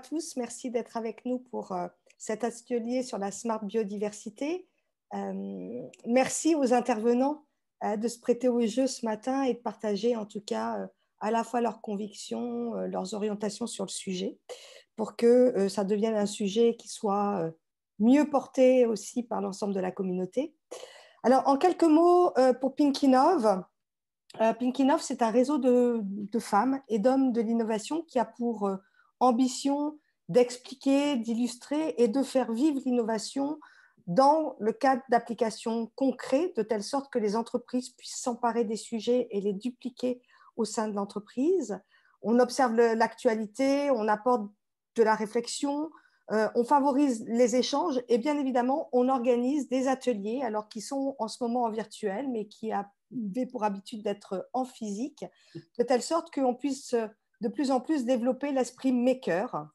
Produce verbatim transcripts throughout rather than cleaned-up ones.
tous, merci d'être avec nous pour euh, cet atelier sur la smart biodiversité. Euh, merci aux intervenants euh, de se prêter au jeu ce matin et de partager en tout cas euh, à la fois leurs convictions, euh, leurs orientations sur le sujet, pour que euh, ça devienne un sujet qui soit euh, mieux porté aussi par l'ensemble de la communauté. Alors, en quelques mots, euh, pour Pinkinov, euh, Pinkinov, c'est un réseau de, de femmes et d'hommes de l'innovation qui a pour euh, ambition d'expliquer, d'illustrer et de faire vivre l'innovation dans le cadre d'applications concrètes, de telle sorte que les entreprises puissent s'emparer des sujets et les dupliquer au sein de l'entreprise. On observe l'actualité, on apporte de la réflexion, euh, on favorise les échanges et bien évidemment, on organise des ateliers, alors qui sont en ce moment en virtuel, mais qui avaient pour habitude d'être en physique, de telle sorte qu'on puisse de plus en plus développer l'esprit maker.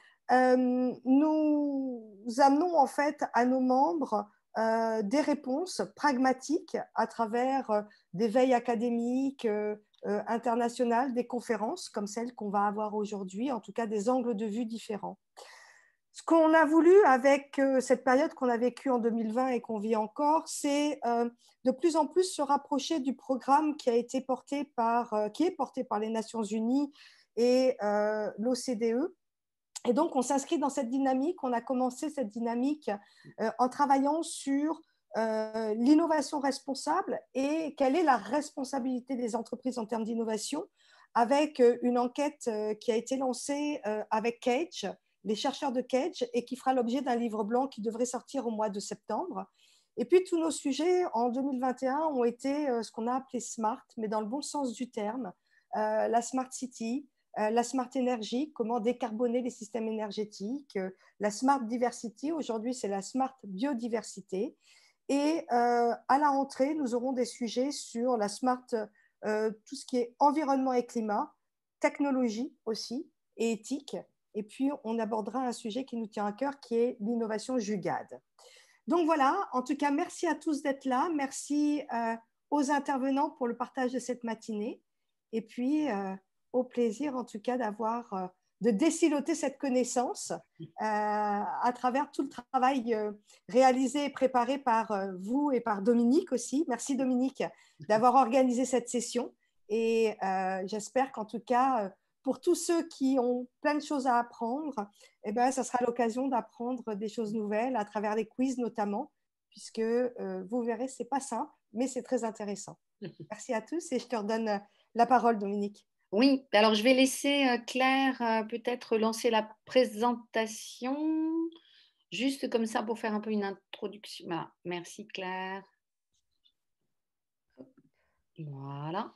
Euh, nous amenons en fait à nos membres euh, des réponses pragmatiques à travers euh, des veilles académiques euh, euh, internationales, des conférences comme celles qu'on va avoir aujourd'hui, en tout cas des angles de vue différents. Ce qu'on a voulu avec euh, cette période qu'on a vécue en deux mille vingt et qu'on vit encore, c'est euh, de plus en plus se rapprocher du programme qui a été porté par, euh, qui est porté par les Nations Unies et euh, l'O C D E. Et donc, on s'inscrit dans cette dynamique. On a commencé cette dynamique euh, en travaillant sur euh, l'innovation responsable et quelle est la responsabilité des entreprises en termes d'innovation, avec euh, une enquête euh, qui a été lancée euh, avec Cage, les chercheurs de Cage, et qui fera l'objet d'un livre blanc qui devrait sortir au mois de septembre. Et puis, tous nos sujets en deux mille vingt et un ont été euh, ce qu'on a appelé SMART, mais dans le bon sens du terme, euh, la Smart City, euh, la Smart Energy, comment décarboner les systèmes énergétiques, euh, la Smart Diversity, aujourd'hui c'est la Smart Biodiversité. Et euh, à la rentrée, nous aurons des sujets sur la Smart, euh, tout ce qui est environnement et climat, technologie aussi, et éthique. Et puis, on abordera un sujet qui nous tient à cœur, qui est l'innovation Jugad. Donc voilà, en tout cas, merci à tous d'être là. Merci euh, aux intervenants pour le partage de cette matinée. Et puis, euh, au plaisir, en tout cas, d'avoir, euh, de déciloter cette connaissance euh, à travers tout le travail euh, réalisé et préparé par euh, vous et par Dominique aussi. Merci Dominique d'avoir organisé cette session. Et euh, j'espère qu'en tout cas, euh, pour tous ceux qui ont plein de choses à apprendre, eh ben, ça sera l'occasion d'apprendre des choses nouvelles à travers les quiz notamment, puisque euh, vous verrez, c'est pas simple, mais c'est très intéressant. Merci à tous et je te redonne la parole, Dominique. Oui, alors je vais laisser euh, Claire euh, peut-être lancer la présentation, juste comme ça pour faire un peu une introduction. Voilà. Merci Claire. Voilà.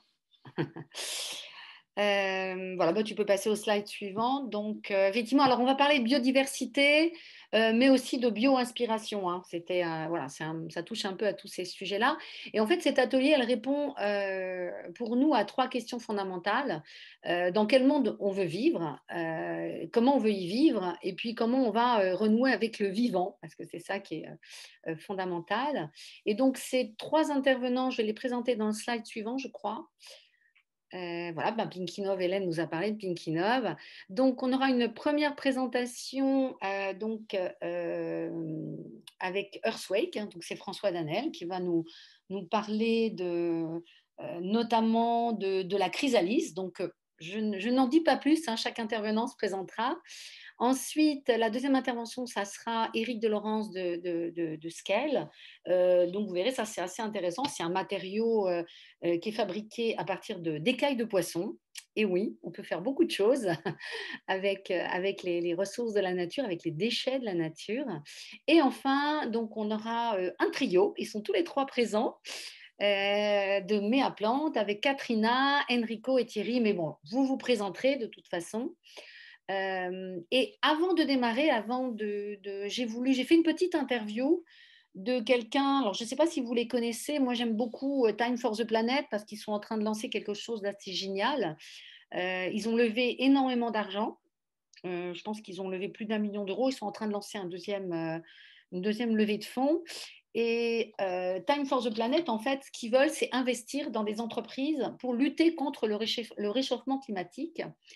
Euh, voilà, bah, tu peux passer au slide suivant. Donc, euh, effectivement, alors on va parler de biodiversité, euh, mais aussi de bio-inspiration. Hein. C'était, euh, voilà, c'est un- ça touche un peu à tous ces sujets-là. Et en fait, cet atelier, elle répond euh, pour nous à trois questions fondamentales. Euh, dans quel monde on veut vivre, euh, comment on veut y vivre, et puis comment on va euh, renouer avec le vivant, parce que c'est ça qui est euh, fondamental. Et donc, ces trois intervenants, je vais les présenter dans le slide suivant, je crois. Euh, voilà, ben Pinkinov, Hélène nous a parlé de Pinkinov. Donc, on aura une première présentation euh, donc, euh, avec Earthwake. Hein, donc, c'est François Danel qui va nous, nous parler de, euh, notamment de, de la chrysalise. Donc, je, je n'en dis pas plus, hein, chaque intervenant se présentera. Ensuite, la deuxième intervention, ça sera Éric de Laurence de, de, de, de Scale. Euh, donc, vous verrez, ça, c'est assez intéressant. C'est un matériau euh, euh, qui est fabriqué à partir de, d'écailles de poisson. Et oui, on peut faire beaucoup de choses avec, euh, avec les, les ressources de la nature, avec les déchets de la nature. Et enfin, donc, on aura euh, un trio. Ils sont tous les trois présents. Euh, de Méa Plante avec Katrina, Enrico et Thierry. Mais bon, vous vous présenterez de toute façon. Euh, et avant de démarrer, avant de, de j'ai voulu, j'ai fait une petite interview de quelqu'un. Alors, je ne sais pas si vous les connaissez. Moi, j'aime beaucoup euh, Time for the Planet parce qu'ils sont en train de lancer quelque chose d'assez génial. Euh, ils ont levé énormément d'argent. Euh, je pense qu'ils ont levé plus d'un million d'euros. Ils sont en train de lancer un deuxième, euh, une deuxième levée de fonds. Et euh, Time for the Planet, en fait, ce qu'ils veulent, c'est investir dans des entreprises pour lutter contre le, réchauffe- le réchauffement climatique.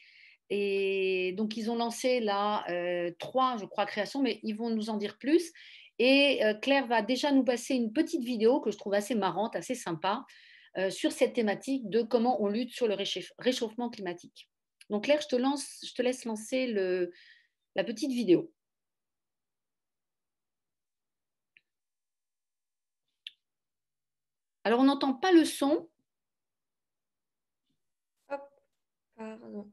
Et donc, ils ont lancé là euh, trois, je crois, créations, mais ils vont nous en dire plus. Et euh, Claire va déjà nous passer une petite vidéo que je trouve assez marrante, assez sympa, euh, sur cette thématique de comment on lutte sur le réchauffement climatique. Donc Claire, je te, lance, je te laisse lancer le, la petite vidéo. Alors, on n'entend pas le son. Hop, pardon.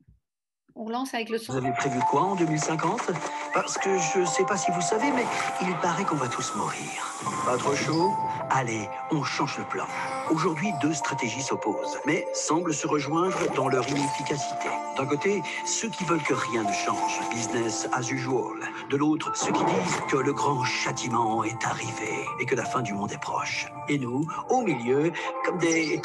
On relance avec le son. Vous avez prévu quoi en deux mille cinquante? Parce que je ne sais pas si vous savez, mais il paraît qu'on va tous mourir. Pas trop chaud? Allez, on change le plan. Aujourd'hui, deux stratégies s'opposent, mais semblent se rejoindre dans leur inefficacité. D'un côté, ceux qui veulent que rien ne change, business as usual. De l'autre, ceux qui disent que le grand châtiment est arrivé et que la fin du monde est proche. Et nous, au milieu, comme des...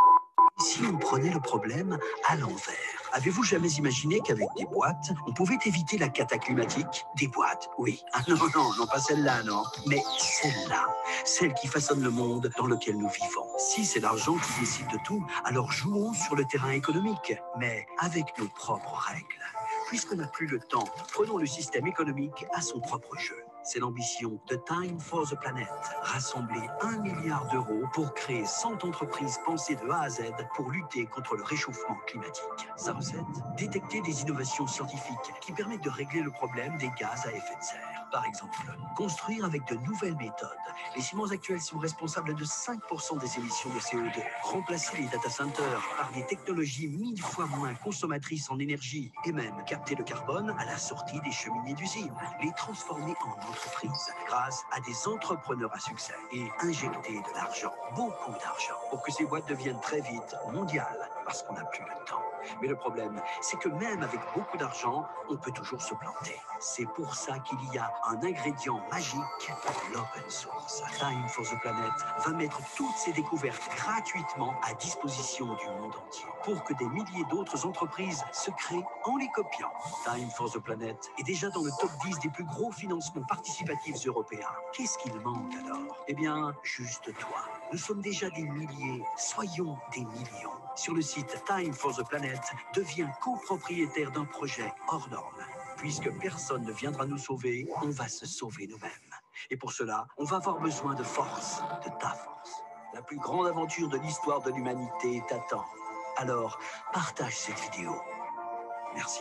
Si on prenait le problème à l'envers, avez-vous jamais imaginé qu'avec des boîtes, on pouvait éviter la cata climatique? Des boîtes, oui. Ah non, non, non, pas celle-là, non. Mais celle-là, celle qui façonne le monde dans lequel nous vivons. Si c'est l'argent qui décide de tout, alors jouons sur le terrain économique, mais avec nos propres règles. Puisqu'on n'a plus le temps, prenons le système économique à son propre jeu. C'est l'ambition de Time for the Planet. Rassembler un milliard d'euros pour créer cent entreprises pensées de A à Z pour lutter contre le réchauffement climatique. Sa recette? Détecter des innovations scientifiques qui permettent de régler le problème des gaz à effet de serre. Par exemple, construire avec de nouvelles méthodes. Les ciments actuels sont responsables de cinq pour cent des émissions de C O deux. Remplacer les data centers par des technologies mille fois moins consommatrices en énergie et même capter le carbone à la sortie des cheminées d'usine. Les transformer en entreprises grâce à des entrepreneurs à succès et injecter de l'argent, beaucoup d'argent, pour que ces boîtes deviennent très vite mondiales parce qu'on n'a plus le temps. Mais le problème, c'est que même avec beaucoup d'argent, on peut toujours se planter. C'est pour ça qu'il y a un ingrédient magique, l'open source. Time for the Planet va mettre toutes ces découvertes gratuitement à disposition du monde entier pour que des milliers d'autres entreprises se créent en les copiant. Time for the Planet est déjà dans le top dix des plus gros financements participatifs européens. Qu'est-ce qu'il manque alors? Eh bien, juste toi. Nous sommes déjà des milliers, soyons des millions. Sur le site Time for the Planet, deviens copropriétaire d'un projet hors norme. Puisque personne ne viendra nous sauver, on va se sauver nous-mêmes. Et pour cela, on va avoir besoin de force, de ta force. La plus grande aventure de l'histoire de l'humanité t'attend. Alors, partage cette vidéo. Merci.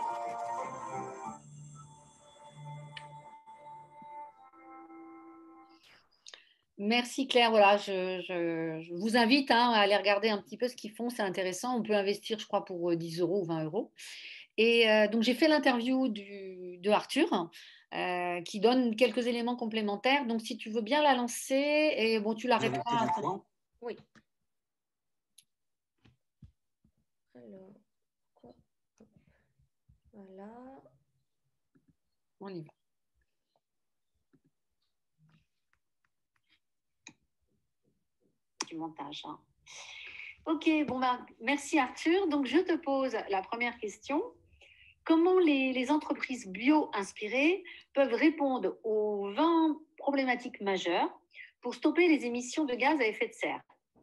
Merci Claire, voilà, je, je, je vous invite hein, à aller regarder un petit peu ce qu'ils font, c'est intéressant. On peut investir, je crois, pour dix euros ou vingt euros. Et euh, donc, j'ai fait l'interview du, de Arthur, euh, qui donne quelques éléments complémentaires. Donc, si tu veux bien la lancer, et bon, tu la Vous avez répondras. prévu quoi? Oui. Alors, quoi? Voilà. On y va. Du montage. Hein. Ok, bon ben, merci Arthur. Donc, je te pose la première question. Comment les, les entreprises bio-inspirées peuvent répondre aux vingt problématiques majeures pour stopper les émissions de gaz à effet de serre?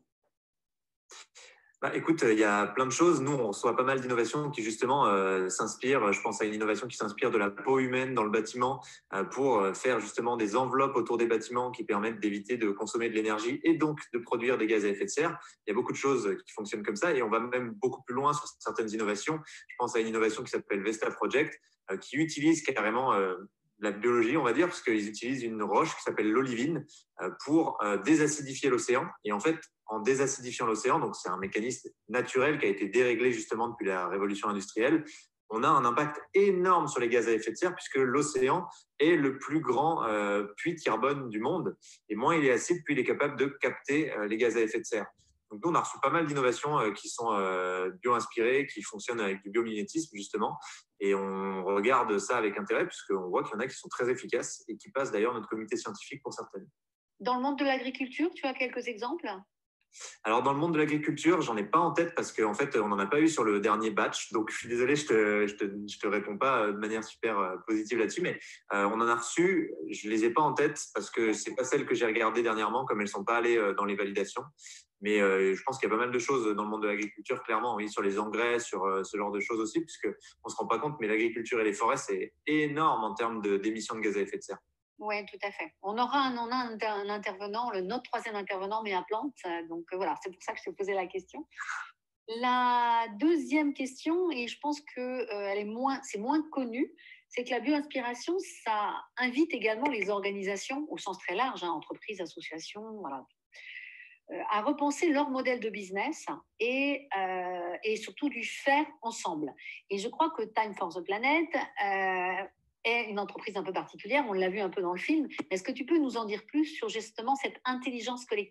Bah, écoute, il y a plein de choses. Nous, on reçoit pas mal d'innovations qui justement euh, s'inspirent. Je pense à une innovation qui s'inspire de la peau humaine dans le bâtiment euh, pour faire justement des enveloppes autour des bâtiments qui permettent d'éviter de consommer de l'énergie et donc de produire des gaz à effet de serre. Il y a beaucoup de choses qui fonctionnent comme ça et on va même beaucoup plus loin sur certaines innovations. Je pense à une innovation qui s'appelle Vesta Project euh, qui utilise carrément euh, la biologie, on va dire, parce qu'ils utilisent une roche qui s'appelle l'olivine euh, pour euh, désacidifier l'océan. Et en fait, en désacidifiant l'océan, donc c'est un mécanisme naturel qui a été déréglé justement depuis la révolution industrielle, on a un impact énorme sur les gaz à effet de serre puisque l'océan est le plus grand euh, puits de carbone du monde. Et moins il est acide, plus il est capable de capter euh, les gaz à effet de serre. Donc nous, on a reçu pas mal d'innovations euh, qui sont euh, bio-inspirées, qui fonctionnent avec du biomimétisme justement. Et on regarde ça avec intérêt puisqu'on voit qu'il y en a qui sont très efficaces et qui passent d'ailleurs notre comité scientifique pour certaines. Dans le monde de l'agriculture, tu as quelques exemples? Alors, dans le monde de l'agriculture, j'en ai pas en tête parce qu'en fait, on n'en a pas eu sur le dernier batch. Donc, je suis désolé, je te, je te, je te réponds pas de manière super positive là-dessus, mais euh, on en a reçu. Je les ai pas en tête parce que c'est pas celles que j'ai regardées dernièrement, comme elles sont pas allées dans les validations. Mais euh, je pense qu'il y a pas mal de choses dans le monde de l'agriculture, clairement, oui, sur les engrais, sur euh, ce genre de choses aussi, puisqu'on ne se rend pas compte, mais l'agriculture et les forêts, c'est énorme en termes de, d'émissions de gaz à effet de serre. Oui, tout à fait. On aura un, on a un, un intervenant, le, notre troisième intervenant, mais à Plante. Donc euh, voilà, c'est pour ça que je te posais la question. La deuxième question, et je pense que euh, elle est moins, c'est moins connu, c'est que la bioinspiration, ça invite également les organisations, au sens très large, hein, entreprises, associations, voilà, euh, à repenser leur modèle de business et, euh, et surtout du faire ensemble. Et je crois que Time for the Planet euh, est une entreprise un peu particulière, on l'a vu un peu dans le film. Est-ce que tu peux nous en dire plus sur justement cette intelligence collective ?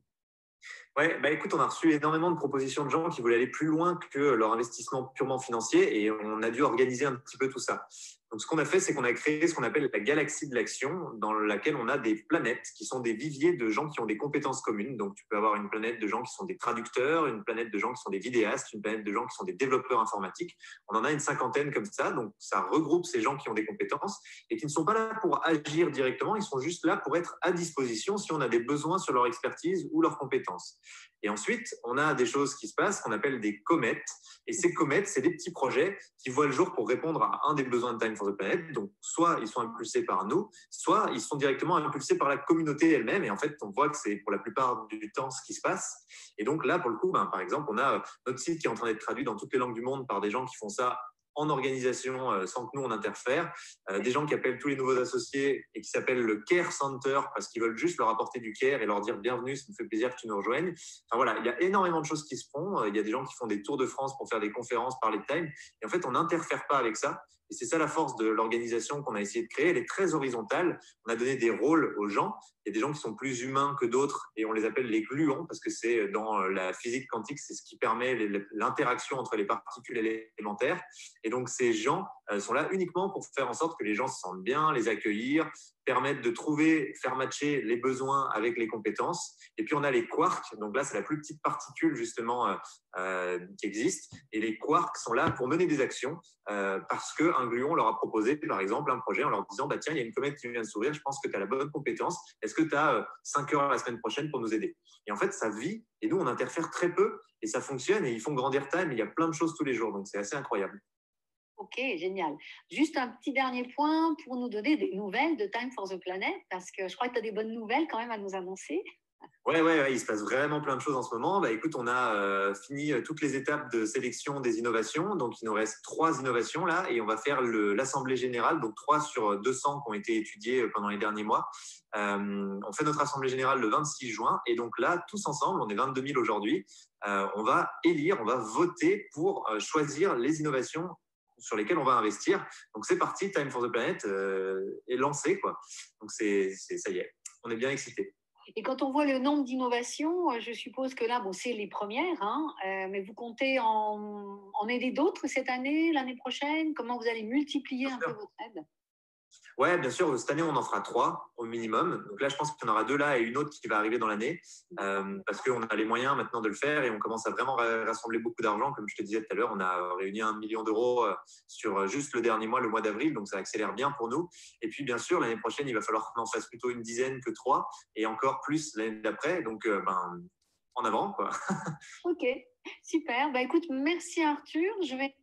Ouais, bah écoute, on a reçu énormément de propositions de gens qui voulaient aller plus loin que leur investissement purement financier et on a dû organiser un petit peu tout ça. Donc, ce qu'on a fait, c'est qu'on a créé ce qu'on appelle la galaxie de l'action, dans laquelle on a des planètes qui sont des viviers de gens qui ont des compétences communes. Donc, tu peux avoir une planète de gens qui sont des traducteurs, une planète de gens qui sont des vidéastes, une planète de gens qui sont des développeurs informatiques. On en a une cinquantaine comme ça. Donc, ça regroupe ces gens qui ont des compétences et qui ne sont pas là pour agir directement. Ils sont juste là pour être à disposition si on a des besoins sur leur expertise ou leurs compétences. Et ensuite, on a des choses qui se passent qu'on appelle des comètes. Et ces comètes, c'est des petits projets qui voient le jour pour répondre à un des besoins de Time for the Planet. Donc, soit ils sont impulsés par nous, soit ils sont directement impulsés par la communauté elle-même. Et en fait, on voit que c'est pour la plupart du temps ce qui se passe. Et donc là, pour le coup, ben, par exemple, on a notre site qui est en train d'être traduit dans toutes les langues du monde par des gens qui font ça en organisation euh, sans que nous on interfère, euh, des gens qui appellent tous les nouveaux associés et qui s'appellent le Care Center parce qu'ils veulent juste leur apporter du care et leur dire bienvenue, ça me fait plaisir que tu nous rejoignes. Enfin voilà, il y a énormément de choses qui se font. Il y a des gens qui font des tours de France pour faire des conférences, parler de Time. Et en fait, on n'interfère pas avec ça. Et c'est ça la force de l'organisation qu'on a essayé de créer. Elle est très horizontale. On a donné des rôles aux gens. Il y a des gens qui sont plus humains que d'autres et on les appelle les gluons parce que c'est dans la physique quantique, c'est ce qui permet l'interaction entre les particules élémentaires. Et donc, ces gens euh, sont là uniquement pour faire en sorte que les gens se sentent bien, les accueillir, permettre de trouver, faire matcher les besoins avec les compétences. Et puis, on a les quarks. Donc là, c'est la plus petite particule, justement, euh, euh, qui existe. Et les quarks sont là pour mener des actions euh, parce qu'un gluon leur a proposé, par exemple, un projet en leur disant bah, « Tiens, il y a une comète qui vient de s'ouvrir, je pense que tu as la bonne compétence. Est-ce que tu as euh, cinq heures la semaine prochaine pour nous aider ?» Et en fait, ça vit. Et nous, on interfère très peu. Et ça fonctionne. Et ils font grandir Time. Il y a plein de choses tous les jours. Donc, c'est assez incroyable. Ok, génial. Juste un petit dernier point pour nous donner des nouvelles de Time for the Planet, parce que je crois que tu as des bonnes nouvelles quand même à nous annoncer. Ouais, ouais, ouais, il se passe vraiment plein de choses en ce moment. Bah, écoute, on a euh, fini toutes les étapes de sélection des innovations. Donc, il nous reste trois innovations là et on va faire le, l'assemblée générale. Donc, trois sur deux cents qui ont été étudiées pendant les derniers mois. Euh, on fait notre assemblée générale le vingt-six juin. Et donc là, tous ensemble, on est vingt-deux mille aujourd'hui, euh, on va élire, on va voter pour euh, choisir les innovations sur lesquelles on va investir. Donc, c'est parti, Time for the Planet euh, est lancé, quoi. Donc, c'est, c'est, ça y est, on est bien excités. Et quand on voit le nombre d'innovations, je suppose que là, bon, c'est les premières, hein, euh, mais vous comptez en, en aider d'autres cette année, l'année prochaine? Comment vous allez multiplier un peu votre aide? Ouais, bien sûr, cette année, on en fera trois au minimum. Donc là, je pense qu'il y en aura deux là et une autre qui va arriver dans l'année euh, parce qu'on a les moyens maintenant de le faire et on commence à vraiment rassembler beaucoup d'argent. Comme je te disais tout à l'heure, on a réuni un million d'euros sur juste le dernier mois, le mois d'avril, donc ça accélère bien pour nous. Et puis, bien sûr, l'année prochaine, il va falloir qu'on en fasse plutôt une dizaine que trois et encore plus l'année d'après. Donc, euh, ben, en avant, quoi. Ok, super. Bah, écoute, merci Arthur. Je vais...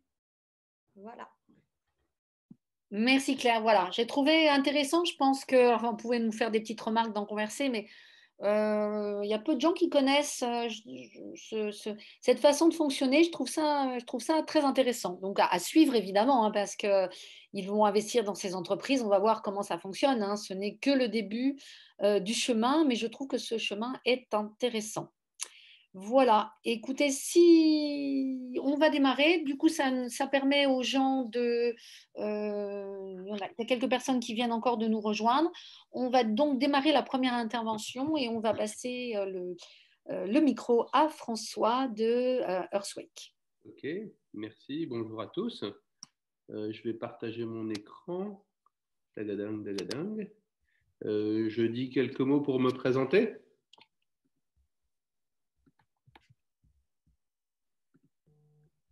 Voilà. Merci Claire. Voilà, j'ai trouvé intéressant. Je pense que, enfin, on pouvait nous faire des petites remarques d'en converser, mais il euh, y a peu de gens qui connaissent euh, je, ce, cette façon de fonctionner. Je trouve ça, je trouve ça très intéressant. Donc à, à suivre évidemment, hein, parce que ils vont investir dans ces entreprises. On va voir comment ça fonctionne. Hein. Ce n'est que le début euh, du chemin, mais je trouve que ce chemin est intéressant. Voilà, écoutez, si on va démarrer, du coup, ça, ça permet aux gens de... Euh, il y a quelques personnes qui viennent encore de nous rejoindre. On va donc démarrer la première intervention et on va passer euh, le, euh, le micro à François de euh, Earthwake. Ok, merci, bonjour à tous. Euh, je vais partager mon écran. Dagadang, dagadang. Euh, je dis quelques mots pour me présenter.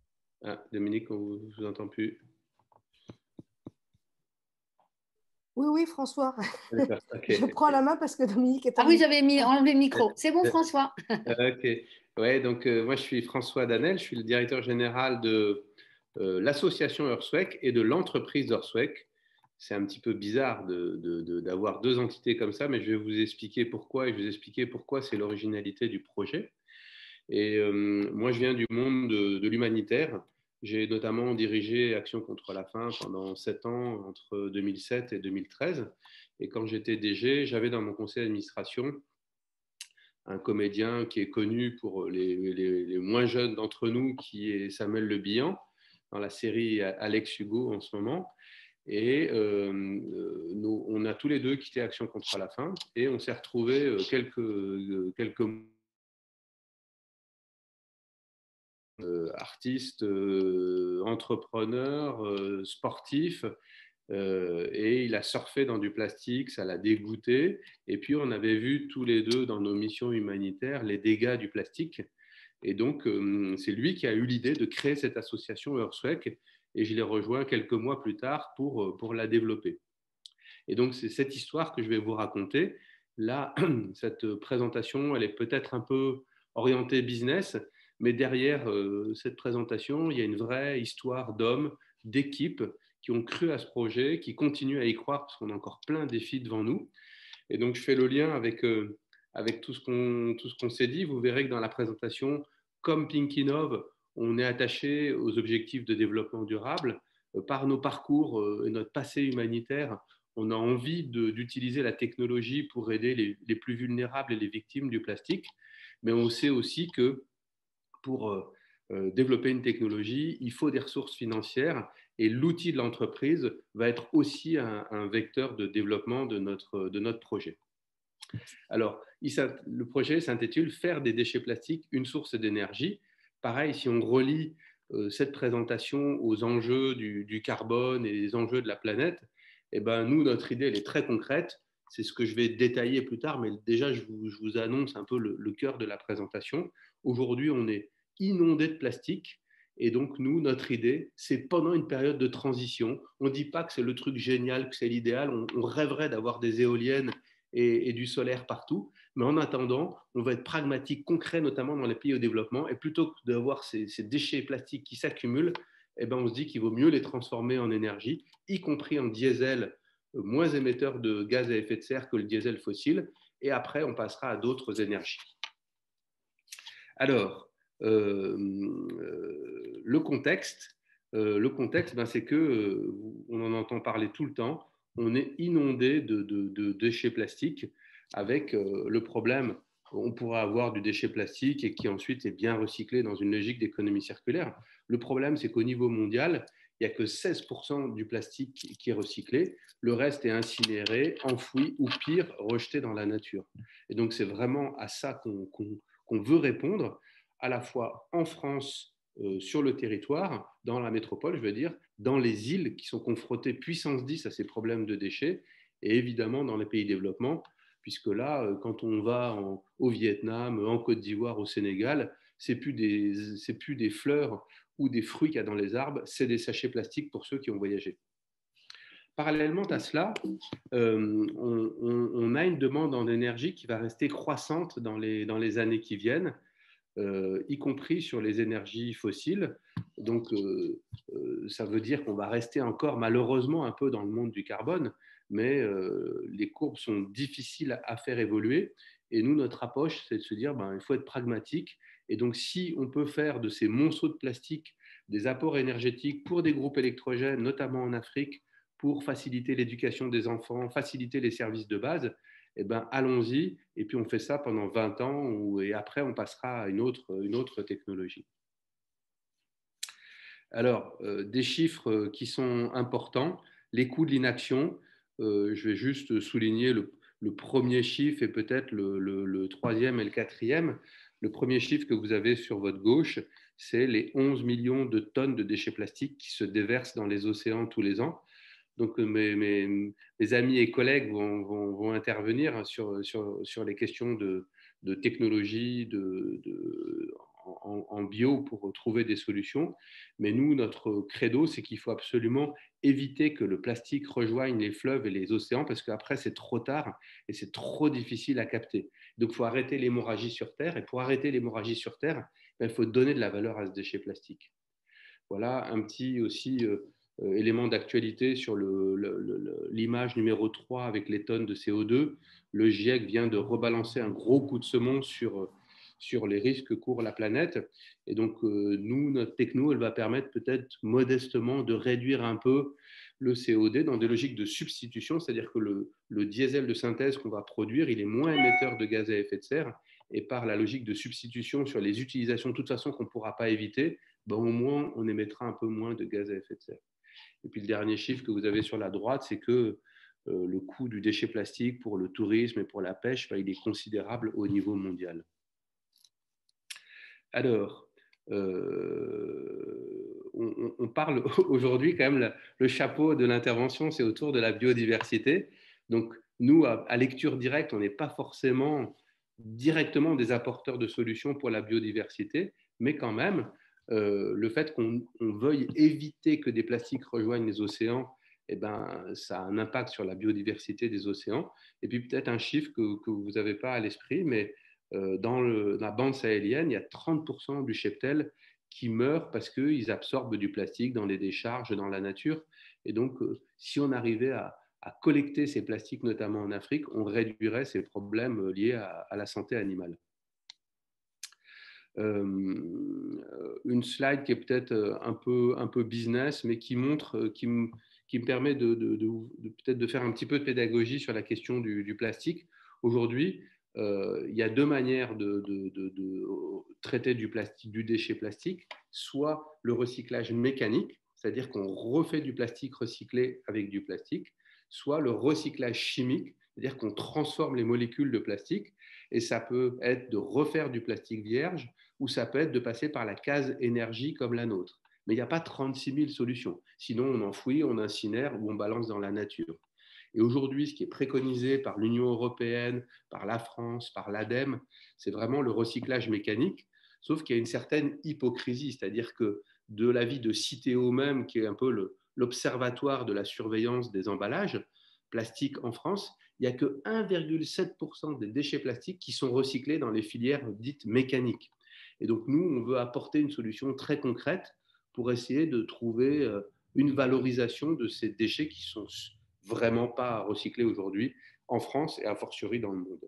Ah, Dominique, on ne vous entend plus. Oui, oui, François. D'accord, ok. Je prends la main parce que Dominique est en Ah oui, j'avais mis, enlevé le micro. C'est bon, Euh, François. Ok. Ouais, donc euh, moi je suis François Danel, je suis le directeur général de euh, l'association Earthwake et de l'entreprise Earthwake. C'est un petit peu bizarre de, de- de- d'avoir deux entités comme ça, mais je vais vous expliquer pourquoi et je vais vous expliquer pourquoi c'est l'originalité du projet. Et euh, moi je viens du monde de, de l'humanitaire. J'ai notamment dirigé Action contre la faim pendant sept ans, entre deux mille sept et deux mille treize. Et quand j'étais D G, j'avais dans mon conseil d'administration un comédien qui est connu pour les, les, les moins jeunes d'entre nous, qui est Samuel Le Bihan, dans la série Alex Hugo en ce moment. Et euh, nous, on a tous les deux quitté Action contre la faim et on s'est retrouvés quelques, quelques euh, artistes, euh, entrepreneurs, euh, sportifs. Euh, et il a surfé dans du plastique, ça l'a dégoûté. Et puis, on avait vu tous les deux dans nos missions humanitaires les dégâts du plastique. Et donc, euh, c'est lui qui a eu l'idée de créer cette association Earthwake. Et je l'ai rejoint quelques mois plus tard pour, pour la développer. Et donc, c'est cette histoire que je vais vous raconter. Là, cette présentation, elle est peut-être un peu orientée business, mais derrière euh, cette présentation, il y a une vraie histoire d'hommes, d'équipes qui ont cru à ce projet, qui continuent à y croire parce qu'on a encore plein de défis devant nous. Et donc, je fais le lien avec, euh, avec tout ce qu'on tout ce qu'on s'est dit. Vous verrez que dans la présentation, comme Pinkinov, on est attaché aux objectifs de développement durable. Euh, par nos parcours euh, et notre passé humanitaire, on a envie de, d'utiliser la technologie pour aider les, les plus vulnérables et les victimes du plastique. Mais on sait aussi que pour euh, euh, développer une technologie, il faut des ressources financières et l'outil de l'entreprise va être aussi un, un vecteur de développement de notre, de notre projet. Alors, il, le projet s'intitule « Faire des déchets plastiques une source d'énergie ». Pareil, si on relie euh, cette présentation aux enjeux du, du carbone et les enjeux de la planète, eh ben, nous, notre idée, elle est très concrète. C'est ce que je vais détailler plus tard, mais déjà, je vous, je vous annonce un peu le, le cœur de la présentation. Aujourd'hui, on est inondé de plastique. Et donc, nous, notre idée, c'est pendant une période de transition. On ne dit pas que c'est le truc génial, que c'est l'idéal. On, on rêverait d'avoir des éoliennes et, et du solaire partout. Mais en attendant, on va être pragmatique, concret, notamment dans les pays au développement. Et plutôt que d'avoir ces, ces déchets plastiques qui s'accumulent, eh ben, on se dit qu'il vaut mieux les transformer en énergie, y compris en diesel moins émetteur de gaz à effet de serre que le diesel fossile. Et après, on passera à d'autres énergies. Alors, euh, euh, le contexte, euh, le contexte, ben, c'est que euh, on en entend parler tout le temps. On est inondé de, de, de déchets plastiques avec euh, le problème. On pourra avoir du déchet plastique et qui ensuite est bien recyclé dans une logique d'économie circulaire. Le problème, c'est qu'au niveau mondial, il n'y a que seize pour cent du plastique qui est recyclé. Le reste est incinéré, enfoui ou pire, rejeté dans la nature. Et donc, c'est vraiment à ça qu'on qu'on, qu'on veut répondre, à la fois en France, euh, sur le territoire, dans la métropole, je veux dire, dans les îles qui sont confrontées puissance dix à ces problèmes de déchets, et évidemment dans les pays développement, puisque là, quand on va en, au Vietnam, en Côte d'Ivoire, au Sénégal, c'est plus des, c'est plus des fleurs ou des fruits qu'il y a dans les arbres, c'est des sachets plastiques pour ceux qui ont voyagé. Parallèlement à cela, euh, on, on, on a une demande en énergie qui va rester croissante dans les, dans les années qui viennent, euh, y compris sur les énergies fossiles. Donc, euh, euh, ça veut dire qu'on va rester encore malheureusement un peu dans le monde du carbone, mais euh, les courbes sont difficiles à faire évoluer. Et nous, notre approche, c'est de se dire, ben, il faut être pragmatique. Et donc, si on peut faire de ces monceaux de plastique des apports énergétiques pour des groupes électrogènes, notamment en Afrique, pour faciliter l'éducation des enfants, faciliter les services de base, eh ben, allons-y. Et puis, on fait ça pendant vingt ans et après, on passera à une autre, une autre technologie. Alors, euh, des chiffres qui sont importants. Les coûts de l'inaction, euh, je vais juste souligner le, le premier chiffre et peut-être le, le, le troisième et le quatrième. Le premier chiffre que vous avez sur votre gauche, c'est les onze millions de tonnes de déchets plastiques qui se déversent dans les océans tous les ans. Donc, mes, mes, mes amis et collègues vont, vont, vont intervenir sur, sur, sur les questions de, de technologie, de, de, en, en bio pour trouver des solutions. Mais nous, notre credo, c'est qu'il faut absolument éviter que le plastique rejoigne les fleuves et les océans parce qu'après, c'est trop tard et c'est trop difficile à capter. Donc, il faut arrêter l'hémorragie sur Terre. Et pour arrêter l'hémorragie sur Terre, il faut donner de la valeur à ce déchet plastique. Voilà un petit aussi euh, euh, élément d'actualité sur le, le, le, l'image numéro trois avec les tonnes de C O deux. Le GIEC vient de rebalancer un gros coup de semonce sur, sur les risques que court la planète. Et donc, euh, nous, notre techno, elle va permettre peut-être modestement de réduire un peu le C O deux dans des logiques de substitution, c'est-à-dire que le, le diesel de synthèse qu'on va produire, il est moins émetteur de gaz à effet de serre. Et par la logique de substitution sur les utilisations de toute façon qu'on ne pourra pas éviter, ben au moins on émettra un peu moins de gaz à effet de serre. Et puis le dernier chiffre que vous avez sur la droite, c'est que euh, le coût du déchet plastique pour le tourisme et pour la pêche, ben, il est considérable au niveau mondial. Alors, euh, on, on parle aujourd'hui quand même, le, le chapeau de l'intervention, c'est autour de la biodiversité. Donc nous, à, à lecture directe, on n'est pas forcément directement des apporteurs de solutions pour la biodiversité, mais quand même, euh, le fait qu'on veuille éviter que des plastiques rejoignent les océans, eh ben, ça a un impact sur la biodiversité des océans. Et puis peut-être un chiffre que, que vous n'avez pas à l'esprit, mais euh, dans, le, dans la bande sahélienne, il y a trente pour cent du cheptel qui meurt parce qu'ils absorbent du plastique dans les décharges, dans la nature. Et donc, euh, si on arrivait à à collecter ces plastiques, notamment en Afrique, on réduirait ces problèmes liés à, à la santé animale. Euh, une slide qui est peut-être un peu, un peu business, mais qui montre, qui me, qui me permet de, de, de, de peut-être de faire un petit peu de pédagogie sur la question du, du plastique. Aujourd'hui, euh, il y a deux manières de, de, de, de traiter du, plastique, du déchet plastique, soit le recyclage mécanique, c'est-à-dire qu'on refait du plastique recyclé avec du plastique, soit le recyclage chimique, c'est-à-dire qu'on transforme les molécules de plastique, et ça peut être de refaire du plastique vierge, ou ça peut être de passer par la case énergie comme la nôtre. Mais il n'y a pas trente-six mille solutions. Sinon, on enfouit, on incinère ou on balance dans la nature. Et aujourd'hui, ce qui est préconisé par l'Union européenne, par la France, par l'ADEME, c'est vraiment le recyclage mécanique, sauf qu'il y a une certaine hypocrisie, c'est-à-dire que de l'avis de Citeo même, qui est un peu le l'Observatoire de la surveillance des emballages plastiques en France, il n'y a que un virgule sept pour cent des déchets plastiques qui sont recyclés dans les filières dites mécaniques. Et donc, nous, on veut apporter une solution très concrète pour essayer de trouver une valorisation de ces déchets qui ne sont vraiment pas recyclés aujourd'hui en France et a fortiori dans le monde.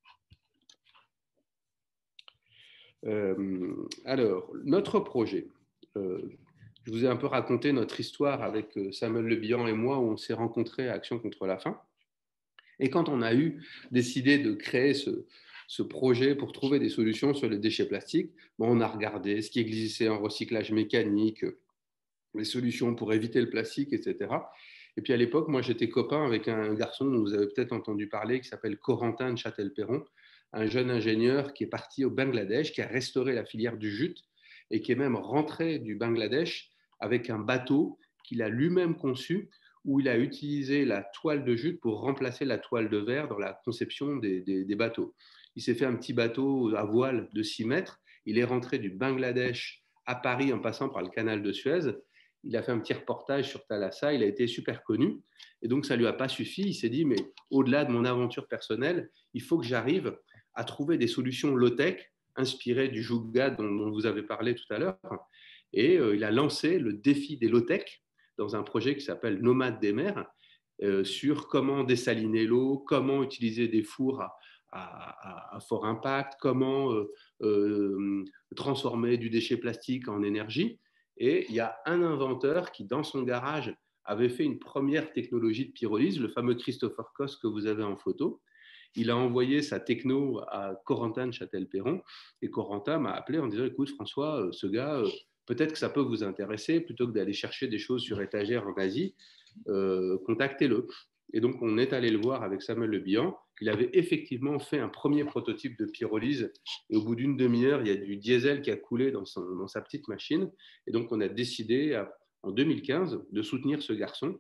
Euh, alors, notre projet. Euh, Je vous ai un peu raconté notre histoire avec Samuel Le Bihan et moi, où on s'est rencontrés à Action contre la faim. Et quand on a eu décidé de créer ce, ce projet pour trouver des solutions sur les déchets plastiques, bon, on a regardé ce qui existait en recyclage mécanique, les solutions pour éviter le plastique, et cetera. Et puis à l'époque, moi, j'étais copain avec un garçon dont vous avez peut-être entendu parler, qui s'appelle Corentin de Châtel-Perron, un jeune ingénieur qui est parti au Bangladesh, qui a restauré la filière du jute et qui est même rentré du Bangladesh avec un bateau qu'il a lui-même conçu, où il a utilisé la toile de jute pour remplacer la toile de verre dans la conception des, des, des bateaux. Il s'est fait un petit bateau à voile de six mètres. Il est rentré du Bangladesh à Paris en passant par le canal de Suez. Il a fait un petit reportage sur Thalassa. Il a été super connu. Et donc, ça ne lui a pas suffi. Il s'est dit, mais au-delà de mon aventure personnelle, il faut que j'arrive à trouver des solutions low-tech inspirées du Juga dont, dont vous avez parlé tout à l'heure. Et euh, il a lancé le défi des low-tech dans un projet qui s'appelle Nomades des mers, euh, sur comment dessaliner l'eau, comment utiliser des fours à, à, à fort impact, comment euh, euh, transformer du déchet plastique en énergie. Et il y a un inventeur qui, dans son garage, avait fait une première technologie de pyrolyse, le fameux Christopher Koss que vous avez en photo. Il a envoyé sa techno à Corentin de Châtel-Perron, et Corentin m'a appelé en disant « Écoute François, ce gars, peut-être que ça peut vous intéresser, plutôt que d'aller chercher des choses sur étagère en Asie, euh, contactez-le ». Et donc, on est allé le voir avec Samuel Le Bihan. Il avait effectivement fait un premier prototype de pyrolyse. Et au bout d'une demi-heure, il y a du diesel qui a coulé dans, son, dans sa petite machine. Et donc, on a décidé, à, en deux mille quinze, de soutenir ce garçon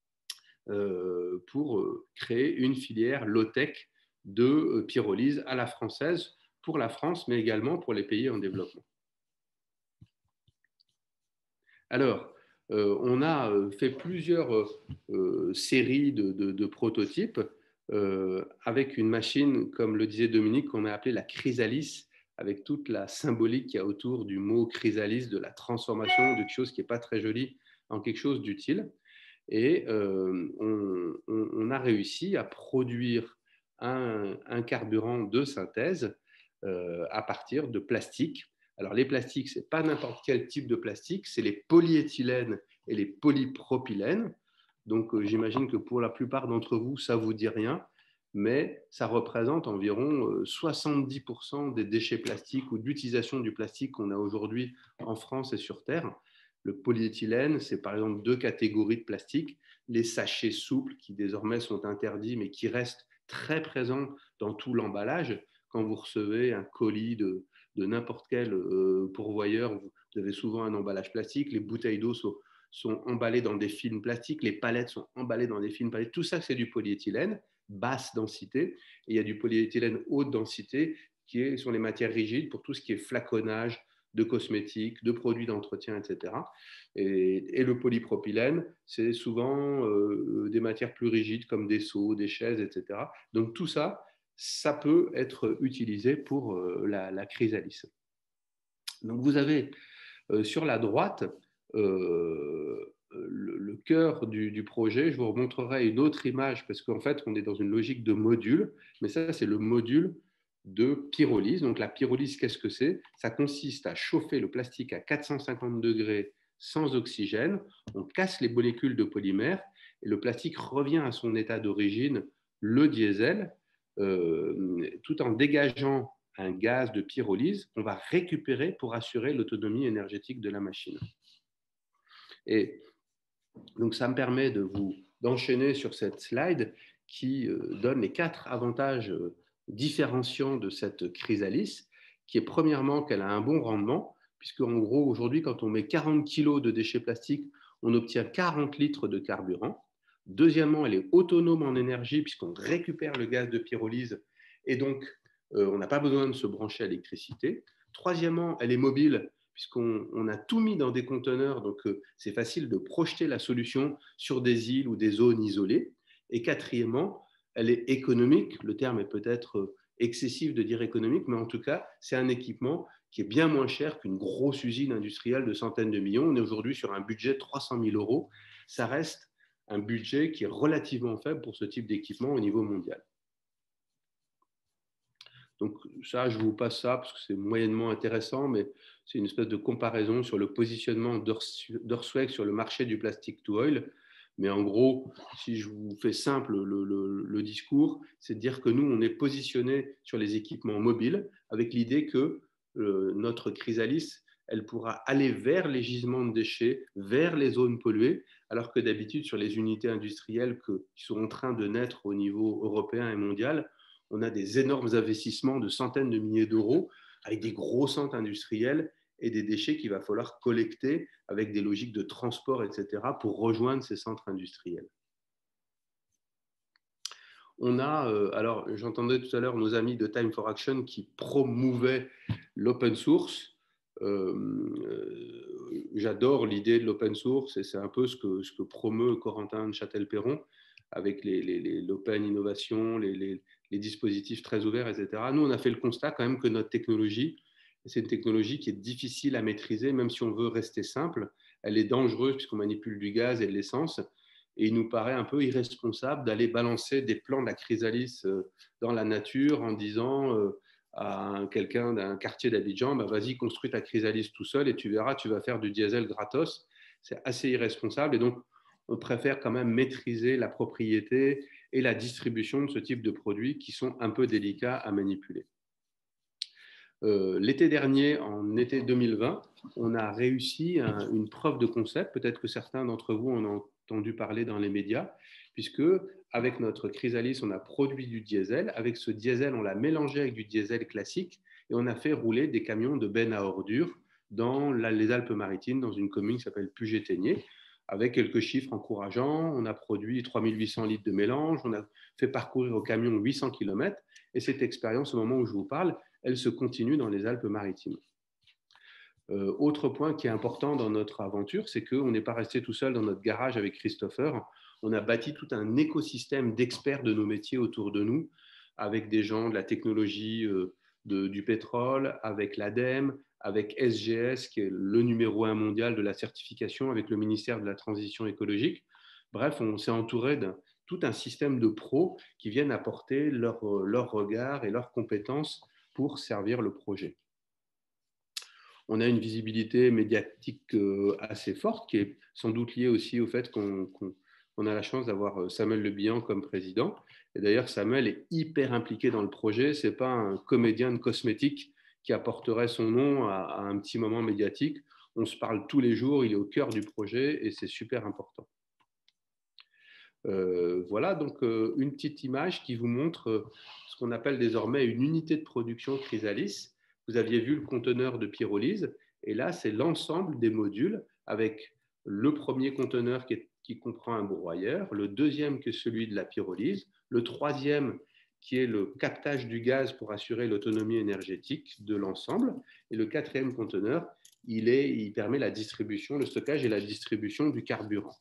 euh, pour euh, créer une filière low-tech de euh, pyrolyse à la française, pour la France, mais également pour les pays en développement. Alors, euh, on a fait plusieurs euh, séries de, de, de prototypes euh, avec une machine, comme le disait Dominique, qu'on a appelée la chrysalis, avec toute la symbolique qu'il y a autour du mot chrysalis, de la transformation de quelque chose qui n'est pas très joli en quelque chose d'utile. Et euh, on, on, on a réussi à produire un, un carburant de synthèse euh, à partir de plastique. Alors les plastiques, ce n'est pas n'importe quel type de plastique, c'est les polyéthylènes et les polypropylènes. Donc euh, j'imagine que pour la plupart d'entre vous, ça ne vous dit rien, mais ça représente environ euh, soixante-dix pour cent des déchets plastiques ou d'utilisation du plastique qu'on a aujourd'hui en France et sur Terre. Le polyéthylène, c'est par exemple deux catégories de plastique. Les sachets souples qui désormais sont interdits, mais qui restent très présents dans tout l'emballage. Quand vous recevez un colis de, de n'importe quel euh, pourvoyeur, vous avez souvent un emballage plastique. Les bouteilles d'eau sont, sont emballées dans des films plastiques. Les palettes sont emballées dans des films plastiques. Tout ça, c'est du polyéthylène, basse densité. Et il y a du polyéthylène haute densité qui est sur les matières rigides pour tout ce qui est flaconnage, de cosmétiques, de produits d'entretien, et cetera. Et, et le polypropylène, c'est souvent euh, des matières plus rigides comme des seaux, des chaises, et cetera. Donc tout ça, ça peut être utilisé pour euh, la, la chrysalis. Donc vous avez euh, sur la droite euh, le, le cœur du, du projet. Je vous remontrerai une autre image parce qu'en fait, on est dans une logique de module, mais ça, c'est le module de pyrolyse. Donc la pyrolyse, qu'est-ce que c'est? Ça consiste à chauffer le plastique à quatre cent cinquante degrés sans oxygène, on casse les molécules de polymère et le plastique revient à son état d'origine, le diesel, euh, tout en dégageant un gaz de pyrolyse qu'on va récupérer pour assurer l'autonomie énergétique de la machine. Et donc ça me permet de vous d'enchaîner sur cette slide qui euh, donne les quatre avantages euh, différenciant de cette chrysalis, qui est premièrement qu'elle a un bon rendement, puisque en gros, aujourd'hui, quand on met quarante kilos de déchets plastiques, on obtient quarante litres de carburant. Deuxièmement, elle est autonome en énergie, puisqu'on récupère le gaz de pyrolyse, et donc euh, on n'a pas besoin de se brancher à l'électricité. Troisièmement, elle est mobile, puisqu'on on a tout mis dans des conteneurs, donc euh, c'est facile de projeter la solution sur des îles ou des zones isolées. Et quatrièmement, elle est économique, le terme est peut-être excessif de dire économique, mais en tout cas, c'est un équipement qui est bien moins cher qu'une grosse usine industrielle de centaines de millions. On est aujourd'hui sur un budget de trois cent mille euros. Ça reste un budget qui est relativement faible pour ce type d'équipement au niveau mondial. Donc ça, je vous passe ça parce que c'est moyennement intéressant, mais c'est une espèce de comparaison sur le positionnement d'Earthquake sur le marché du plastic to oil. Mais en gros, si je vous fais simple le, le, le discours, c'est de dire que nous, on est positionné sur les équipements mobiles avec l'idée que euh, notre chrysalis, elle pourra aller vers les gisements de déchets, vers les zones polluées, alors que d'habitude, sur les unités industrielles que, qui sont en train de naître au niveau européen et mondial, on a des énormes investissements de centaines de milliers d'euros avec des gros centres industriels et des déchets qu'il va falloir collecter avec des logiques de transport, et cetera, pour rejoindre ces centres industriels. On a, euh, alors j'entendais tout à l'heure nos amis de Time for Action qui promouvaient l'open source. Euh, euh, J'adore l'idée de l'open source et c'est un peu ce que, ce que promeut Corentin de Châtel-Perron avec l'open innovation, les, les, les dispositifs très ouverts, et cetera. Nous, on a fait le constat quand même que notre technologie, c'est une technologie qui est difficile à maîtriser, même si on veut rester simple. Elle est dangereuse puisqu'on manipule du gaz et de l'essence. Et il nous paraît un peu irresponsable d'aller balancer des plans de la chrysalis dans la nature en disant à quelqu'un d'un quartier d'Abidjan, bah, vas-y, construis ta chrysalis tout seul et tu verras, tu vas faire du diesel gratos. C'est assez irresponsable. Et donc, on préfère quand même maîtriser la propriété et la distribution de ce type de produits qui sont un peu délicats à manipuler. Euh, L'été dernier, en été deux mille vingt, on a réussi un, une preuve de concept. Peut-être que certains d'entre vous en ont entendu parler dans les médias, puisque avec notre chrysalis, on a produit du diesel. Avec ce diesel, on l'a mélangé avec du diesel classique et on a fait rouler des camions de bennes à ordures dans la, les Alpes-Maritimes, dans une commune qui s'appelle Puget-Théniers, avec quelques chiffres encourageants. On a produit trois mille huit cents litres de mélange, on a fait parcourir au camion huit cents kilomètres et cette expérience, au moment où je vous parle, elle se continue dans les Alpes-Maritimes. Euh, autre point qui est important dans notre aventure, c'est qu'on n'est pas resté tout seul dans notre garage avec Christopher. On a bâti tout un écosystème d'experts de nos métiers autour de nous, avec des gens de la technologie euh, de, du pétrole, avec l'ADEME, avec S G S, qui est le numéro un mondial de la certification, avec le ministère de la Transition écologique. Bref, on s'est entouré d'un tout un système de pros qui viennent apporter leur, leur regard et leurs compétences pour servir le projet. On a une visibilité médiatique assez forte, qui est sans doute liée aussi au fait qu'on qu'on, qu'on a la chance d'avoir Samuel Le Bihan comme président. Et d'ailleurs, Samuel est hyper impliqué dans le projet. Ce n'est pas un comédien de cosmétique qui apporterait son nom à, à un petit moment médiatique. On se parle tous les jours, il est au cœur du projet et c'est super important. Euh, voilà donc euh, une petite image qui vous montre euh, ce qu'on appelle désormais une unité de production Chrysalis. Vous aviez vu le conteneur de pyrolyse et là c'est l'ensemble des modules avec le premier conteneur qui, est, qui comprend un broyeur, le deuxième qui est celui de la pyrolyse, le troisième qui est le captage du gaz pour assurer l'autonomie énergétique de l'ensemble et le quatrième conteneur il, est, il permet la distribution, le stockage et la distribution du carburant.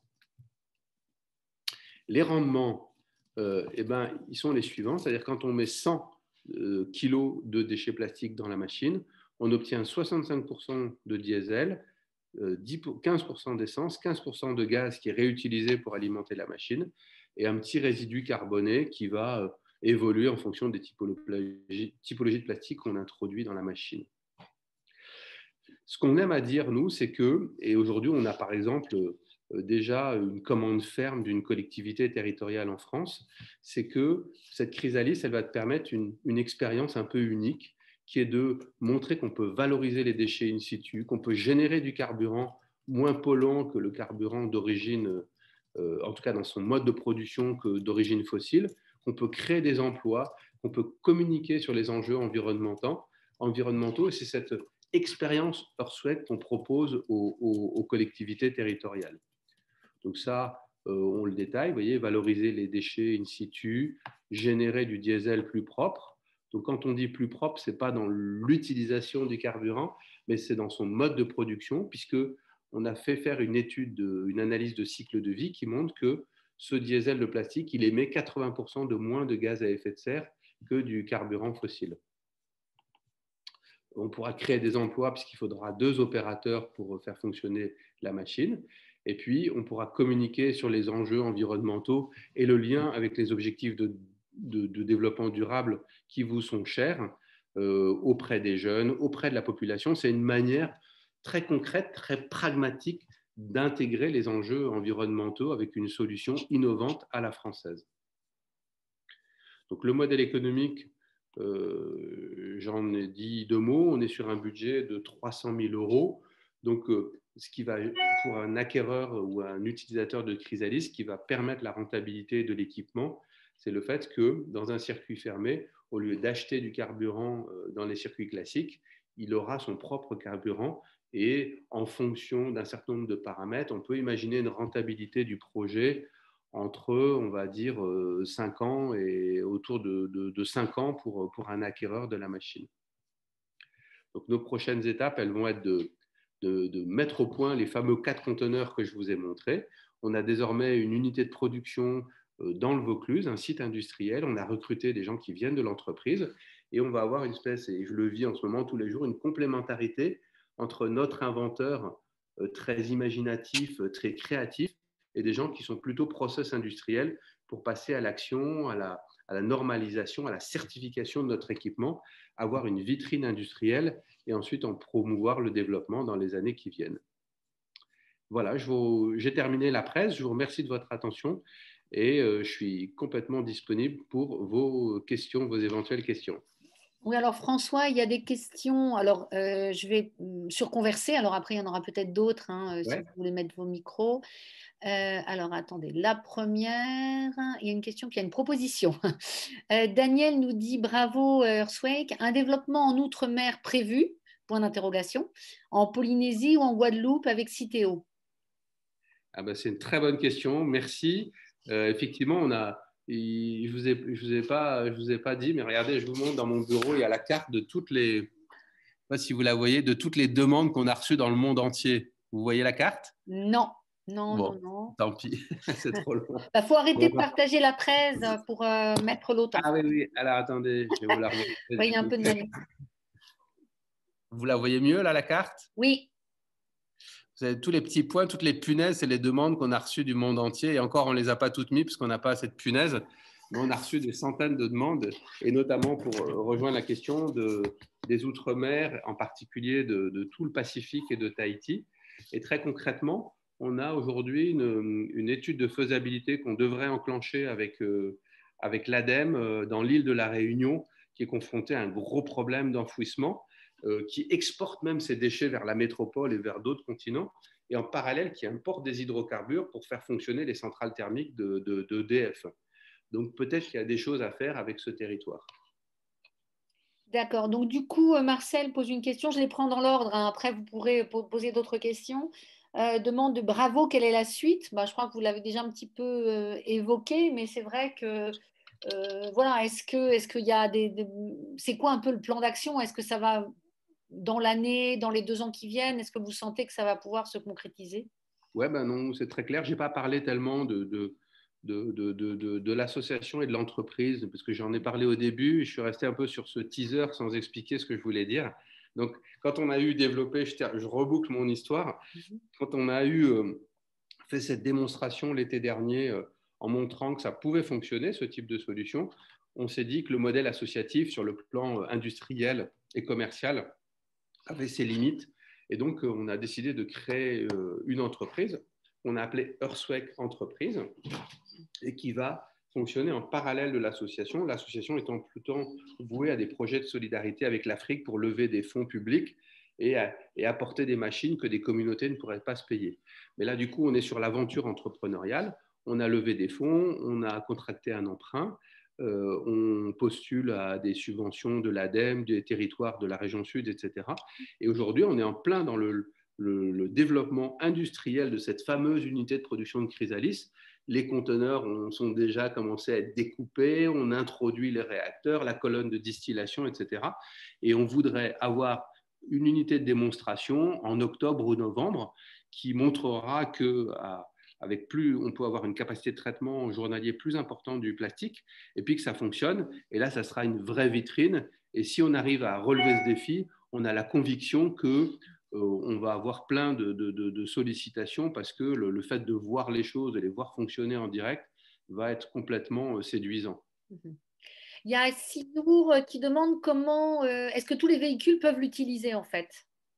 Les rendements, euh, eh ben, ils sont les suivants, c'est-à-dire quand on met cent euh, kilos de déchets plastiques dans la machine, on obtient soixante-cinq pour cent de diesel, euh, dix pour, quinze pour cent d'essence, quinze pour cent de gaz qui est réutilisé pour alimenter la machine et un petit résidu carboné qui va euh, évoluer en fonction des typologies, typologies de plastique qu'on introduit dans la machine. Ce qu'on aime à dire, nous, c'est que, et aujourd'hui, on a par exemple déjà une commande ferme d'une collectivité territoriale en France, c'est que cette chrysalis, elle va te permettre une, une expérience un peu unique qui est de montrer qu'on peut valoriser les déchets in situ, qu'on peut générer du carburant moins polluant que le carburant d'origine, euh, en tout cas dans son mode de production, que d'origine fossile, qu'on peut créer des emplois, qu'on peut communiquer sur les enjeux environnementaux, environnementaux et c'est cette expérience Earthwake qu'on propose aux, aux, aux collectivités territoriales. Donc ça, euh, on le détaille, vous voyez, valoriser les déchets in situ, générer du diesel plus propre. Donc quand on dit plus propre, ce n'est pas dans l'utilisation du carburant, mais c'est dans son mode de production, puisqu'on a fait faire une étude, de, une analyse de cycle de vie qui montre que ce diesel de plastique, il émet quatre-vingts pour cent de moins de gaz à effet de serre que du carburant fossile. On pourra créer des emplois puisqu'il faudra deux opérateurs pour faire fonctionner la machine. Et puis, on pourra communiquer sur les enjeux environnementaux et le lien avec les objectifs de, de, de développement durable qui vous sont chers euh, auprès des jeunes, auprès de la population. C'est une manière très concrète, très pragmatique d'intégrer les enjeux environnementaux avec une solution innovante à la française. Donc, le modèle économique, euh, j'en ai dit deux mots. On est sur un budget de trois cent mille euros. Donc, euh, ce qui va, pour un acquéreur ou un utilisateur de Chrysalis, ce qui va permettre la rentabilité de l'équipement, c'est le fait que dans un circuit fermé, au lieu d'acheter du carburant dans les circuits classiques, il aura son propre carburant et en fonction d'un certain nombre de paramètres, on peut imaginer une rentabilité du projet entre, on va dire, cinq ans et autour de, de, de cinq ans pour, pour un acquéreur de la machine. Donc, nos prochaines étapes, elles vont être de De, de mettre au point les fameux quatre conteneurs que je vous ai montrés. On a désormais une unité de production dans le Vaucluse, un site industriel. On a recruté des gens qui viennent de l'entreprise et on va avoir une espèce, et je le vis en ce moment tous les jours, une complémentarité entre notre inventeur très imaginatif, très créatif et des gens qui sont plutôt process industriels pour passer à l'action, à la, à la normalisation, à la certification de notre équipement, avoir une vitrine industrielle et ensuite en promouvoir le développement dans les années qui viennent. Voilà, j'ai terminé la presse. Je vous remercie de votre attention et euh, je suis complètement disponible pour vos questions, vos éventuelles questions. Oui, alors François, il y a des questions. Alors, euh, je vais surconverser. Alors après, il y en aura peut-être d'autres hein, ouais. Si vous voulez mettre vos micros. Euh, alors, attendez. La première, il y a une question, puis il y a une proposition. Euh, Daniel nous dit bravo Earthwake. Un développement en outre-mer prévu, point d'interrogation, en Polynésie ou en Guadeloupe avec Citeo? Ah ben, c'est une très bonne question. Merci. Euh, effectivement, on a. Et je ne vous, vous, vous ai pas dit, mais regardez, je vous montre dans mon bureau, il y a la carte de toutes les, pas si vous la voyez, de toutes les demandes qu'on a reçues dans le monde entier. Vous voyez la carte? Non, non, Bon, non, non. tant pis, c'est trop loin. Il bah, faut arrêter Bon. de partager la presse pour euh, mettre l'autre. Ah oui, oui, alors attendez, je vais vous la remontrer. Il y a un peu de manière. Vous la voyez mieux, là, la carte? Oui. Vous avez tous les petits points, toutes les punaises, c'est les demandes qu'on a reçues du monde entier. Et encore, on ne les a pas toutes mises parce qu'on n'a pas assez de punaises. Mais on a reçu des centaines de demandes, et notamment pour rejoindre la question de, des Outre-mer, en particulier de, de tout le Pacifique et de Tahiti. Et très concrètement, on a aujourd'hui une, une étude de faisabilité qu'on devrait enclencher avec, euh, avec l'ADEME euh, dans l'île de la Réunion, qui est confrontée à un gros problème d'enfouissement, euh, qui exporte même ses déchets vers la métropole et vers d'autres continents, et en parallèle qui importe des hydrocarbures pour faire fonctionner les centrales thermiques de, de, de E D F. Donc peut-être qu'il y a des choses à faire avec ce territoire. D'accord. Donc du coup, Marcel pose une question. Je les prends dans l'ordre, hein. Après, vous pourrez poser d'autres questions. Euh, demande de Bravo, quelle est la suite? Bah, je crois que vous l'avez déjà un petit peu euh, évoqué, mais c'est vrai que euh, voilà, est-ce que est-ce qu'il y a des, des... c'est quoi un peu le plan d'action? Est-ce que ça va dans l'année, dans les deux ans qui viennent? Est-ce que vous sentez que ça va pouvoir se concrétiser? Ouais, ben non, c'est très clair. Je n'ai pas parlé tellement de, de, de, de, de, de, de l'association et de l'entreprise, parce que j'en ai parlé au début. Je suis resté un peu sur ce teaser sans expliquer ce que je voulais dire. Donc, quand on a eu développé, je, je reboucle mon histoire, mm-hmm. Quand on a eu euh, fait cette démonstration l'été dernier euh, en montrant que ça pouvait fonctionner, ce type de solution, on s'est dit que le modèle associatif sur le plan industriel et commercial avait ses limites. Et donc, on a décidé de créer une entreprise qu'on a appelée Earthwake Entreprise et qui va fonctionner en parallèle de l'association. L'association étant plutôt vouée à des projets de solidarité avec l'Afrique pour lever des fonds publics et, à, et apporter des machines que des communautés ne pourraient pas se payer. Mais là, du coup, on est sur l'aventure entrepreneuriale. On a levé des fonds, on a contracté un emprunt. Euh, on postule à des subventions de l'ADEME, des territoires de la région sud, et cetera. Et aujourd'hui, on est en plein dans le, le, le développement industriel de cette fameuse unité de production de chrysalis. Les conteneurs ont, sont déjà commencé à être découpés, on introduit les réacteurs, la colonne de distillation, et cetera. Et on voudrait avoir une unité de démonstration en octobre ou novembre qui montrera que à, avec plus, on peut avoir une capacité de traitement journalier plus importante du plastique, et puis que ça fonctionne. Et là, ça sera une vraie vitrine. Et si on arrive à relever ce défi, on a la conviction que euh, on va avoir plein de, de, de, de sollicitations parce que le, le fait de voir les choses, de les voir fonctionner en direct, va être complètement euh, séduisant. Mm-hmm. Il y a Sidour qui demande comment, euh, est-ce que tous les véhicules peuvent l'utiliser en fait?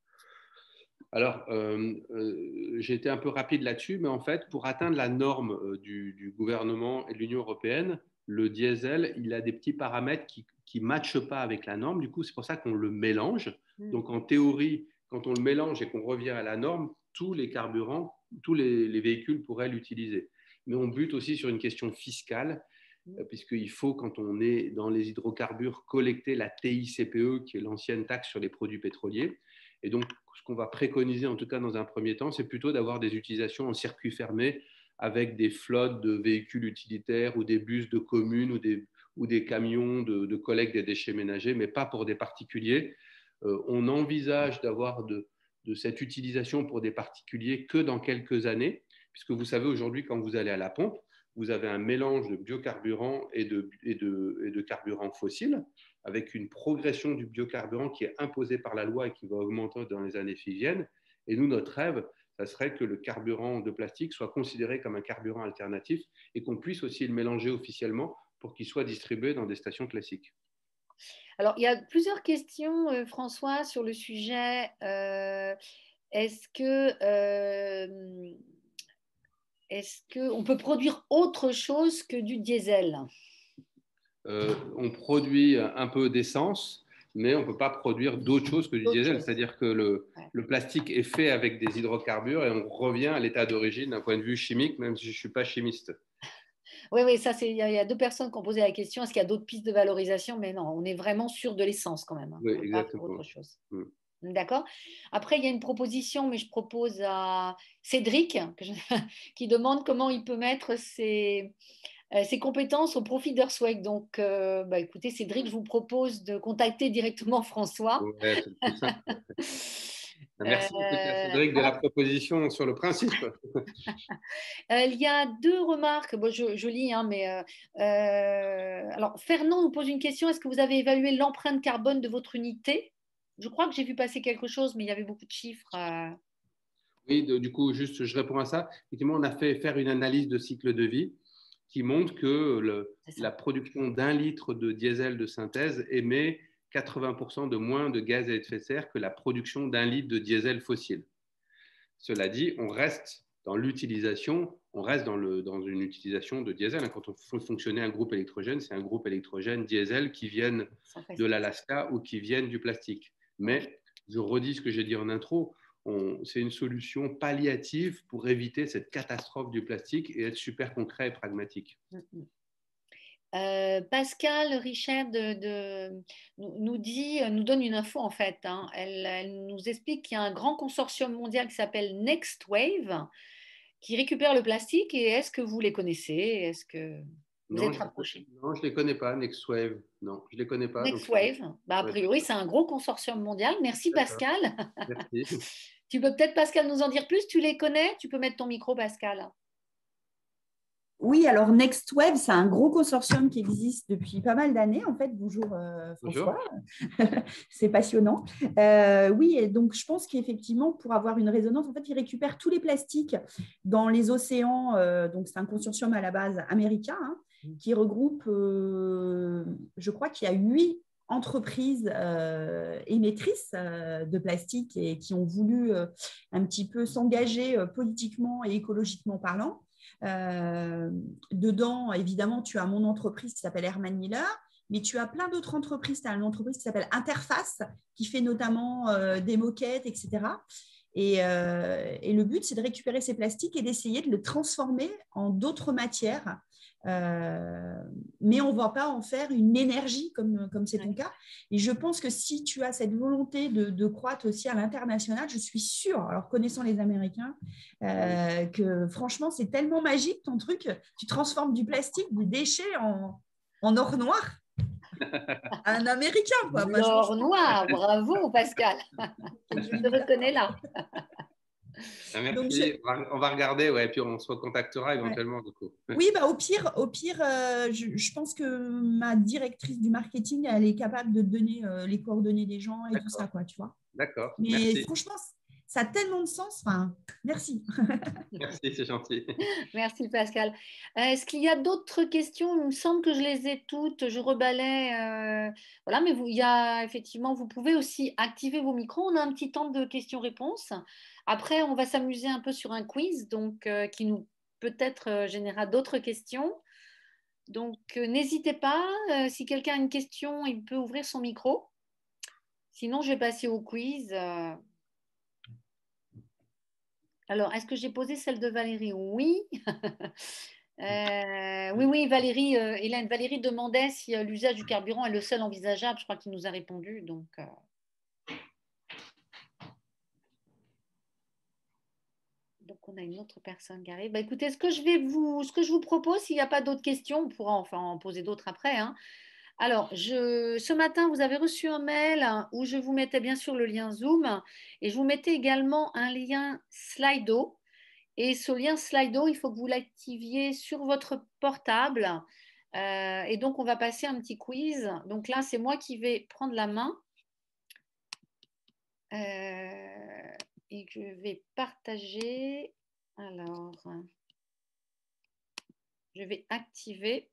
Alors, euh, euh, j'ai été un peu rapide là-dessus, mais en fait, pour atteindre la norme euh, du, du gouvernement et de l'Union européenne, le diesel, il a des petits paramètres qui ne matchent pas avec la norme. Du coup, c'est pour ça qu'on le mélange. Mmh. Donc, en théorie, quand on le mélange et qu'on revient à la norme, tous les carburants, tous les, les véhicules pourraient l'utiliser. Mais on bute aussi sur une question fiscale, mmh. euh, puisqu'il faut, quand on est dans les hydrocarbures, collecter la T I C P E, qui est l'ancienne taxe sur les produits pétroliers. Et donc, ce qu'on va préconiser, en tout cas dans un premier temps, c'est plutôt d'avoir des utilisations en circuit fermé avec des flottes de véhicules utilitaires ou des bus de communes ou des, ou des camions de, de collecte des déchets ménagers, mais pas pour des particuliers. Euh, on envisage d'avoir de, de cette utilisation pour des particuliers que dans quelques années, puisque vous savez, aujourd'hui, quand vous allez à la pompe, vous avez un mélange de biocarburants et de, et de, et de carburants fossiles, avec une progression du biocarburant qui est imposée par la loi et qui va augmenter dans les années qui viennent. Et nous, notre rêve, ça serait que le carburant de plastique soit considéré comme un carburant alternatif et qu'on puisse aussi le mélanger officiellement pour qu'il soit distribué dans des stations classiques. Alors, il y a plusieurs questions, euh, François, sur le sujet. Euh, est-ce que... Euh, est-ce qu'on peut produire autre chose que du diesel? Euh, on produit un peu d'essence, mais on ne peut pas produire d'autre chose que du diesel. C'est-à-dire que le, ouais. le plastique est fait avec des hydrocarbures et on revient à l'état d'origine d'un point de vue chimique, même si je ne suis pas chimiste. Oui, oui, ça, c'est, il y a deux personnes qui ont posé la question. Est-ce qu'il y a d'autres pistes de valorisation? Mais non, on est vraiment sur de l'essence quand même. Hein. Oui, exactement. Pas autre chose. Mm. D'accord. Après, il y a une proposition, mais je propose à Cédric que je... qui demande comment il peut mettre ses... euh, ses compétences au profit d'Earthwake. Donc, euh, bah, écoutez, Cédric, je vous propose de contacter directement François. Ouais, c'est le plus simple. Merci en tout cas, Euh, Cédric, de la proposition sur le principe. Euh, il y a deux remarques, bon, je, je lis, hein, mais euh, euh, alors Fernand nous pose une question, est-ce que vous avez évalué l'empreinte carbone de votre unité? Je crois que j'ai vu passer quelque chose, mais il y avait beaucoup de chiffres. euh. Oui, de- du coup, juste, je réponds à ça. Effectivement, on a fait faire une analyse de cycle de vie qui montre que le- C'est ça. la production d'un litre de diesel de synthèse émet quatre-vingts pour cent de moins de gaz à effet de serre que la production d'un litre de diesel fossile. Cela dit, on reste dans l'utilisation, on reste dans, le, dans une utilisation de diesel. Quand on fait fonctionner un groupe électrogène, c'est un groupe électrogène diesel qui viennent Sans de plastique. l'Alaska ou qui viennent du plastique. Mais je redis ce que j'ai dit en intro, on- c'est une solution palliative pour éviter cette catastrophe du plastique et être super concret et pragmatique. Mm, mm. Euh, Pascal Richard de, de- nous, nous dit, nous donne une info en fait, hein. Elle, elle nous explique qu'il y a un grand consortium mondial qui s'appelle Next Wave qui récupère le plastique. Et est-ce que vous les connaissez? Est-ce que vous Non, êtes je rapprochés? ne les connais pas, NextWave. Non, je ne les connais pas. Donc, Next Wave, bah, a ouais, priori, c'est un gros consortium mondial. Merci d'accord. Pascal. Merci. Tu peux peut-être, Pascal, nous en dire plus? Tu les connais? Tu peux mettre ton micro, Pascal. Oui, alors NextWave, c'est un gros consortium qui existe depuis pas mal d'années. En fait, bonjour euh, François, c'est passionnant. Euh, oui, et donc je pense qu'effectivement, pour avoir une résonance, en fait, ils récupèrent tous les plastiques dans les océans. Euh, donc c'est un consortium à la base américain, hein, qui regroupe, euh, je crois qu'il y a huit entreprises euh, émettrices euh, de plastique et qui ont voulu euh, un petit peu s'engager euh, politiquement et écologiquement parlant. Euh, dedans, évidemment, tu as mon entreprise qui s'appelle Herman Miller, mais tu as plein d'autres entreprises. Tu as une entreprise qui s'appelle Interface, qui fait notamment euh, des moquettes, et cetera. Et, euh, et le but, c'est de récupérer ces plastiques et d'essayer de les transformer en d'autres matières. Euh, mais on ne va pas en faire une énergie comme, comme c'est ton cas. Et je pense que si tu as cette volonté de, de croître aussi à l'international, je suis sûre, alors connaissant les Américains, euh, que franchement, c'est tellement magique ton truc. Tu transformes du plastique, des déchets en, en or noir. Un Américain, quoi. Moi, L'or noir, bravo Pascal. Je te reconnais là. Ah, merci. Donc, je... on, va, on va regarder, ouais, et puis on se recontactera éventuellement. Ouais. Du coup. Oui, bah, au pire, au pire euh, je, je pense que ma directrice du marketing, elle est capable de donner euh, les coordonnées des gens et tout ça, quoi, tu vois. D'accord. Mais merci. franchement, ça a tellement de sens. Enfin, merci. Merci, c'est gentil. Merci Pascal. Euh, Est-ce qu'il y a d'autres questions? Il me semble que je les ai toutes. Je rebalais. Euh, voilà, mais vous, il y a effectivement, vous pouvez aussi activer vos micros. On a un petit temps de questions-réponses. Après, on va s'amuser un peu sur un quiz, donc euh, qui nous peut-être euh, générera d'autres questions. Donc, euh, n'hésitez pas. Euh, si quelqu'un a une question, il peut ouvrir son micro. Sinon, je vais passer au quiz. Euh, Alors, est-ce que j'ai posé celle de Valérie? Oui. euh, oui, oui, Valérie, euh, Hélène, Valérie demandait si euh, l'usage du carburant est le seul envisageable. Je crois qu'il nous a répondu. Donc, euh... donc, on a une autre personne qui arrive. Bah, écoutez, ce que je vais vous, ce que je vous propose, s'il n'y a pas d'autres questions, on pourra enfin en poser d'autres après. Hein. Alors, je, ce matin, vous avez reçu un mail où je vous mettais bien sûr le lien Zoom et je vous mettais également un lien Slido. Et ce lien Slido, il faut que vous l'activiez sur votre portable. Euh, et donc, on va passer un petit quiz. Donc là, c'est moi qui vais prendre la main. Euh, et je vais partager. Alors, je vais activer.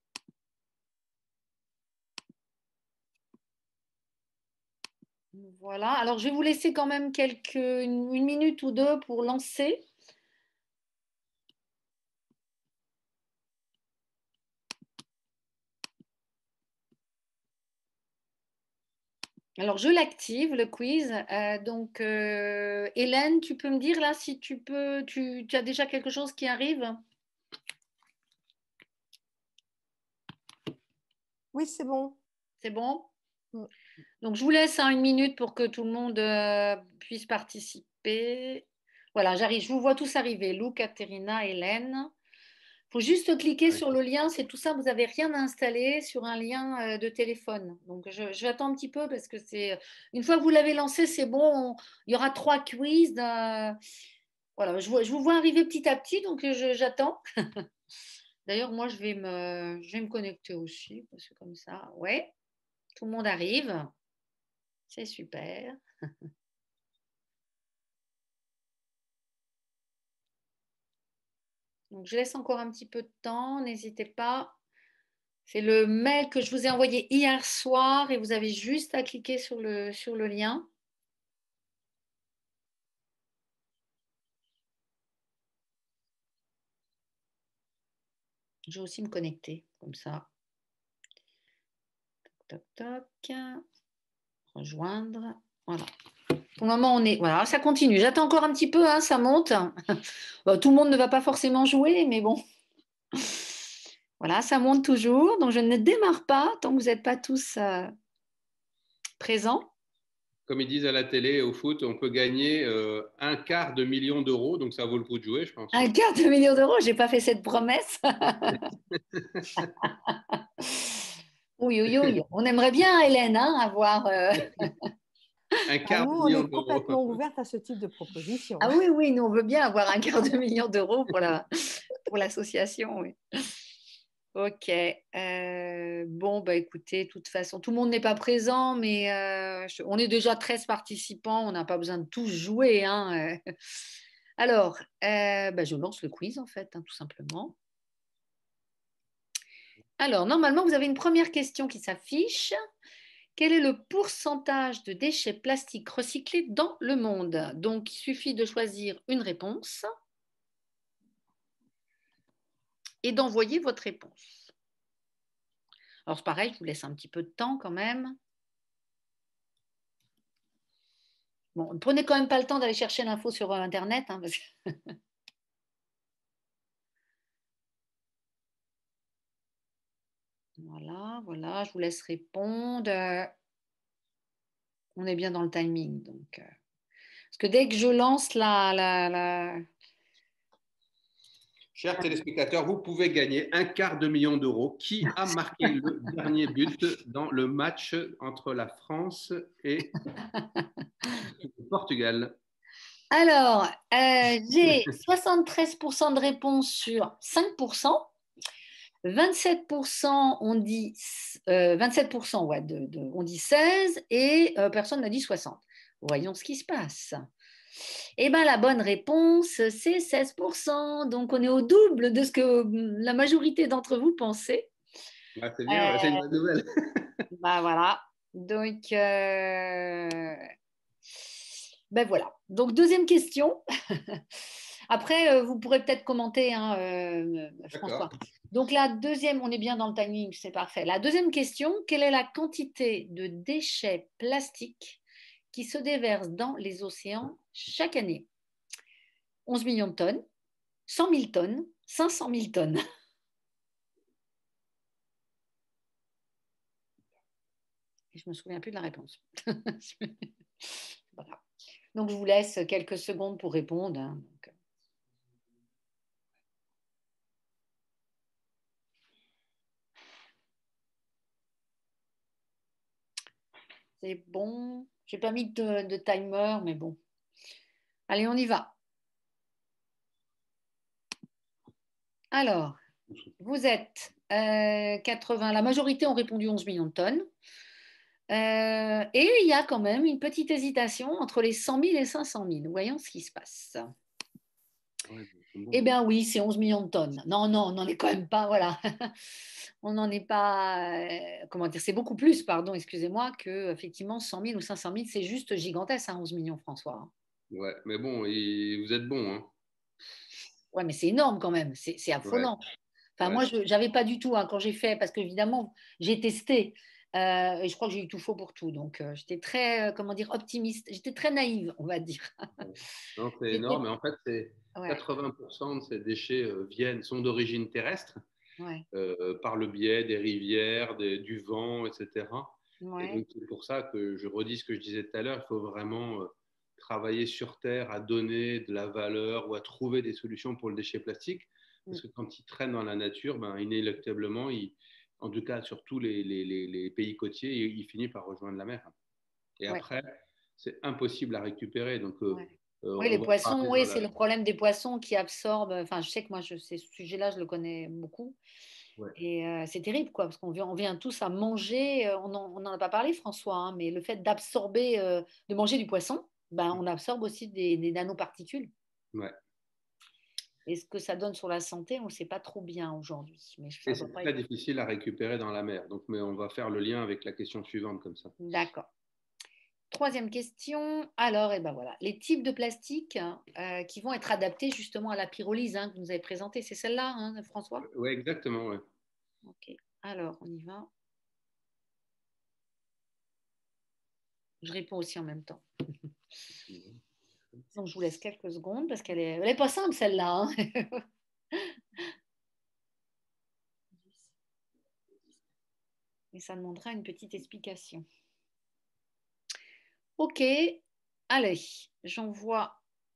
Voilà. Alors, je vais vous laisser quand même quelques, une, une minute ou deux pour lancer. Alors, je l'active, le quiz. Euh, donc, euh, Hélène, tu peux me dire là si tu peux, tu, tu as déjà quelque chose qui arrive? Oui, c'est bon. C'est bon? Mm. Donc, je vous laisse hein, une minute pour que tout le monde euh, puisse participer. Voilà, j'arrive. Je vous vois tous arriver. Lou, Katerina, Hélène, faut juste cliquer sur le lien, c'est tout ça, vous n'avez rien à installer sur un lien de téléphone. Donc, je, je attends un petit peu parce que c'est une fois que vous l'avez lancé, c'est bon. On, il y aura trois quiz. Euh, voilà, je, vois, je vous vois arriver petit à petit, donc j'attends. D'ailleurs, moi, je vais, me, je vais me connecter aussi parce que comme ça, ouais, tout le monde arrive. C'est super. Donc, je laisse encore un petit peu de temps, n'hésitez pas. C'est le mail que je vous ai envoyé hier soir et vous avez juste à cliquer sur le, sur le lien. Je vais aussi me connecter comme ça. Toc, toc, toc. Rejoindre. Voilà. Pour le moment, on est. Voilà, ça continue. J'attends encore un petit peu, hein, ça monte. Bon, tout le monde ne va pas forcément jouer, mais bon. Voilà, ça monte toujours. Donc, je ne démarre pas tant que vous n'êtes pas tous euh, présents. Comme ils disent à la télé, au foot, on peut gagner euh, un quart de million d'euros. Donc, ça vaut le coup de jouer, je pense. Un quart de million d'euros, je n'ai pas fait cette promesse. Oui, oui, oui. On aimerait bien, Hélène, hein, avoir. Euh... Un quart ah, nous, de million on est complètement ouverte à ce type de proposition. Ah oui, oui, nous, on veut bien avoir un quart de million d'euros pour la, pour l'association. Oui. Ok. Euh, bon, bah écoutez, de toute façon, tout le monde n'est pas présent, mais euh, je, on est déjà treize participants, on n'a pas besoin de tous jouer. Hein. Alors, euh, bah, je lance le quiz, en fait, hein, tout simplement. Alors, normalement, vous avez une première question qui s'affiche. Quel est le pourcentage de déchets plastiques recyclés dans le monde? Donc, il suffit de choisir une réponse et d'envoyer votre réponse. Alors, c'est pareil, je vous laisse un petit peu de temps quand même. Bon, ne prenez quand même pas le temps d'aller chercher l'info sur Internet. Hein, parce que... Voilà, voilà, je vous laisse répondre. On est bien dans le timing. Donc, euh... Parce que dès que je lance la... la, la... Chers téléspectateurs, vous pouvez gagner un quart de million d'euros. Qui a marqué le dernier but dans le match entre la France et le Portugal? Alors, euh, j'ai soixante-treize pour cent de réponses sur cinq pour cent. vingt-sept pour cent on dit, euh, vingt-sept pour cent ouais, de, de, on dit seize et euh, personne n'a dit soixante. Voyons ce qui se passe. Eh bien, la bonne réponse, c'est seize pour cent. Donc, on est au double de ce que la majorité d'entre vous pensaient. Ah, c'est bien, euh, c'est une bonne nouvelle. Ben voilà. Donc, euh... ben voilà. Donc, deuxième question. Après, vous pourrez peut-être commenter, hein, euh, François. Donc, la deuxième, on est bien dans le timing, c'est parfait. La deuxième question, quelle est la quantité de déchets plastiques qui se déversent dans les océans chaque année? onze millions de tonnes, cent mille tonnes, cinq cent mille tonnes. Et je ne me souviens plus de la réponse. Voilà. Donc, je vous laisse quelques secondes pour répondre. Hein. Donc, c'est bon. Je n'ai pas mis de, de timer, mais bon. Allez, on y va. Alors, vous êtes euh, quatre-vingts. La majorité ont répondu onze millions de tonnes. Euh, et il y a quand même une petite hésitation entre les cent mille et cinq cent mille. Voyons ce qui se passe. Ouais, bon. Eh bien oui, c'est onze millions de tonnes. Non, non, on n'en est quand même pas, voilà. On n'en est pas, euh, comment dire, c'est beaucoup plus, pardon, excusez-moi, que effectivement cent mille ou cinq cent mille, c'est juste gigantesque, hein, onze millions, François. Ouais, mais bon, et vous êtes bon, hein. Ouais, mais c'est énorme quand même, c'est, c'est affolant. Ouais. Enfin, ouais. Moi, je n'avais pas du tout, hein, quand j'ai fait, parce qu'évidemment, j'ai testé, euh, et je crois que j'ai eu tout faux pour tout. Donc, euh, j'étais très, euh, comment dire, optimiste. J'étais très naïve, on va dire. Non, c'est énorme, mais en fait, c'est ouais. quatre-vingts pour cent de ces déchets euh, viennent, sont d'origine terrestre, ouais. euh, par le biais des rivières, des, du vent, et cetera. Ouais. Et donc, c'est pour ça que je redis ce que je disais tout à l'heure, il faut vraiment... Euh, travailler sur Terre à donner de la valeur ou à trouver des solutions pour le déchet plastique. Parce que quand il traîne dans la nature, ben, inéluctablement, il, en tout cas sur tous les, les, les, les pays côtiers, il, il finit par rejoindre la mer. Et ouais. après, c'est impossible à récupérer. Donc, euh, ouais. euh, oui, les poissons, oui, c'est la... le problème des poissons qui absorbent. Enfin, je sais que moi, je, ce sujet-là, je le connais beaucoup. Ouais. Et euh, c'est terrible, quoi, parce qu'on vient, on vient tous à manger. On n'en a pas parlé, François, hein, mais le fait d'absorber, euh, de manger du poisson, ben, on absorbe aussi des, des nanoparticules. Ouais. Et ce que ça donne sur la santé, on ne sait pas trop bien aujourd'hui. C'est très être... difficile à récupérer dans la mer. Donc, mais on va faire le lien avec la question suivante comme ça. D'accord. Troisième question. Alors, eh ben voilà, les types de plastique euh, qui vont être adaptés justement à la pyrolyse hein, que vous nous avez présentée, c'est celle-là, hein, François? Oui, exactement. Ouais. Ok. Alors, on y va. Je réponds aussi en même temps. Donc, je vous laisse quelques secondes parce qu'elle est, elle est pas simple celle-là. Hein. Et ça demandera une petite explication. Ok, allez, j'envoie.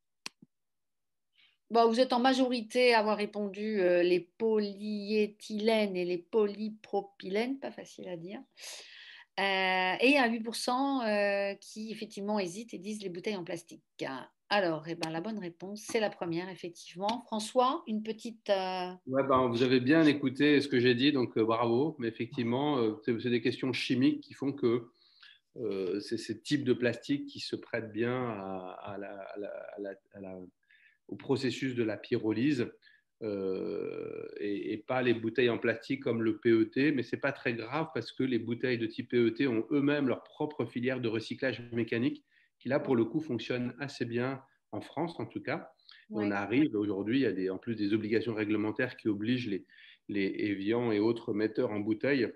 Bon, vous êtes en majorité à avoir répondu euh, les polyéthylènes et les polypropylènes, pas facile à dire. Euh, et il y a huit pour cent euh, qui effectivement hésitent et disent les bouteilles en plastique. Alors, eh ben, la bonne réponse, c'est la première, effectivement. François, une petite… Euh... Ouais, ben, vous avez bien écouté ce que j'ai dit, donc euh, bravo. Mais effectivement, euh, c'est des questions chimiques qui font que euh, c'est ces types de plastique qui se prêtent bien à, à la, à la, à la, à la, au processus de la pyrolyse euh, et, et pas les bouteilles en plastique comme le P E T. Mais ce n'est pas très grave parce que les bouteilles de type P E T ont eux-mêmes leur propre filière de recyclage mécanique qui, là, pour le coup, fonctionne assez bien en France, en tout cas. Ouais. On arrive aujourd'hui, il y a des, en plus des obligations réglementaires qui obligent les, les Evian et autres metteurs en bouteille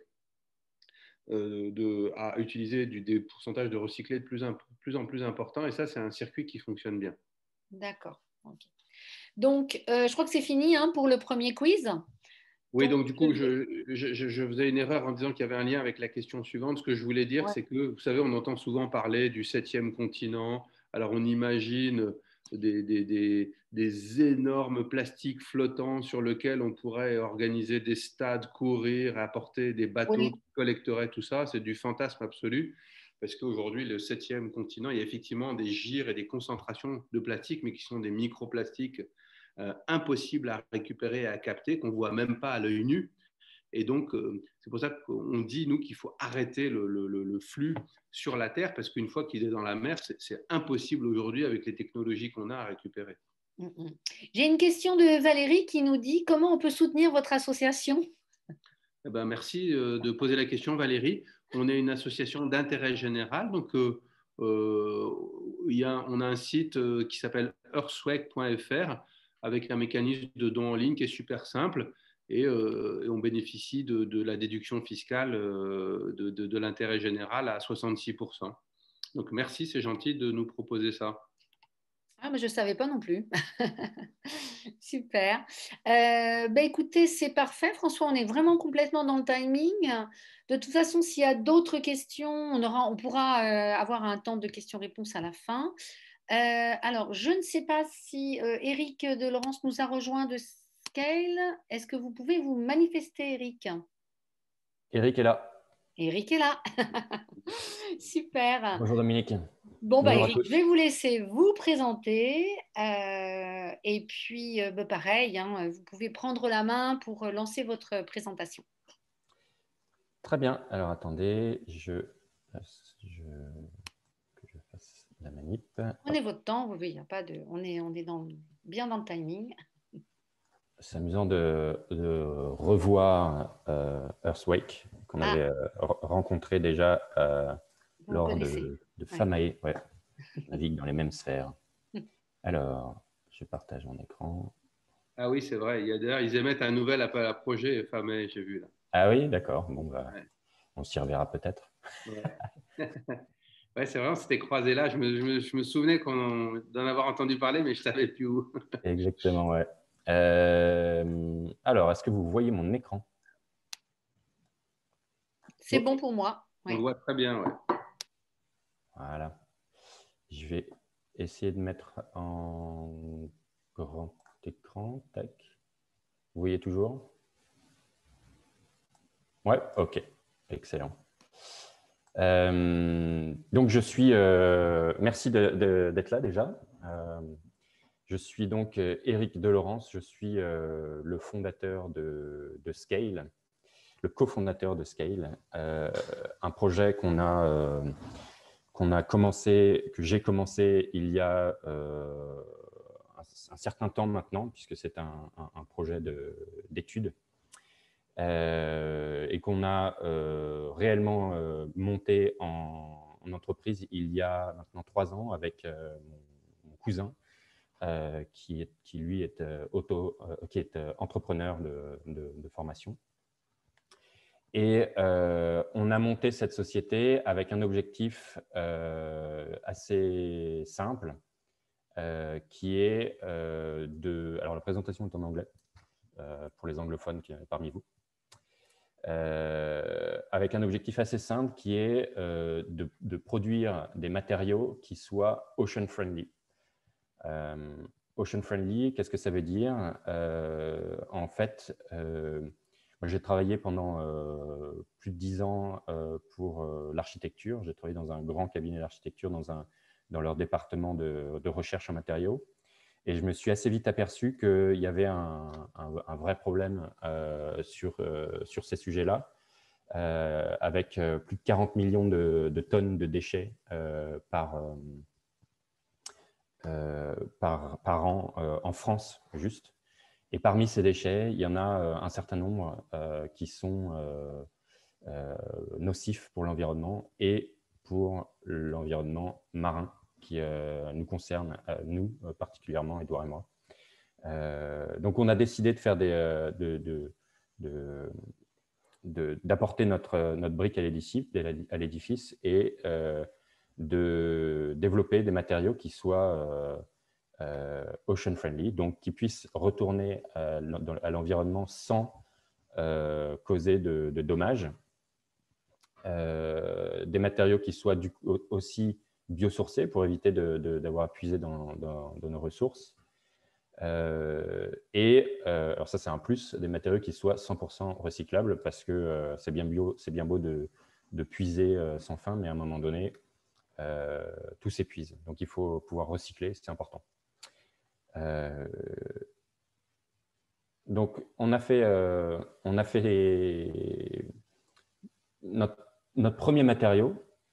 euh, de, à utiliser du, des pourcentages de recyclés de plus, un, plus en plus importants. Et ça, c'est un circuit qui fonctionne bien. D'accord. Okay. Donc, euh, je crois que c'est fini hein, pour le premier quiz. Oui, donc, donc du coup, je, je, je faisais une erreur en disant qu'il y avait un lien avec la question suivante. Ce que je voulais dire, ouais. c'est que, vous savez, on entend souvent parler du septième continent. Alors, on imagine des, des, des, des énormes plastiques flottants sur lesquels on pourrait organiser des stades, courir, apporter des bateaux oui. qui collecteraient tout ça. C'est du fantasme absolu. Parce qu'aujourd'hui, le septième continent, il y a effectivement des gires et des concentrations de plastique, mais qui sont des microplastiques euh, impossibles à récupérer et à capter, qu'on ne voit même pas à l'œil nu. Et donc, euh, c'est pour ça qu'on dit, nous, qu'il faut arrêter le, le, le flux sur la Terre, parce qu'une fois qu'il est dans la mer, c'est impossible aujourd'hui avec les technologies qu'on a à récupérer. Mm-hmm. J'ai une question de Valérie qui nous dit, comment on peut soutenir votre association ? Eh ben, merci de poser la question, Valérie. On est une association d'intérêt général. Donc, euh, euh, y a, on a un site euh, qui s'appelle earthwake point F R avec un mécanisme de don en ligne qui est super simple et, euh, et on bénéficie de, de la déduction fiscale euh, de, de, de l'intérêt général à soixante-six pour cent. Donc, merci, c'est gentil de nous proposer ça. Ah, mais je ne savais pas non plus. Super. Euh, bah, écoutez, c'est parfait. François, on est vraiment complètement dans le timing. De toute façon, s'il y a d'autres questions, on, aura, on pourra euh, avoir un temps de questions-réponses à la fin. Euh, alors, je ne sais pas si euh, Eric de Laurence nous a rejoint de Scale. Est-ce que vous pouvez vous manifester, Eric? Eric est là. Eric est là. Super. Bonjour Dominique. Bon, bah, Eric, je vais vous laisser vous présenter. Euh, et puis, euh, bah, pareil, hein, vous pouvez prendre la main pour lancer votre présentation. Très bien. Alors, attendez, je, je, que je fasse la manip. Prenez votre temps. Vous voyez, y a pas de, on est, on est dans, bien dans le timing. C'est amusant de, de revoir euh, Earthwake, qu'on ah. avait euh, rencontré déjà euh, lors de, de Famae. Ouais. On navigue dans les mêmes sphères. Alors, je partage mon écran. Ah oui, c'est vrai. Il y a d'ailleurs, ils émettent un nouvel appel à projet Famae, j'ai vu là. Ah oui, d'accord. Bon, bah, ouais. On s'y reverra peut-être. Ouais, ouais c'est vrai, on s'était croisés là. Je me, je me, je me souvenais d'en avoir entendu parler, mais je ne savais plus où. Exactement, ouais. Euh, alors, est-ce que vous voyez mon écran? C'est bon pour moi. On ouais. le voit très bien, ouais. Voilà. Je vais essayer de mettre en grand écran. Tac. Vous voyez toujours? Ouais, ok, excellent. Euh, donc, je suis… Euh, merci d'être de, de, là déjà. Euh, je suis donc Éric Delorence, je suis euh, le fondateur de, de Scale, le cofondateur de Scale, euh, un projet qu'on a, euh, qu'on a commencé, que j'ai commencé il y a euh, un, un certain temps maintenant, puisque c'est un, un, un projet d'études. Euh, et qu'on a euh, réellement euh, monté en, en entreprise il y a maintenant trois ans avec euh, mon, mon cousin euh, qui, est, qui lui est, euh, auto, euh, qui est euh, entrepreneur de, de, de formation. Et euh, on a monté cette société avec un objectif euh, assez simple euh, qui est euh, de… Alors la présentation est en anglais euh, pour les anglophones qui, parmi vous. Euh, avec un objectif assez simple qui est euh, de, de produire des matériaux qui soient ocean friendly. Euh, ocean friendly, qu'est-ce que ça veut dire? euh, En fait, euh, moi j'ai travaillé pendant euh, plus de dix ans euh, pour euh, l'architecture. J'ai travaillé dans un grand cabinet d'architecture dans, un, dans leur département de, de recherche en matériaux. Et je me suis assez vite aperçu qu'il y avait un, un, un vrai problème euh, sur, euh, sur ces sujets-là, euh, avec euh, plus de quarante millions de, de tonnes de déchets euh, par, euh, euh, par, par an euh, en France, juste. Et parmi ces déchets, il y en a euh, un certain nombre euh, qui sont euh, euh, nocifs pour l'environnement et pour l'environnement marin, qui euh, nous concerne, euh, nous euh, particulièrement, Edouard et moi. Euh, donc, on a décidé de faire des, euh, de, de, de, d'apporter notre, notre brique à l'édifice et euh, de développer des matériaux qui soient euh, euh, ocean friendly, donc qui puissent retourner euh, à l'environnement sans euh, causer de, de dommages. Euh, des matériaux qui soient du, aussi biosourcés pour éviter d'avoir à puiser dans, dans, dans nos ressources. Euh, et, euh, alors ça c'est un plus, des matériaux qui soient cent pour cent recyclables parce que euh, c'est bien, bien beau de, de puiser euh, sans fin, mais à un moment donné, euh, tout s'épuise. Donc il faut pouvoir recycler, c'est important. Euh, donc on a fait, euh, on a fait les... notre, notre premier matériau,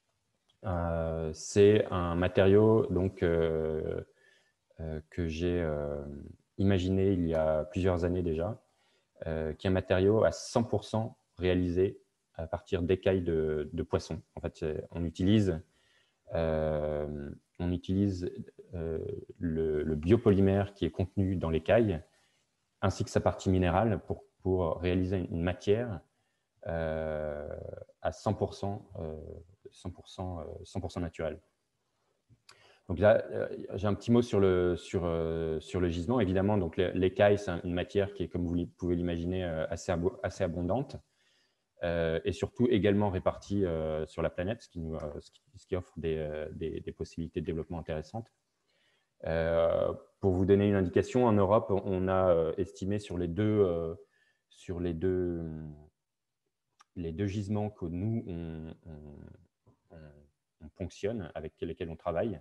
euh, c'est un matériau donc, euh, euh, que j'ai euh, imaginé il y a plusieurs années déjà, euh, qui est un matériau à cent pour cent réalisé à partir d'écailles de, de poissons. En fait, on utilise, euh, on utilise euh, le, le biopolymère qui est contenu dans l'écaille, ainsi que sa partie minérale, pour, pour réaliser une matière euh, à cent pour cent, euh, cent pour cent, cent pour cent naturelle. Donc là, j'ai un petit mot sur le, sur, euh, sur le gisement. Évidemment, donc l'écaille, c'est une matière qui est, comme vous pouvez l'imaginer, assez, assez abondante euh, et surtout également répartie euh, sur la planète, ce qui, nous, euh, ce qui, ce qui offre des, euh, des, des possibilités de développement intéressantes. Euh, pour vous donner une indication, en Europe, on a euh, estimé sur les deux, euh, sur les deux, les deux gisements que nous, on, on, on, on ponctionne, avec lesquels on travaille,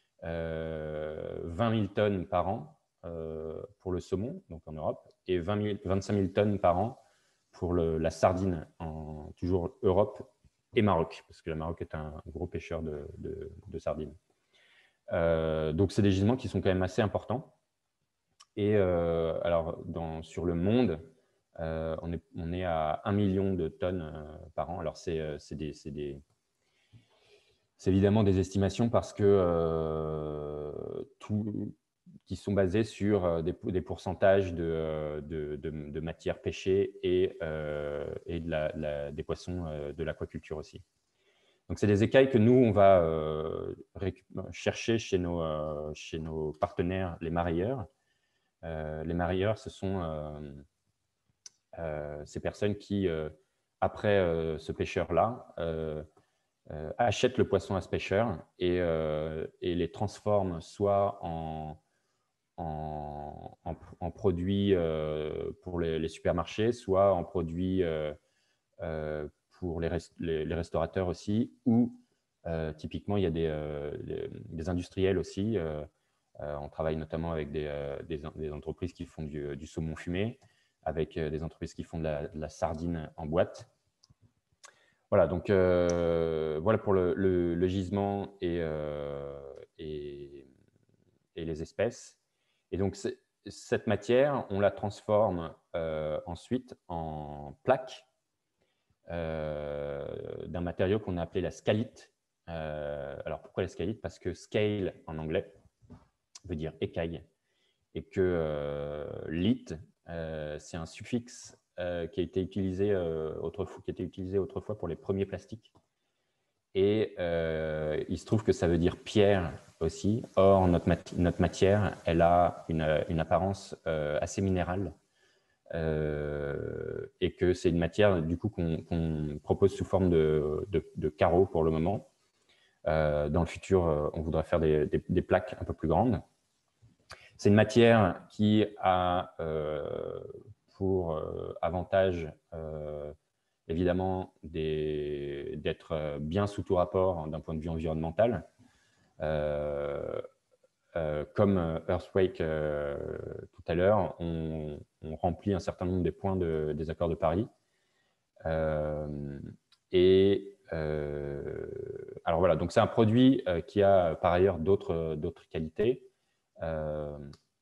Euh, vingt mille tonnes par an euh, pour le saumon, donc en Europe, et vingt mille, vingt-cinq mille tonnes par an pour le, la sardine, en toujours Europe et Maroc, parce que le Maroc est un gros pêcheur de, de, de sardines. Euh, donc, c'est des gisements qui sont quand même assez importants. Et euh, alors, dans, sur le monde, euh, on, est, on est à un million de tonnes euh, par an. Alors, c'est des, des C'est évidemment des estimations parce que euh, tout, qui sont basées sur des, des pourcentages de, de, de, de matières pêchées et, euh, et de la, la, des poissons euh, de l'aquaculture aussi. Donc, c'est des écailles que nous, on va euh, chercher chez nos, euh, chez nos partenaires, les marailleurs. Euh, les marailleurs, ce sont euh, euh, ces personnes qui, euh, après euh, ce pêcheur-là, euh, Euh, achètent le poisson à ce pêcheur et, euh, et les transforment soit en, en, en, en produits euh, pour les, les supermarchés, soit en produits euh, euh, pour les, rest les, les restaurateurs aussi, ou euh, typiquement, il y a des, euh, des, des industriels aussi. Euh, euh, on travaille notamment avec des, euh, des, des entreprises qui font du, du saumon fumé, avec euh, des entreprises qui font de la, de la sardine en boîte. Voilà, donc euh, voilà pour le, le, le gisement et, euh, et, et les espèces. Et donc, cette matière, on la transforme euh, ensuite en plaques euh, d'un matériau qu'on a appelé la scalite. Euh, alors, pourquoi la scalite? Parce que scale en anglais veut dire écaille et que euh, lit, euh, c'est un suffixe euh, qui a été utilisé euh, autrefois, qui a été utilisé autrefois pour les premiers plastiques. Et euh, il se trouve que ça veut dire pierre aussi. Or, notre, mat notre matière, elle a une, une apparence euh, assez minérale euh, et que c'est une matière du coup qu'on qu'on propose sous forme de, de, de carreaux pour le moment. Euh, dans le futur, on voudrait faire des, des, des plaques un peu plus grandes. C'est une matière qui a euh, pour euh, avantage euh, évidemment d'être bien sous tout rapport d'un point de vue environnemental. Euh, euh, comme Earthquake euh, tout à l'heure, on, on remplit un certain nombre des points de, des accords de Paris. Euh, et euh, alors voilà, donc c'est un produit euh, qui a par ailleurs d'autres d'autres qualités. Euh,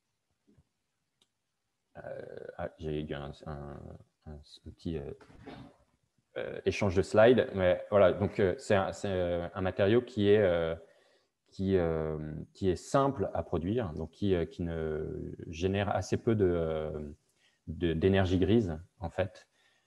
euh, ah, j'ai eu un, un, un, un petit euh, euh, échange de slides, mais voilà, donc euh, c'est un, un matériau qui est euh, qui, euh, qui est simple à produire, donc qui, euh, qui ne génère assez peu de d'énergie grise en fait.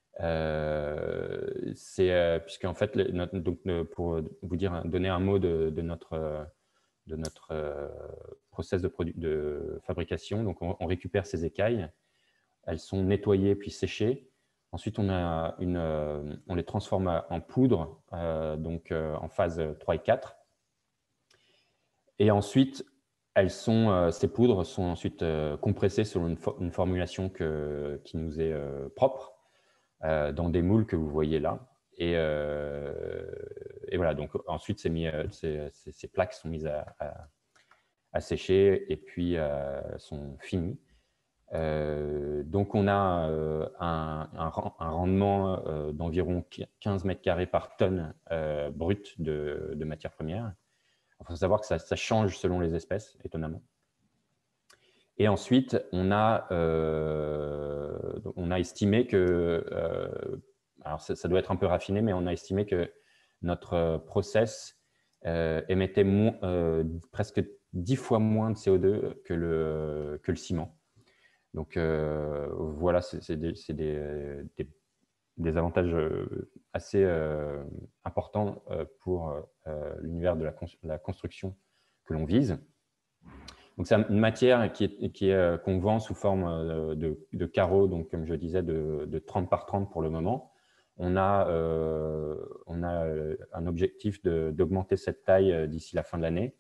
Euh, c'est euh, puisque en fait, le, notre, donc, pour vous dire, donner un mot de, de notre de notre euh, process de, de fabrication, donc on, on récupère ces écailles, elles sont nettoyées puis séchées. Ensuite, on, a une, euh, on les transforme en poudre, euh, donc euh, en phase trois et quatre. Et ensuite, elles sont, euh, ces poudres sont ensuite euh, compressées selon une, fo une formulation que, qui nous est euh, propre, euh, dans des moules que vous voyez là. Et, euh, et voilà, donc ensuite, ces, mis, ces, ces, ces plaques sont mises à, à, à sécher et puis euh, sont finies. Euh, donc, on a euh, un, un, un rendement euh, d'environ quinze mètres carrés par tonne euh, brute de, de matière première. Il faut savoir que ça, ça change selon les espèces, étonnamment. Et ensuite, on a, euh, on a estimé que, euh, alors ça, ça doit être un peu raffiné, mais on a estimé que notre process euh, émettait euh, presque dix fois moins de C O deux que le, que le ciment. Donc euh, voilà, c'est des, des, des, des avantages assez euh, importants pour euh, l'univers de la, la construction que l'on vise. Donc c'est une matière qui est, qui est, qu'on vend sous forme de, de carreaux, donc comme je disais, de, de trente par trente pour le moment. On a, euh, on a un objectif d'augmenter cette taille d'ici la fin de l'année.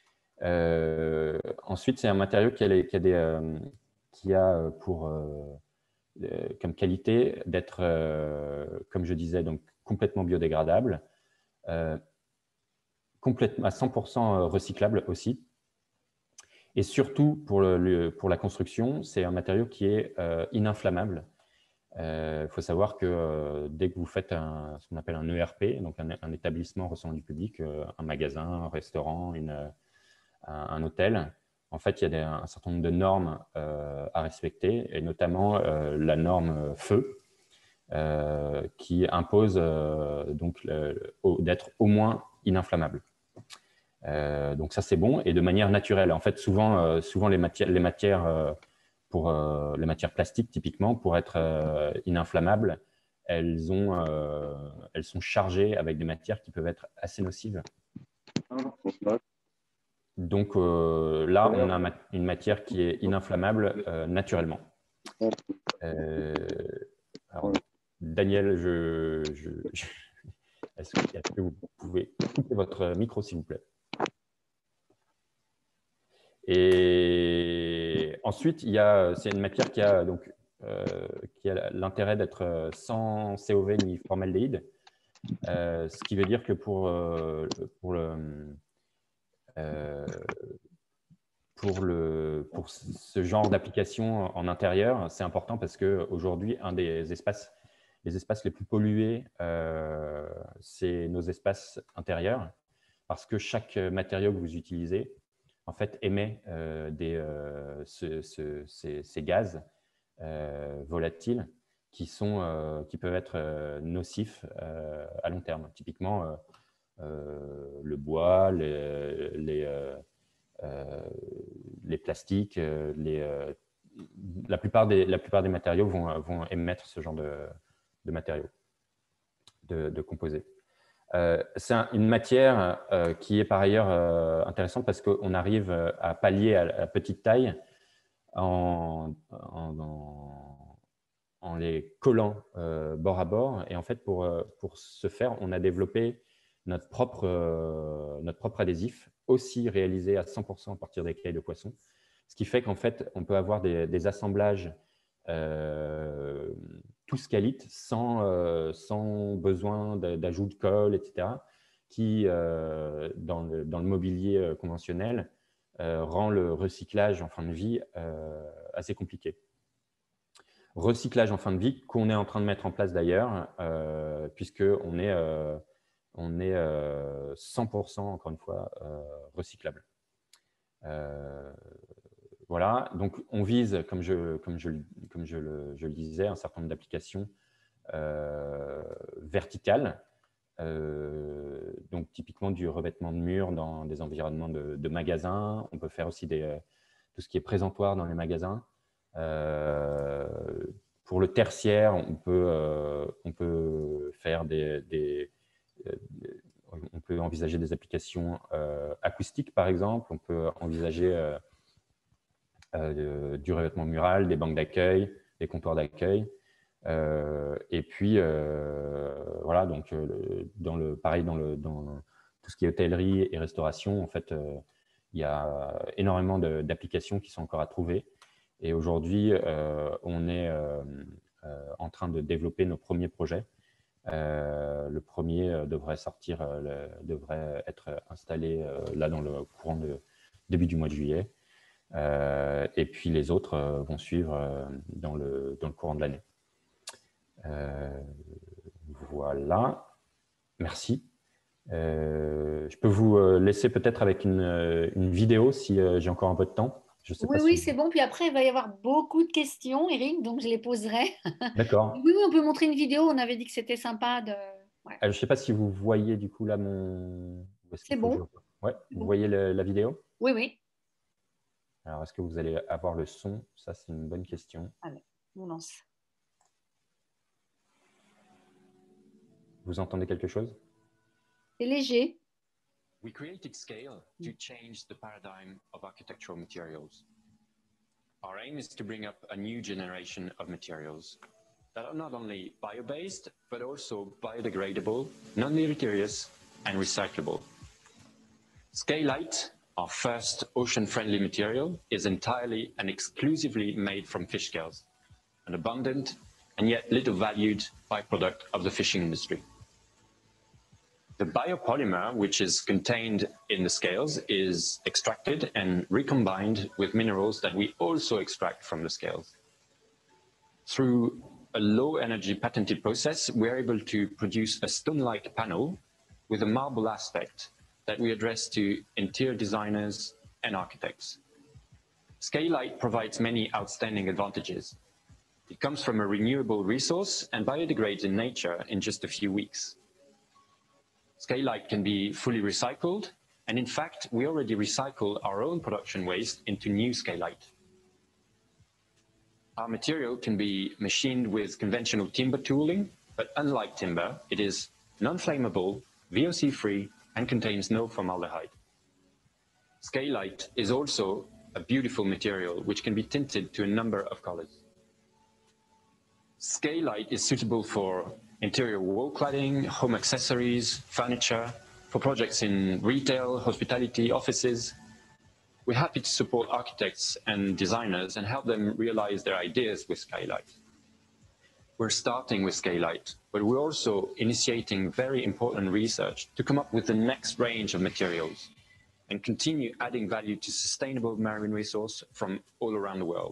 Euh, ensuite, c'est un matériau qui a, qui a, des, euh, qui a pour, euh, comme qualité d'être, euh, comme je disais, donc complètement biodégradable, euh, complètement, à cent pour cent recyclable aussi. Et surtout, pour, le, pour la construction, c'est un matériau qui est euh, ininflammable. Il euh, faut savoir que euh, dès que vous faites un, ce qu'on appelle un E R P, donc un, un établissement recevant du public, euh, un magasin, un restaurant, une, un, un hôtel, en fait, il y a des, un certain nombre de normes euh, à respecter, et notamment euh, la norme feu, euh, qui impose euh, donc d'être au moins ininflammable. Euh, donc ça, c'est bon, et de manière naturelle. En fait, souvent, euh, souvent les matières, les matières euh, pour euh, les matières plastiques, typiquement, pour être euh, ininflammables, elles, ont, euh, elles sont chargées avec des matières qui peuvent être assez nocives. Donc euh, là, on a une matière qui est ininflammable euh, naturellement. Euh, alors, Daniel, je, je, je... est-ce que, est-ce que vous pouvez couper votre micro, s'il vous plaît? Et ensuite, il y a, c'est une matière qui a, donc, euh, qui a l'intérêt d'être sans C O V ni formaldéhyde, euh, ce qui veut dire que pour, euh, pour, le, euh, pour, le, pour ce genre d'application en intérieur, c'est important parce qu'aujourd'hui, un des espaces, les espaces les plus pollués, euh, c'est nos espaces intérieurs, parce que chaque matériau que vous utilisez, en fait, émet euh, des, euh, ce, ce, ces, ces gaz euh, volatiles qui, sont, euh, qui peuvent être euh, nocifs euh, à long terme. Typiquement, euh, euh, le bois, les, les, euh, euh, les plastiques, les, euh, la, plupart des, la plupart des matériaux vont, vont émettre ce genre de, de matériaux, de, de composés. Euh, c'est un, une matière euh, qui est par ailleurs euh, intéressante parce qu'on arrive à pallier à la petite taille en, en, en, en les collant euh, bord à bord. Et en fait, pour, pour ce faire, on a développé notre propre, euh, notre propre adhésif, aussi réalisé à cent pour cent à partir d'écailles de poisson. Ce qui fait qu'en fait, on peut avoir des, des assemblages euh, tous qualites, sans, euh, sans besoin d'ajout de colle, et cetera, qui, euh, dans, le, dans le mobilier conventionnel, euh, rend le recyclage en fin de vie euh, assez compliqué. Recyclage en fin de vie qu'on est en train de mettre en place d'ailleurs, euh, puisqu'on est, euh, on est euh, cent pour cent, encore une fois, euh, recyclable. Euh, Voilà, donc on vise, comme je, comme je, comme je, le, je le disais, un certain nombre d'applications euh, verticales, euh, donc typiquement du revêtement de murs dans des environnements de, de magasins. On peut faire aussi des, tout ce qui est présentoir dans les magasins. Euh, pour le tertiaire, on peut, euh, on peut faire des, des euh, on peut envisager des applications euh, acoustiques, par exemple. On peut envisager euh, Euh, du revêtement mural, des banques d'accueil, des comptoirs d'accueil. Euh, et puis, euh, voilà, donc, euh, dans le, pareil, dans, le, dans tout ce qui est hôtellerie et restauration, en fait, euh, il y a énormément d'applications qui sont encore à trouver. Et aujourd'hui, euh, on est euh, euh, en train de développer nos premiers projets. Euh, le premier devrait sortir, le, devrait être installé euh, là dans le courant de début du mois de juillet. Euh, et puis les autres euh, vont suivre euh, dans, le, dans le courant de l'année. Euh, voilà, merci. Euh, je peux vous laisser peut-être avec une, une vidéo si euh, j'ai encore un peu de temps. Je sais oui, pas oui, si... c'est bon. Puis après, il va y avoir beaucoup de questions, Eric, donc je les poserai. D'accord. Oui, oui, on peut montrer une vidéo. On avait dit que c'était sympa de... Ouais. Je ne sais pas si vous voyez du coup là mon... C'est bon. Je... Ouais, vous bon. voyez le, la vidéo? Oui, oui. Alors, est-ce que vous allez avoir le son? Ça, c'est une bonne question. Allez, on lance. Vous entendez quelque chose? C'est léger. We created Scale to change the paradigm of architectural materials. Our aim is to bring up a new generation of materials that are not only bio-based, but also biodegradable, non-deleterious, and recyclable. Scalite, our first ocean-friendly material, is entirely and exclusively made from fish scales, an abundant and yet little valued byproduct of the fishing industry. The biopolymer, which is contained in the scales, is extracted and recombined with minerals that we also extract from the scales. Through a low-energy patented process, we're able to produce a stone-like panel with a marble aspect that we address to interior designers and architects. Scalite provides many outstanding advantages. It comes from a renewable resource and biodegrades in nature in just a few weeks. Scalite can be fully recycled, and in fact, we already recycle our own production waste into new Scalite. Our material can be machined with conventional timber tooling, but unlike timber, it is non-flammable, V O C-free, and contains no formaldehyde. Scalite is also a beautiful material which can be tinted to a number of colors. Scalite is suitable for interior wall cladding, home accessories, furniture, for projects in retail, hospitality, offices. we're happy to support architects and designers and help them realize their ideas with Skylight. We're starting with Skylight, but we're also initiating very important research to come up with the next range of materials and continue adding value to sustainable marine resource from all around the world.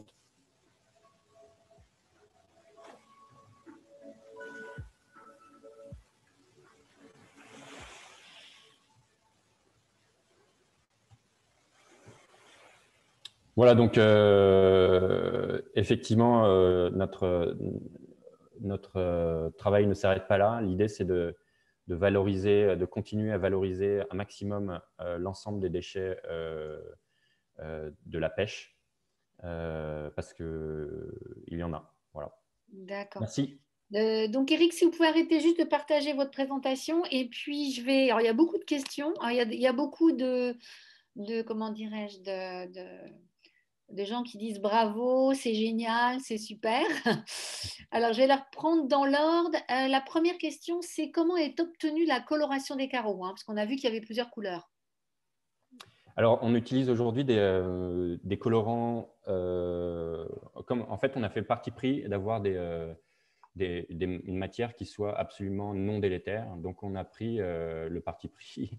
Voilà, donc euh, effectivement, euh, notre, notre euh, travail ne s'arrête pas là. L'idée, c'est de, de valoriser, de continuer à valoriser un maximum euh, l'ensemble des déchets euh, euh, de la pêche, euh, parce qu'il y en a. Voilà. D'accord. Merci. Euh, donc, Eric, si vous pouvez arrêter juste de partager votre présentation. Et puis, je vais… Alors, il y a beaucoup de questions. Alors, il, y a, il y a beaucoup de, de comment dirais-je, de… de... des gens qui disent bravo, c'est génial, c'est super. Alors, je vais les reprendre dans l'ordre. Euh, la première question, c'est comment est obtenue la coloration des carreaux, hein, parce qu'on a vu qu'il y avait plusieurs couleurs. Alors, on utilise aujourd'hui des, euh, des colorants. Euh, comme, en fait, on a fait le parti pris d'avoir des, euh, des, des, une matière qui soit absolument non délétère. Donc, on a pris euh, le parti pris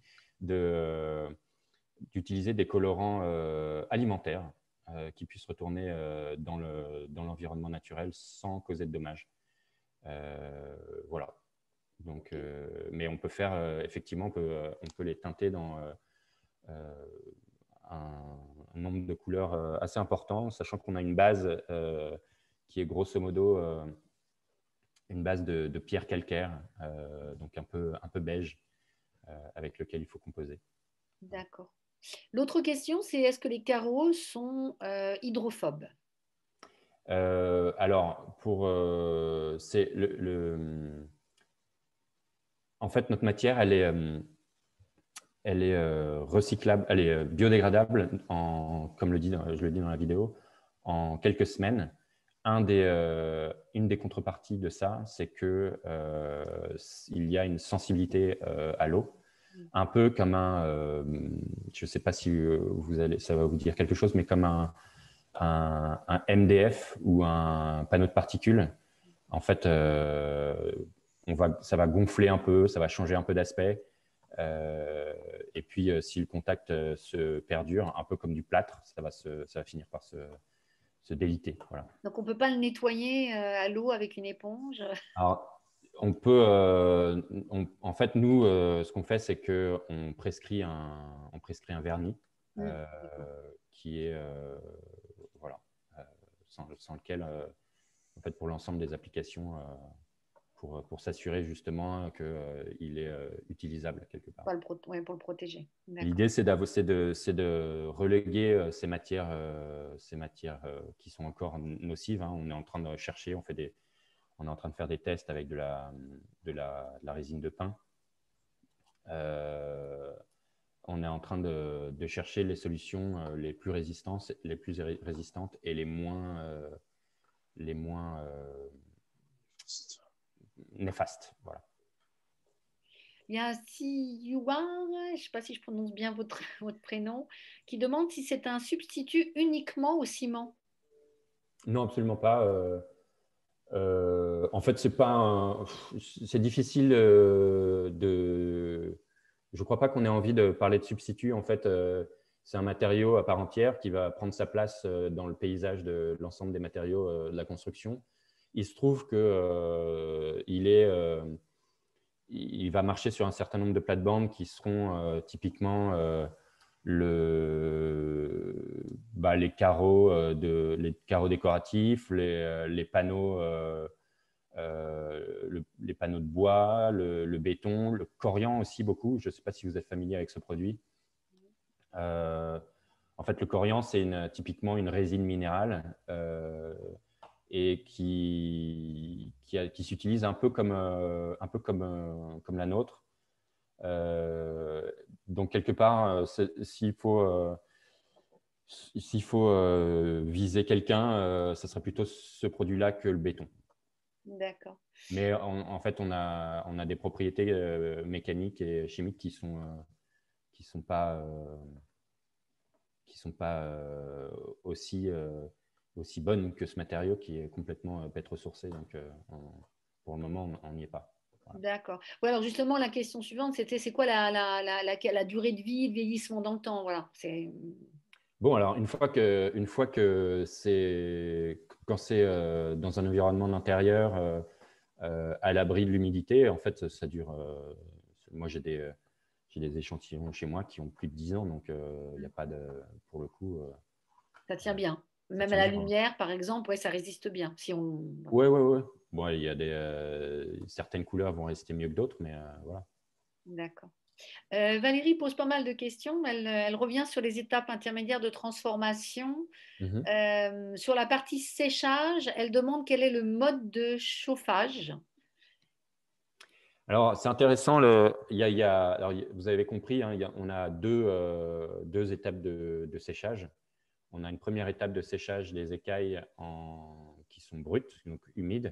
d'utiliser des colorants euh, alimentaires euh, qui puissent retourner euh, dans le, dans l'environnement naturel sans causer de dommages. Euh, voilà. Donc, euh, mais on peut faire, euh, effectivement, on peut, on peut les teinter dans euh, euh, un, un nombre de couleurs euh, assez important, sachant qu'on a une base euh, qui est grosso modo euh, une base de, de pierre calcaire, euh, donc un peu, un peu beige, euh, avec lequel il faut composer. D'accord. L'autre question, c'est est-ce que les carreaux sont euh, hydrophobes? euh, Alors, pour, euh, c'est le, le… en fait, notre matière, elle est, euh, elle est euh, recyclable, elle est biodégradable, en, comme le dit, je le dis dans la vidéo, en quelques semaines. Un des, euh, une des contreparties de ça, c'est qu'il euh, y a une sensibilité euh, à l'eau. Un peu comme un, euh, je ne sais pas si vous allez, ça va vous dire quelque chose, mais comme un, un, un M D F ou un panneau de particules. En fait, euh, on va, ça va gonfler un peu, ça va changer un peu d'aspect. Euh, et puis, euh, si le contact euh, se perdure, un peu comme du plâtre, ça va, se, ça va finir par se, se déliter. Voilà. Donc, on ne peut pas le nettoyer euh, à l'eau avec une éponge? Alors, on peut, euh, on, en fait, nous, euh, ce qu'on fait, c'est qu'on prescrit un, on prescrit un vernis euh, mmh. qui est, euh, voilà, euh, sans, sans lequel, euh, en fait, pour l'ensemble des applications, euh, pour, pour s'assurer justement qu'il euh, est euh, utilisable quelque part. Pour le, pro ouais, pour le protéger. L'idée, c'est de, de reléguer ces matières, euh, ces matières euh, qui sont encore nocives. Hein. On est en train de chercher, on fait des… On est en train de faire des tests avec de la, de la, de la résine de pin. Euh, on est en train de, de chercher les solutions les plus résistantes, les plus résistantes et les moins, euh, les moins euh, néfastes. Voilà. Il y a Siyuar, je ne sais pas si je prononce bien votre, votre prénom, qui demande si c'est un substitut uniquement au ciment. Non, absolument pas. Euh, Euh, en fait, c'est pas, c'est difficile euh, de. Je ne crois pas qu'on ait envie de parler de substitut. En fait, euh, c'est un matériau à part entière qui va prendre sa place euh, dans le paysage de l'ensemble des matériaux euh, de la construction. Il se trouve que euh, il est, euh, il va marcher sur un certain nombre de plates-bandes qui seront euh, typiquement euh, le, bah, les carreaux euh, de, les carreaux décoratifs, les, les panneaux, euh, euh, le, les panneaux de bois, le, le béton, le corian aussi beaucoup. Je ne sais pas si vous êtes familier avec ce produit. Euh, en fait, le corian, c'est une, typiquement une résine minérale euh, et qui, qui, qui s'utilise un peu comme, euh, un peu comme, euh, comme la nôtre. Euh, donc, quelque part, s'il faut, euh, s'il faut euh, viser quelqu'un, euh, ce serait plutôt ce produit-là que le béton. D'accord. Mais en, en fait, on a, on a des propriétés euh, mécaniques et chimiques qui sont, euh, qui sont pas, euh, qui sont pas euh, aussi, euh, aussi bonnes que ce matériau qui est complètement euh, pétro sourcé. Donc, euh, on, pour le moment, on n'y est pas. Voilà. D'accord. Ouais, alors justement, la question suivante, c'était c'est quoi la, la, la, la, la durée de vie, le vieillissement dans le temps? Voilà. C'est... Bon, alors, une fois que, une fois que c'est, quand c'est euh, dans un environnement d'intérieur, euh, euh, à l'abri de l'humidité, en fait, ça dure. Euh, moi, j'ai des, j'ai des échantillons chez moi qui ont plus de dix ans, donc il euh, n'y a pas de, pour le coup. Euh, ça tient bien. Même tient à la bien, lumière, par exemple, ouais, ça résiste bien. Si on... Oui, oui, oui. Bon, il y a des, euh, certaines couleurs vont rester mieux que d'autres, mais euh, voilà. D'accord. Euh, Valérie pose pas mal de questions. Elle, elle revient sur les étapes intermédiaires de transformation. Mm-hmm. euh, sur la partie séchage, elle demande quel est le mode de chauffage. Alors, c'est intéressant. Le, il y a, il y a, alors, vous avez compris, hein, il y a, on a deux, euh, deux étapes de, de séchage. On a une première étape de séchage des écailles en, qui sont brutes, donc humides.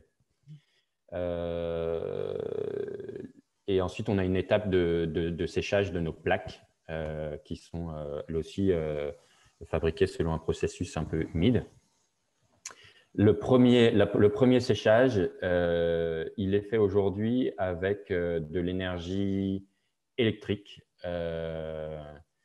Euh, et ensuite, on a une étape de, de, de séchage de nos plaques euh, qui sont euh, elles aussi euh, fabriquées selon un processus un peu humide. Le premier, la, le premier séchage, euh, il est fait aujourd'hui avec euh, de l'énergie électrique. Euh,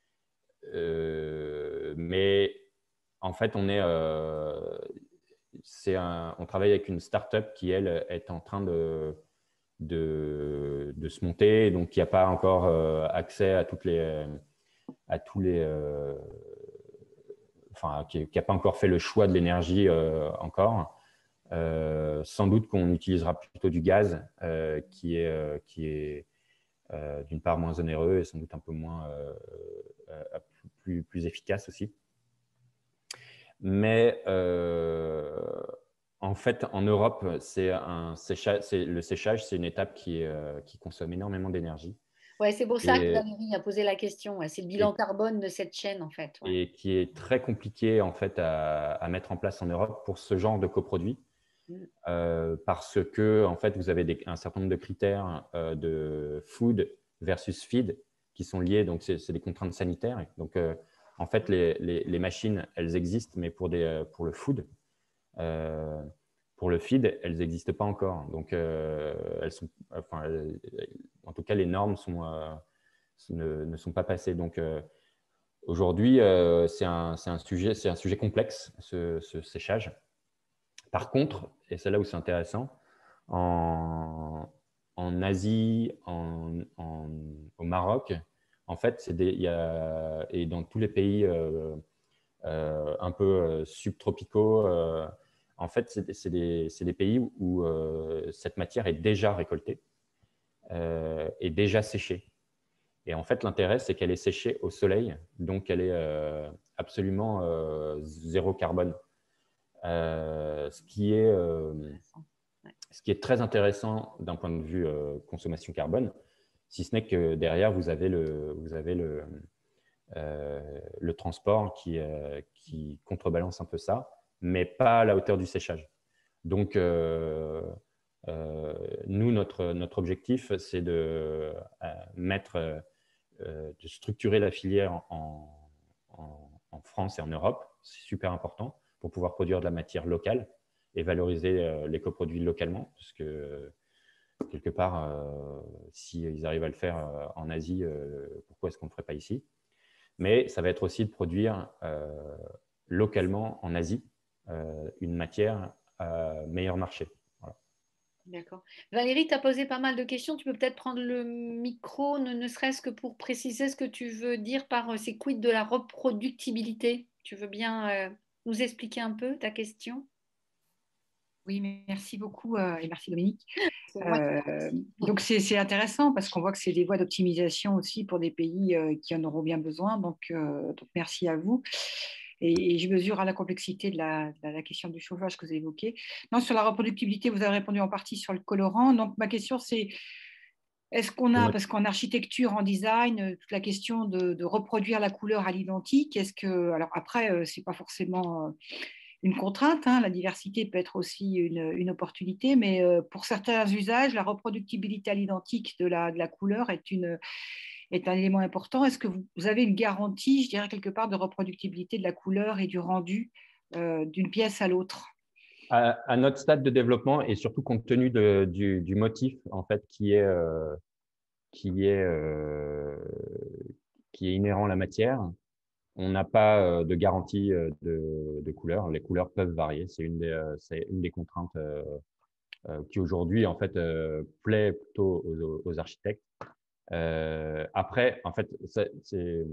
euh, mais en fait, on, est, euh, c'est un, on travaille avec une start-up qui, elle, est en train de, de, de se monter. Donc, il n'y a pas encore euh, accès à, toutes les, à tous les… Euh, enfin, qui n'a pas encore fait le choix de l'énergie euh, encore. Euh, sans doute qu'on utilisera plutôt du gaz euh, qui est, euh, qui est euh, d'une part moins onéreux et sans doute un peu moins euh, euh, plus, plus efficace aussi. Mais euh, en fait, en Europe, c'est un séchage, c'est, le séchage, c'est une étape qui, euh, qui consomme énormément d'énergie. Ouais, c'est pour ça et, que Valérie a posé la question. Ouais. C'est le bilan et, carbone de cette chaîne, en fait. Ouais. Et qui est très compliqué en fait, à, à mettre en place en Europe pour ce genre de coproduit. Euh, parce que en fait, vous avez des, un certain nombre de critères euh, de food versus feed qui sont liés, donc c'est, c'est des contraintes sanitaires. Donc, euh, en fait, les, les, les machines, elles existent, mais pour, des, pour le food, euh, pour le feed, elles n'existent pas encore. Donc, euh, elles sont, enfin, elles, en tout cas, les normes sont, euh, ne, ne sont pas passées. Donc, euh, aujourd'hui, euh, c'est un, c'est un sujet, c'est un sujet complexe, ce, ce séchage. Par contre, et c'est là où c'est intéressant, en, en Asie, en, en, au Maroc, en fait, c'est des, il y a, et dans tous les pays euh, euh, un peu euh, subtropicaux, euh, en fait, c'est, c'est, des, c'est des pays où, où euh, cette matière est déjà récoltée euh, et déjà séchée. Et en fait, l'intérêt, c'est qu'elle est séchée au soleil, donc elle est euh, absolument euh, zéro carbone. Euh, ce, qui est, euh, ce qui est très intéressant d'un point de vue euh, consommation carbone, si ce n'est que derrière, vous avez le, vous avez le, euh, le transport qui, euh, qui contrebalance un peu ça, mais pas à la hauteur du séchage. Donc, euh, euh, nous, notre, notre objectif, c'est de euh, mettre, euh, de structurer la filière en, en, en France et en Europe. C'est super important pour pouvoir produire de la matière locale et valoriser euh, les coproduits localement, parce que euh, quelque part, euh, s'ils arrivent à le faire euh, en Asie, euh, pourquoi est-ce qu'on ne le ferait pas ici? Mais ça va être aussi de produire euh, localement en Asie euh, une matière à meilleur marché. Voilà. D'accord. Valérie, tu as posé pas mal de questions. Tu peux peut-être prendre le micro, ne, ne serait-ce que pour préciser ce que tu veux dire par ces quid de la reproductibilité. Tu veux bien euh, nous expliquer un peu ta question? Oui, merci beaucoup euh, et merci Dominique. Euh, donc c'est, c'est intéressant parce qu'on voit que c'est des voies d'optimisation aussi pour des pays euh, qui en auront bien besoin. Donc, euh, donc merci à vous. Et, et je mesure à la complexité de la, de la question du chauffage que vous évoquez. Non, sur la reproductibilité, vous avez répondu en partie sur le colorant. Donc ma question c'est, est-ce qu'on a, parce qu'en architecture, en design, toute la question de, de reproduire la couleur à l'identique, est-ce que, alors après, c'est pas forcément une contrainte, hein, la diversité peut être aussi une, une opportunité, mais euh, pour certains usages, la reproductibilité à l'identique de la, de la couleur est une, est un élément important. Est-ce que vous, vous avez une garantie, je dirais quelque part, de reproductibilité de la couleur et du rendu euh, d'une pièce à l'autre? à, à notre stade de développement et surtout compte tenu de, du, du motif en fait qui est euh, qui est euh, qui est inhérent à la matière, on n'a pas euh, de garantie de, de couleur. Les couleurs peuvent varier. C'est une des euh, c'est une des contraintes euh, euh, qui aujourd'hui en fait euh, plaît plutôt aux, aux architectes. Euh, après, en fait, c'est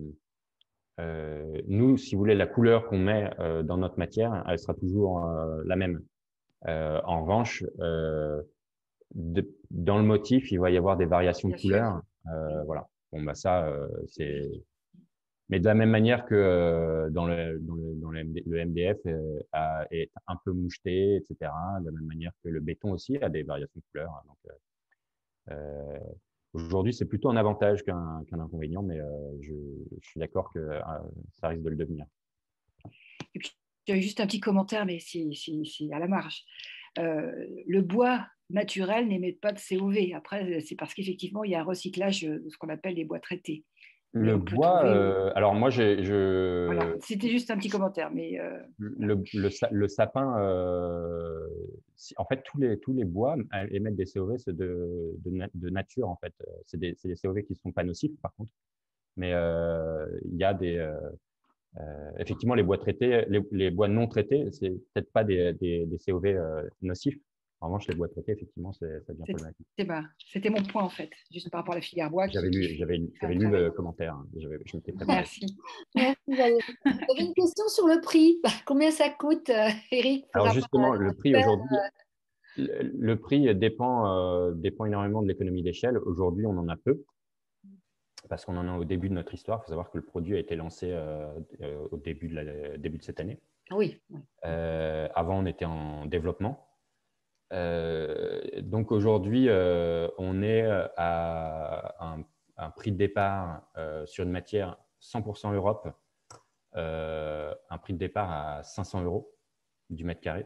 euh, nous, si vous voulez, la couleur qu'on met euh, dans notre matière, elle sera toujours euh, la même. Euh, en revanche, euh, de, dans le motif, il va y avoir des variations de couleurs. Euh, voilà. Bon, bah ça, euh, c'est. Mais de la même manière que euh, dans le dans le dans le, M D, le M D F euh, a, est un peu moucheté, et cetera. De la même manière que le béton aussi a des variations de couleurs. Donc, euh, aujourd'hui, c'est plutôt un avantage qu'un qu'un inconvénient, mais euh, je, je suis d'accord que euh, ça risque de le devenir. Et puis, j'avais juste un petit commentaire, mais c'est à la marge. Euh, le bois naturel n'émet pas de C O V. Après, c'est parce qu'effectivement, il y a un recyclage de ce qu'on appelle les bois traités. Le bois, trouver... euh, alors moi, j'ai, je. Voilà, c'était juste un petit commentaire, mais. Euh... Le, le, le sapin, euh, si, en fait, tous les, tous les bois émettent des C O V de, de, de nature, en fait. C'est des, des C O V qui ne sont pas nocifs, par contre. Mais euh, il y a des. Euh, euh, effectivement, les bois traités, les, les bois non traités, c'est peut-être pas des, des, des C O V euh, nocifs. En revanche, les bois traités, effectivement, ça devient problématique. C'était mon point, en fait, juste par rapport à la filière bois. J'avais lu, j'avais, j'avais lu le commentaire. Je m'étais préparé. Merci. Merci Valérie. J'avais une question sur le prix. Combien ça coûte, euh, Eric pour Alors justement, le prix faire, aujourd'hui, euh... le, le prix dépend, euh, dépend énormément de l'économie d'échelle. Aujourd'hui, on en a peu parce qu'on en a au début de notre histoire. Il faut savoir que le produit a été lancé euh, euh, au début de, la, début de cette année. Oui. Euh, avant, on était en développement. Euh, donc aujourd'hui, euh, on est à un, un prix de départ euh, sur une matière cent pour cent Europe, euh, un prix de départ à cinq cents euros du mètre carré.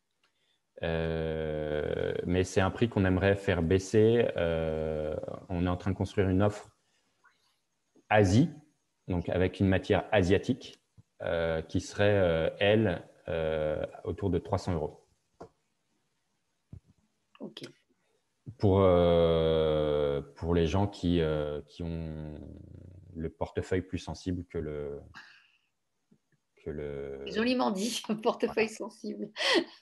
Euh, mais c'est un prix qu'on aimerait faire baisser. Euh, on est en train de construire une offre Asie, donc avec une matière asiatique, euh, qui serait, euh, elle, euh, autour de trois cents euros. Ok. Pour, euh, pour les gens qui, euh, qui ont le portefeuille plus sensible que le… Que le... Joliment dit, portefeuille voilà. Sensible.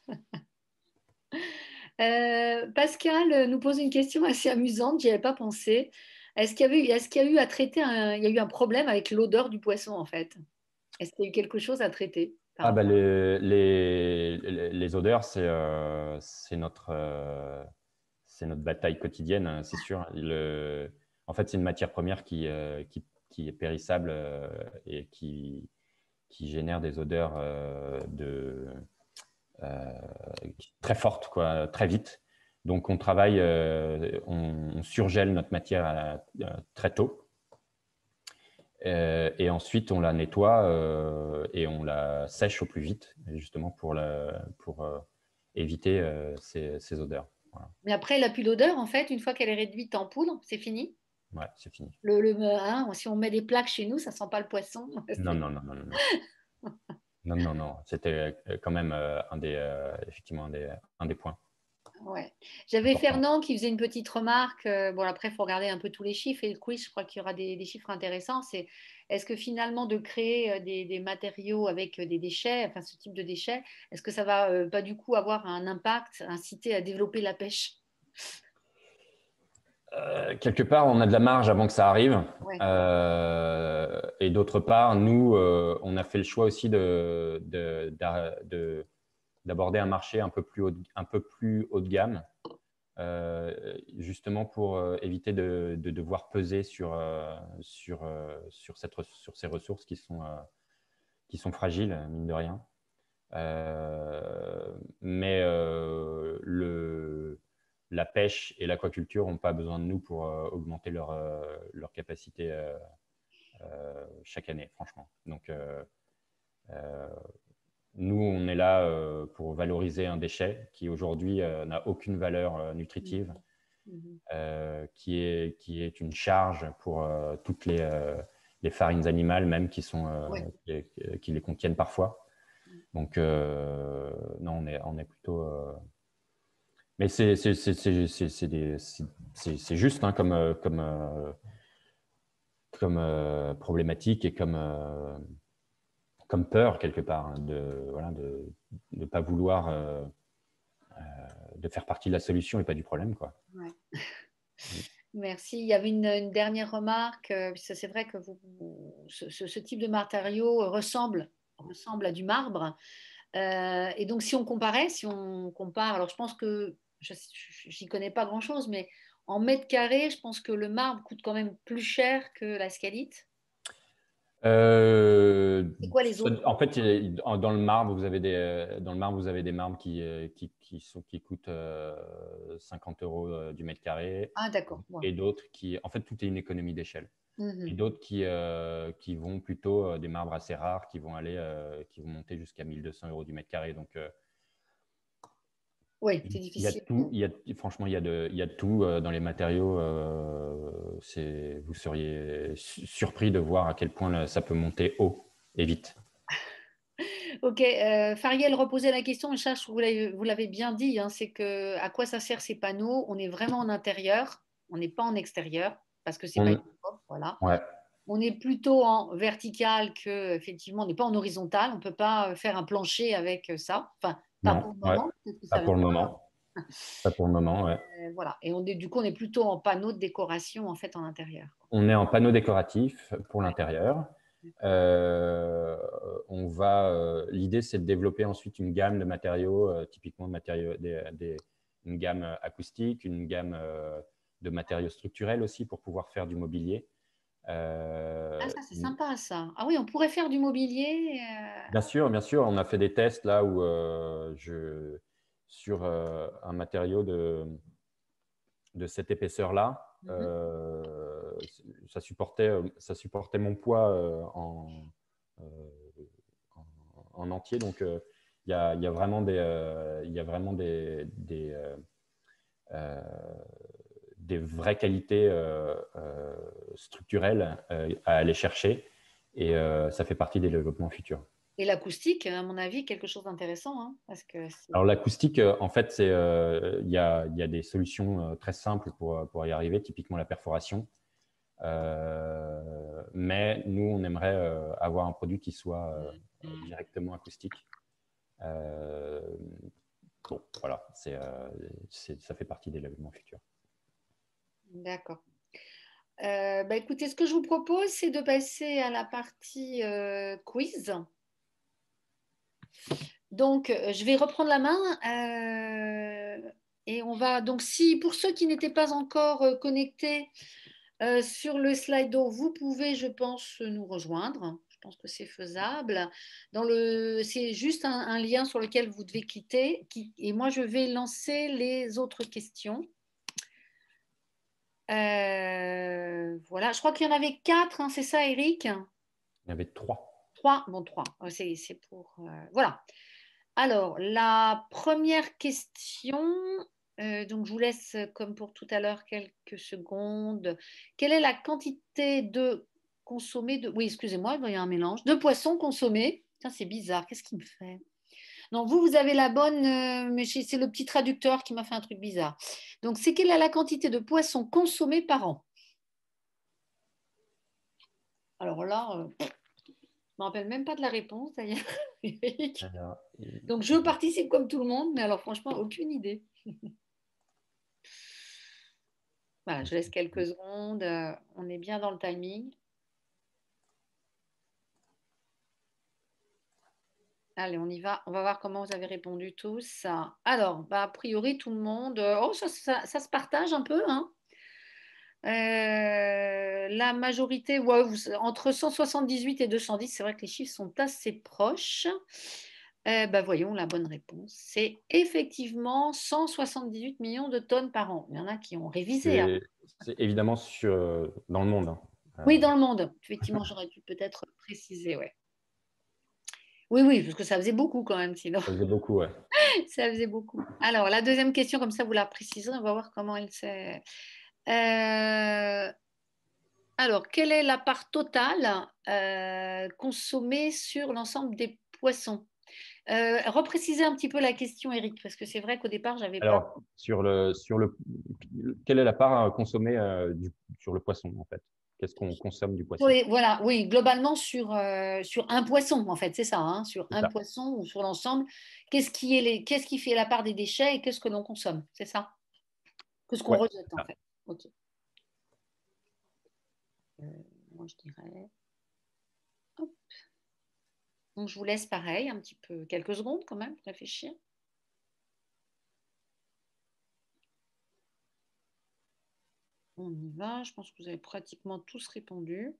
euh, Pascal nous pose une question assez amusante, j'y avais pas pensé. Est-ce qu'il y, est qu'il y a eu à traiter un, il y a eu un problème avec l'odeur du poisson, en fait? Est-ce qu'il y a eu quelque chose à traiter? Ah bah les, les, les odeurs, c'est euh, notre… Euh, c'est notre bataille quotidienne, c'est sûr. Le, en fait, c'est une matière première qui, euh, qui, qui est périssable euh, et qui, qui génère des odeurs euh, de, euh, très fortes, quoi, très vite. Donc, on travaille, euh, on, on surgèle notre matière à, à, très tôt. Euh, et ensuite, on la nettoie euh, et on la sèche au plus vite, justement pour, la, pour euh, éviter euh, ces, ces odeurs. Voilà. Mais après, elle n'a plus d'odeur, en fait, une fois qu'elle est réduite en poudre, c'est fini? Ouais, c'est fini. Le, le, hein, si on met des plaques chez nous, ça ne sent pas le poisson? Non, non, non, non, non. Non, non, non, non. C'était quand même euh, un, des, euh, effectivement, un, des, un des points. Ouais. J'avais Fernand qui faisait une petite remarque. Euh, bon, après, il faut regarder un peu tous les chiffres. Et le quiz, je crois qu'il y aura des, des chiffres intéressants. C'est est-ce que finalement, de créer des, des matériaux avec des déchets, enfin ce type de déchets, est-ce que ça va euh, pas du coup avoir un impact, inciter à développer la pêche? Euh, quelque part, on a de la marge avant que ça arrive. Ouais. Euh, et d'autre part, nous, euh, on a fait le choix aussi de, de, de, d'aborder un marché un peu plus haut, un peu plus haut de gamme, euh, justement pour euh, éviter de, de devoir peser sur, euh, sur, euh, sur, cette, sur ces ressources qui sont, euh, qui sont fragiles, mine de rien. Euh, mais euh, le… la pêche et l'aquaculture n'ont pas besoin de nous pour euh, augmenter leur, euh, leur capacité euh, euh, chaque année, franchement. Donc, euh, euh, nous, on est là euh, pour valoriser un déchet qui aujourd'hui euh, n'a aucune valeur euh, nutritive mmh. euh, qui, est, qui est une charge pour euh, toutes les, euh, les farines animales, même qui, sont, euh, ouais. qui, qui les contiennent parfois. Donc, euh, non, on est, on est plutôt… Euh... Mais c'est juste hein, comme, comme, euh, comme euh, problématique et comme… Euh, comme peur quelque part, hein, de voilà, de ne pas vouloir euh, euh, de faire partie de la solution et pas du problème, quoi. Ouais. Merci. Il y avait une, une dernière remarque. Euh, c'est vrai que vous, ce, ce type de matériau ressemble, ressemble à du marbre. Euh, et donc, si on comparait, si on compare, alors je pense que je n'y connais pas grand-chose, mais en mètre carré, je pense que le marbre coûte quand même plus cher que la scalite. Euh, c'est quoi les autres? En fait, dans le marbre, vous avez des, dans le marbre, vous avez des marbres qui, qui, qui, sont, qui coûtent euh, cinquante euros du mètre carré. Ah, d'accord. Ouais. Et d'autres qui… En fait, tout est une économie d'échelle. Mm-hmm. Et d'autres qui, euh, qui vont plutôt, euh, des marbres assez rares, qui vont, aller, euh, qui vont monter jusqu'à mille deux cents euros du mètre carré. Donc, euh, oui, c'est difficile. Il y a tout, il y a, franchement, il y a de, il y a de tout euh, dans les matériaux. Euh, vous seriez surpris de voir à quel point là, ça peut monter haut et vite. Ok, euh, Fariel reposait la question, et ça, vous l'avez bien dit, hein, c'est que à quoi ça sert ces panneaux? On est vraiment en intérieur, on n'est pas en extérieur, parce que c'est on... pas une porte, voilà. Ouais. On est plutôt en vertical que, effectivement, on n'est pas en horizontal, on ne peut pas faire un plancher avec ça. Enfin, pas non, pour le moment. Ouais. Pas pour le moment. Pas pour le moment, ouais. Euh, voilà. Et on est, du coup, on est plutôt en panneau de décoration en fait en intérieur. On est en panneau décoratif pour l'intérieur. Euh, on va. Euh, L'idée, c'est de développer ensuite une gamme de matériaux, euh, typiquement de matériaux, des, des, une gamme acoustique, une gamme euh, de matériaux structurels aussi pour pouvoir faire du mobilier. Euh, ah, ça, c'est sympa, ça. Ah oui, on pourrait faire du mobilier. Euh... Bien sûr, bien sûr. On a fait des tests là où euh, je, sur euh, un matériau de, de cette épaisseur-là, mm-hmm. euh, ça, supportait, ça supportait mon poids euh, en, euh, en, en entier. Donc, il euh, y, a, y a vraiment des, euh, y a vraiment des, des, euh, euh, des vraies qualités euh, euh, structurelles euh, à aller chercher. Et euh, ça fait partie des développements futurs. Et l'acoustique, à mon avis, quelque chose d'intéressant. Hein, parce que Alors, l'acoustique, en fait, il euh, y, a, y a des solutions euh, très simples pour, pour y arriver, typiquement la perforation. Euh, mais nous, on aimerait euh, avoir un produit qui soit euh, mmh. directement acoustique. Euh, bon, voilà, c'est, euh, c'est, ça fait partie des développements futurs. D'accord. Euh, bah, écoutez, ce que je vous propose, c'est de passer à la partie euh, quiz. Donc, je vais reprendre la main euh, et on va… Donc, si pour ceux qui n'étaient pas encore euh, connectés euh, sur le Slido, vous pouvez, je pense, nous rejoindre. Je pense que c'est faisable. Dans le… C'est juste un, un lien sur lequel vous devez quitter. Qui, et moi, je vais lancer les autres questions. Euh, voilà, je crois qu'il y en avait quatre, hein, c'est ça, Eric? Il y en avait trois. Trois, bon, trois. C'est, c'est pour… Euh, voilà. Alors, la première question, euh, donc je vous laisse, comme pour tout à l'heure, quelques secondes. Quelle est la quantité de consommée de… Oui, excusez-moi, il y a un mélange. De poissons consommés. Tiens, c'est bizarre, qu'est-ce qu'il me fait? Non, vous, vous avez la bonne, euh, mais c'est le petit traducteur qui m'a fait un truc bizarre. Donc, c'est quelle est la quantité de poissons consommés par an? Alors là, euh, je ne me rappelle même pas de la réponse, d'ailleurs. Alors, donc, je participe comme tout le monde, mais alors franchement, aucune idée. Voilà, je laisse quelques secondes. Euh, on est bien dans le timing. Allez, on y va. On va voir comment vous avez répondu tous. Alors, bah, a priori, tout le monde… Oh, ça, ça, ça se partage un peu, hein. Euh, la majorité, ouais, vous, entre cent soixante-dix-huit et deux cent dix, c'est vrai que les chiffres sont assez proches. Euh, bah, voyons la bonne réponse. C'est effectivement cent soixante-dix-huit millions de tonnes par an. Il y en a qui ont révisé. C'est, hein. c'est évidemment sur, dans le monde. Hein. Oui, dans le monde. Effectivement, j'aurais dû peut-être préciser, ouais. Oui, oui, parce que ça faisait beaucoup quand même, sinon. Ça faisait beaucoup, ouais. Ça faisait beaucoup. Alors, la deuxième question, comme ça, vous la préciserez, on va voir comment elle s'est... Euh, Alors, quelle est la part totale euh, consommée sur l'ensemble des poissons? euh, Reprécisez un petit peu la question, Eric, parce que c'est vrai qu'au départ, j'avais pas... Alors, sur le, sur le, quelle est la part consommée euh, du, sur le poisson, en fait? Qu'est-ce qu'on consomme du poisson? Oui, voilà, oui, globalement sur, euh, sur un poisson, en fait, c'est ça, hein, sur un ça. poisson ou sur l'ensemble. Qu'est-ce qui est les, qu'est-ce qui fait la part des déchets et qu'est-ce que l'on consomme? C'est ça? Qu'est-ce qu'on Ouais, rejette, ça. en fait? Ok. Euh, moi, je dirais... Hop. Donc, je vous laisse pareil, un petit peu, quelques secondes quand même, pour réfléchir. On y va, je pense que vous avez pratiquement tous répondu.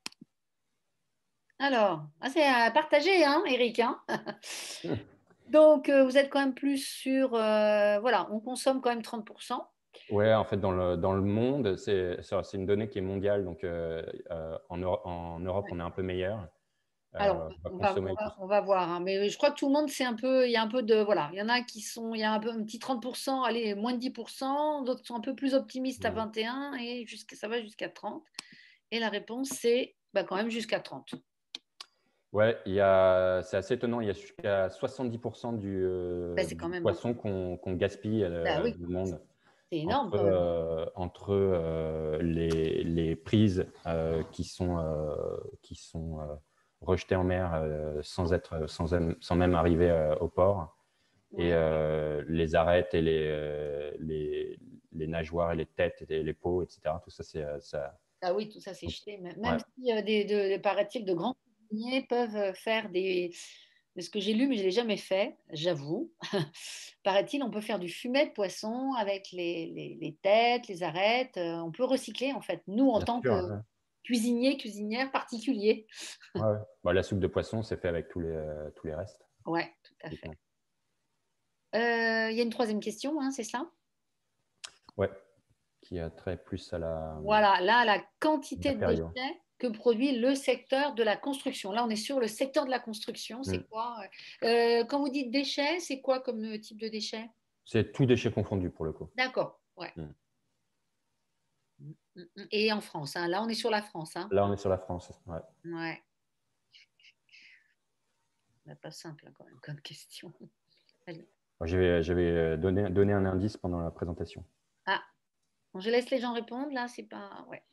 Alors, ah, c'est à partager, hein, Eric, hein. Donc, euh, vous êtes quand même plus sur... euh, voilà, on consomme quand même trente pour cent. Ouais, en fait, dans le, dans le monde, c'est une donnée qui est mondiale. Donc, euh, euh, en, Euro en Europe, Ouais. on est un peu meilleur. Alors, Euh, on, on va va, on, va, on va voir, hein. Mais je crois que tout le monde, c'est un peu, il y a un peu de, voilà, il y en a qui sont, il y a un peu un petit trente pour cent, allez, moins de dix pour cent, d'autres sont un peu plus optimistes à vingt et un et jusqu'à, ça va jusqu'à trente. Et la réponse, c'est bah, quand même jusqu'à trente. Ouais, il y a, c'est assez étonnant, il y a jusqu'à soixante-dix pour cent du, euh, Bah, c'est quand du même poisson qu'on qu'on gaspille euh, bah, oui, dans le monde. c'est énorme Entre, quand même. euh, entre euh, les, les prises euh, qui sont, euh, qui sont euh, rejetées en mer euh, sans, être, sans, sans même arriver euh, au port, ouais. Et euh, les arêtes et les, euh, les, les nageoires et les têtes et les peaux, et cetera. Tout ça, c'est ça. Ah oui, tout ça, c'est jeté. Même ouais. si, euh, des, de, paraît-il, de grands cuisiniers peuvent faire des... De ce que j'ai lu, mais je ne l'ai jamais fait, j'avoue. Paraît-il, on peut faire du fumet de poisson avec les, les, les têtes, les arêtes. Euh, on peut recycler, en fait, nous, en Bien tant sûr, que ouais. cuisiniers, cuisinières particuliers. Ouais. Bah, la soupe de poisson, c'est fait avec tous les, euh, tous les restes. Oui, tout à fait. Il euh, y a une troisième question, hein, c'est cela? Oui, qui a trait plus à la... Voilà, là, la quantité de déchets que produit le secteur de la construction. Là, on est sur le secteur de la construction. C'est mm. quoi euh, Quand vous dites déchets, c'est quoi comme type de déchets? C'est tout déchet confondu pour le coup. D'accord, ouais. Mm. Et en France, hein, là, on est sur la France. Hein. Là, on est sur la France, ouais. Ouais. Pas simple, hein, quand même, comme question. J'avais donné, donné un indice pendant la présentation. Ah, bon, je laisse les gens répondre. Là, c'est pas... Ouais.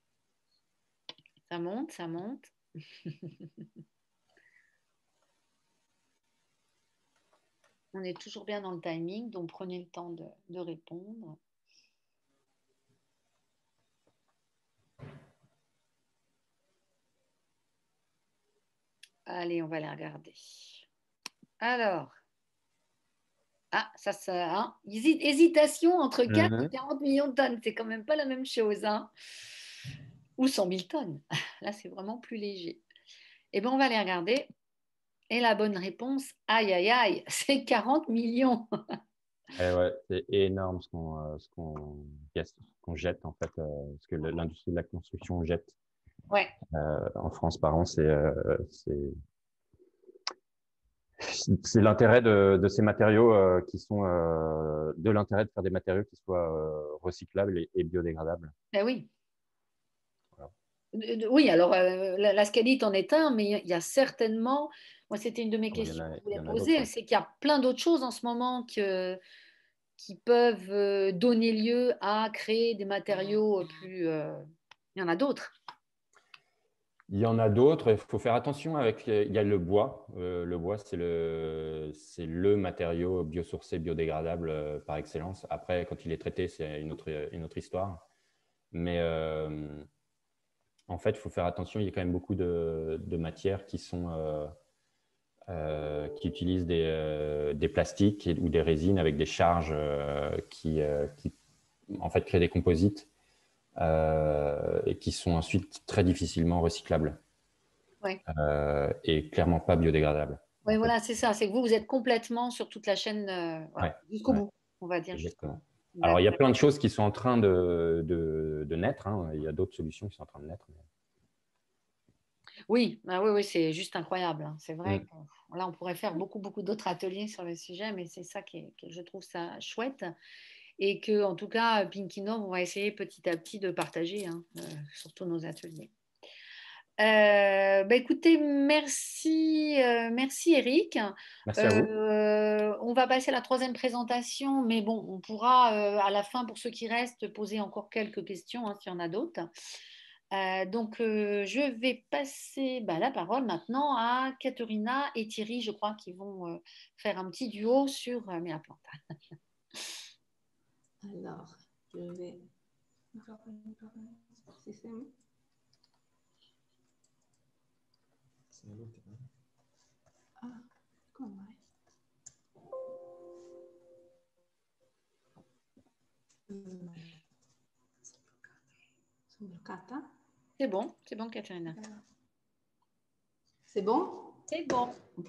Ça monte, ça monte. On est toujours bien dans le timing, donc prenez le temps de, de répondre. Allez, on va les regarder. Alors, ah, ça, ça, hein. Hésitation entre quatre mm-hmm. et quarante millions de tonnes, c'est quand même pas la même chose, hein. Ou cent mille tonnes. Là, c'est vraiment plus léger. Eh bien, on va les regarder. Et la bonne réponse, aïe, aïe, aïe, c'est quarante millions. Eh ouais, c'est énorme ce qu'on euh, ce qu'on qu'on jette, en fait, euh, ce que l'industrie de la construction jette. Ouais. Euh, en France par an, c'est euh, c'est l'intérêt de, de ces matériaux euh, qui sont euh, de l'intérêt de faire des matériaux qui soient euh, recyclables et, et biodégradables. Ben oui. Voilà. Oui, alors euh, la, la scalite en est un, mais il y a certainement, moi c'était une de mes questions que je voulais poser, c'est qu'il y a plein d'autres choses en ce moment que, qui peuvent donner lieu à créer des matériaux plus... Euh, il y en a d'autres. Il y en a d'autres. Il faut faire attention avec. Il y a le bois. Euh, le bois, c'est le, c'est le matériau biosourcé, biodégradable euh, par excellence. Après, quand il est traité, c'est une autre, une autre histoire. Mais euh, en fait, il faut faire attention. Il y a quand même beaucoup de, de matières qui sont euh, euh, qui utilisent des, euh, des plastiques ou des résines avec des charges euh, qui, euh, qui, en fait, créent des composites. Euh, et qui sont ensuite très difficilement recyclables. Ouais. Euh, et clairement pas biodégradables. Oui, voilà, c'est ça. C'est que vous, vous êtes complètement sur toute la chaîne euh, voilà, ouais. jusqu'au ouais. bout, on va dire. Exactement. Alors, il y a plein de choses qui sont en train de, de, de naître. Hein. Il y a d'autres solutions qui sont en train de naître. Mais... Oui, bah oui, oui, c'est juste incroyable. Hein. C'est vrai Mm. que là, on pourrait faire beaucoup, beaucoup d'autres ateliers sur le sujet, mais c'est ça qui est, que je trouve ça chouette. Et que, en tout cas, Pinkino, on va essayer petit à petit de partager, hein, euh, surtout nos ateliers. Euh, bah écoutez, merci, euh, merci Eric. Merci à vous. Euh, on va passer à la troisième présentation, mais bon, on pourra euh, à la fin, pour ceux qui restent, poser encore quelques questions, hein, s'il y en a d'autres. Euh, donc, euh, je vais passer bah, la parole maintenant à Caterina et Thierry, je crois, qui vont euh, faire un petit duo sur euh, Mea Planta. Alors, je vais... Si c'est bon. Ah, come mai? Sono bloccata? C'est bon, c'est bon, Caterina. C'est bon? C'est bon.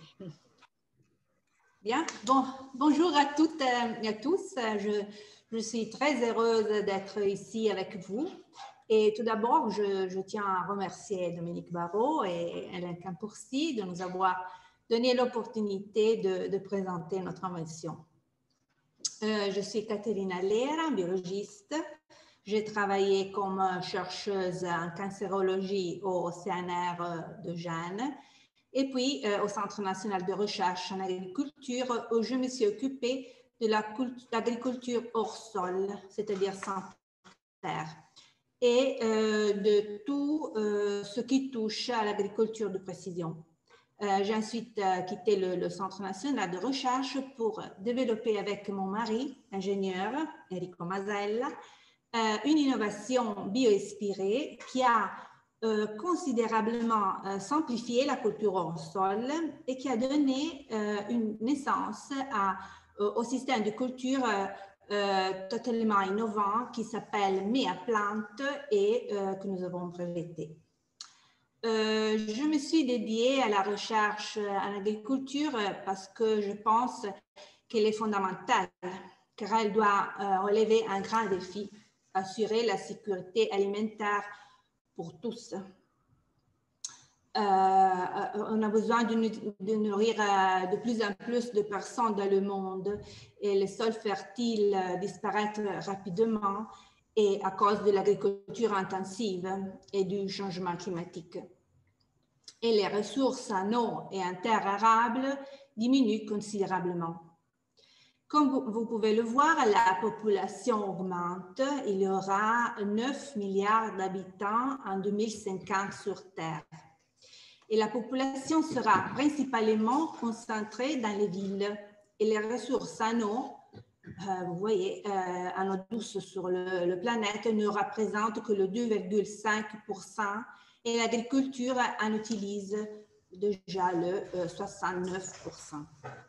Bien. Bon, bonjour à toutes et à tous. Je, je suis très heureuse d'être ici avec vous. Et tout d'abord, je, je tiens à remercier Dominique Barrault et Hélène Campourcy de nous avoir donné l'opportunité de, de présenter notre invention. Euh, je suis Caterina Lera, biologiste. J'ai travaillé comme chercheuse en cancérologie au C N R de Gênes et puis euh, au Centre national de recherche en agriculture où je me suis occupée de l'agriculture hors sol, c'est-à-dire sans terre, et euh, de tout euh, ce qui touche à l'agriculture de précision. Euh, j'ai ensuite euh, quitté le, le Centre national de recherche pour développer avec mon mari, ingénieur, Enrico Masella, euh, une innovation bio-inspirée qui a euh, considérablement euh, simplifié la culture hors sol et qui a donné euh, une naissance à, euh, au système de culture euh, euh, totalement innovant qui s'appelle Mea Planta et euh, que nous avons breveté. Euh, je me suis dédiée à la recherche en agriculture parce que je pense qu'elle est fondamentale, car elle doit euh, relever un grand défi, assurer la sécurité alimentaire pour tous. Euh, on a besoin de, de nourrir euh, de plus en plus de personnes dans le monde et les sols fertiles euh, disparaissent rapidement et à cause de l'agriculture intensive et du changement climatique. Et les ressources en eau et en terre arables diminuent considérablement. Comme vous, vous pouvez le voir, la population augmente. Il y aura neuf milliards d'habitants en deux mille cinquante sur Terre. Et la population sera principalement concentrée dans les villes. Et les ressources en eau, euh, vous voyez, euh, en eau douce sur le, le planète ne représentent que le deux virgule cinq pour cent et l'agriculture en utilise déjà le euh, soixante-neuf pour cent.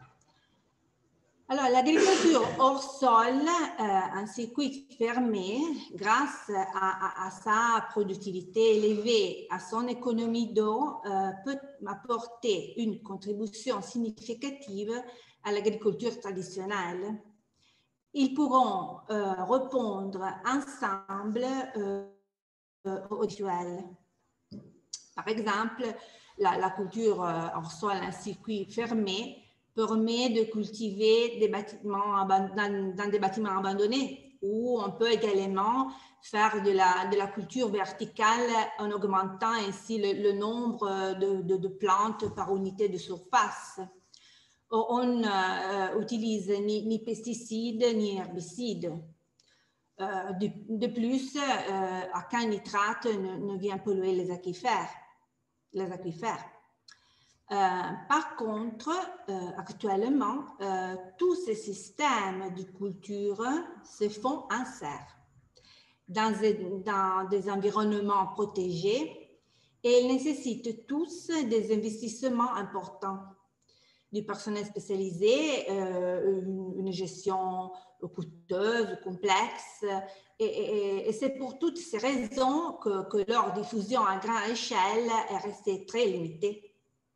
Alors, l'agriculture hors sol, euh, un circuit fermé, grâce à, à, à sa productivité élevée, à son économie d'eau, euh, peut apporter une contribution significative à l'agriculture traditionnelle. Ils pourront euh, répondre ensemble euh, aux rituels. Par exemple, la, la culture euh, hors sol, un circuit fermé, permet de cultiver des bâtiments dans, dans des bâtiments abandonnés, ou on peut également faire de la, de la culture verticale en augmentant ainsi le, le nombre de, de, de plantes par unité de surface. On euh, utilise ni, ni pesticides ni herbicides. Euh, de, de plus, euh, aucun nitrate ne, ne vient polluer les aquifères. Les aquifères. Euh, par contre, euh, actuellement, euh, tous ces systèmes de culture se font en serre dans, dans des environnements protégés et ils nécessitent tous des investissements importants, du personnel spécialisé, euh, une, une gestion coûteuse, complexe. Et, et, et c'est pour toutes ces raisons que, que leur diffusion à grande échelle est restée très limitée.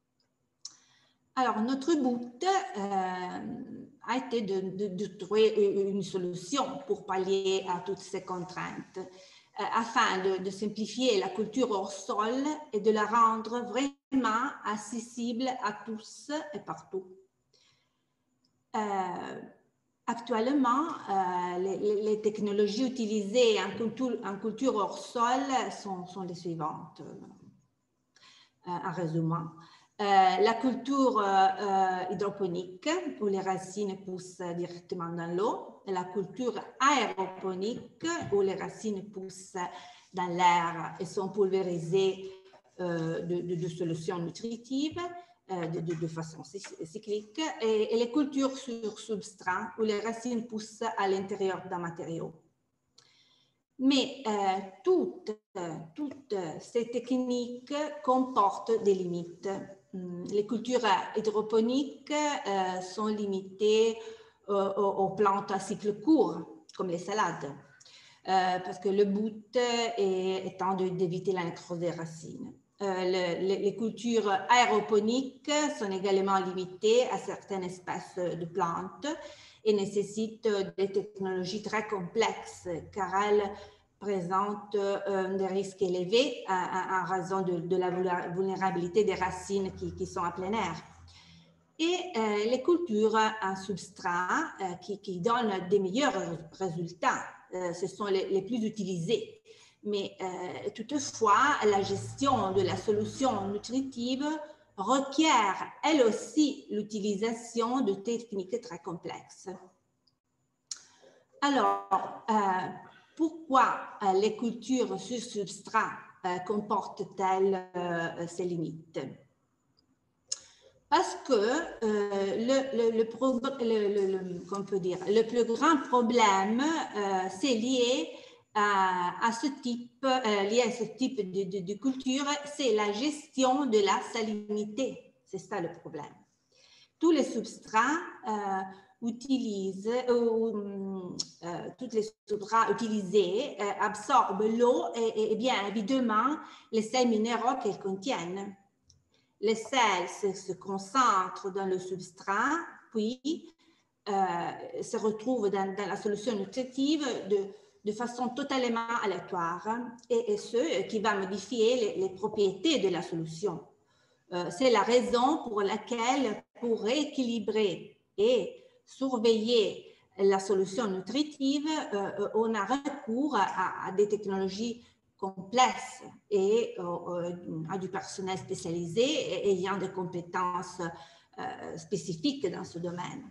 Alors, notre but euh, a été de, de, de trouver une solution pour pallier à toutes ces contraintes. euh, afin de, de simplifier la culture hors sol et de la rendre vraiment accessible à tous et partout. Euh, actuellement, euh, les, les technologies utilisées en culture, en culture hors sol sont, sont les suivantes, euh, en résumant. Euh, la culture euh, euh, hydroponique, où les racines poussent directement dans l'eau, et la culture aéroponique, où les racines poussent dans l'air et sont pulvérisées euh, de, de, de solutions nutritives euh, de, de, de façon cyclique, et, et les cultures sur substrat, où les racines poussent à l'intérieur d'un matériau. Mais euh, toutes, toutes ces techniques comportent des limites. Les cultures hydroponiques euh, sont limitées euh, aux, aux plantes à cycle court, comme les salades, euh, parce que le but est, étant d'éviter la nécrose des racines. Euh, le, les, les cultures aéroponiques sont également limitées à certaines espèces de plantes et nécessitent des technologies très complexes, car elles présentent euh, des risques élevés en raison de, de la vulnérabilité des racines qui, qui sont à plein air. Et euh, les cultures en substrat euh, qui, qui donnent des meilleurs résultats, euh, ce sont les, les plus utilisées. Mais euh, toutefois, la gestion de la solution nutritive requiert elle aussi l'utilisation de techniques très complexes. Alors, euh, pourquoi euh, les cultures sur substrat euh, comportent-elles euh, ces limites? Parce que euh, le, le, le, le, le, qu'on peut dire, le plus grand problème, euh, c'est lié à, à ce type, euh, lié à ce type de, de, de culture, c'est la gestion de la salinité. C'est ça le problème. Tous les substrats euh, utilisent, euh, euh, tous les substrats utilisés euh, absorbent l'eau et, et, et bien évidemment les sels minéraux qu'elles contiennent. Les sels se, se concentrent dans le substrat, puis euh, se retrouvent dans, dans la solution nutritive de, de façon totalement aléatoire, et, et ce qui va modifier les, les propriétés de la solution. Euh, c'est la raison pour laquelle, pour rééquilibrer et surveiller la solution nutritive, euh, on a recours à, à des technologies complexes et euh, à du personnel spécialisé et ayant des compétences euh, spécifiques dans ce domaine.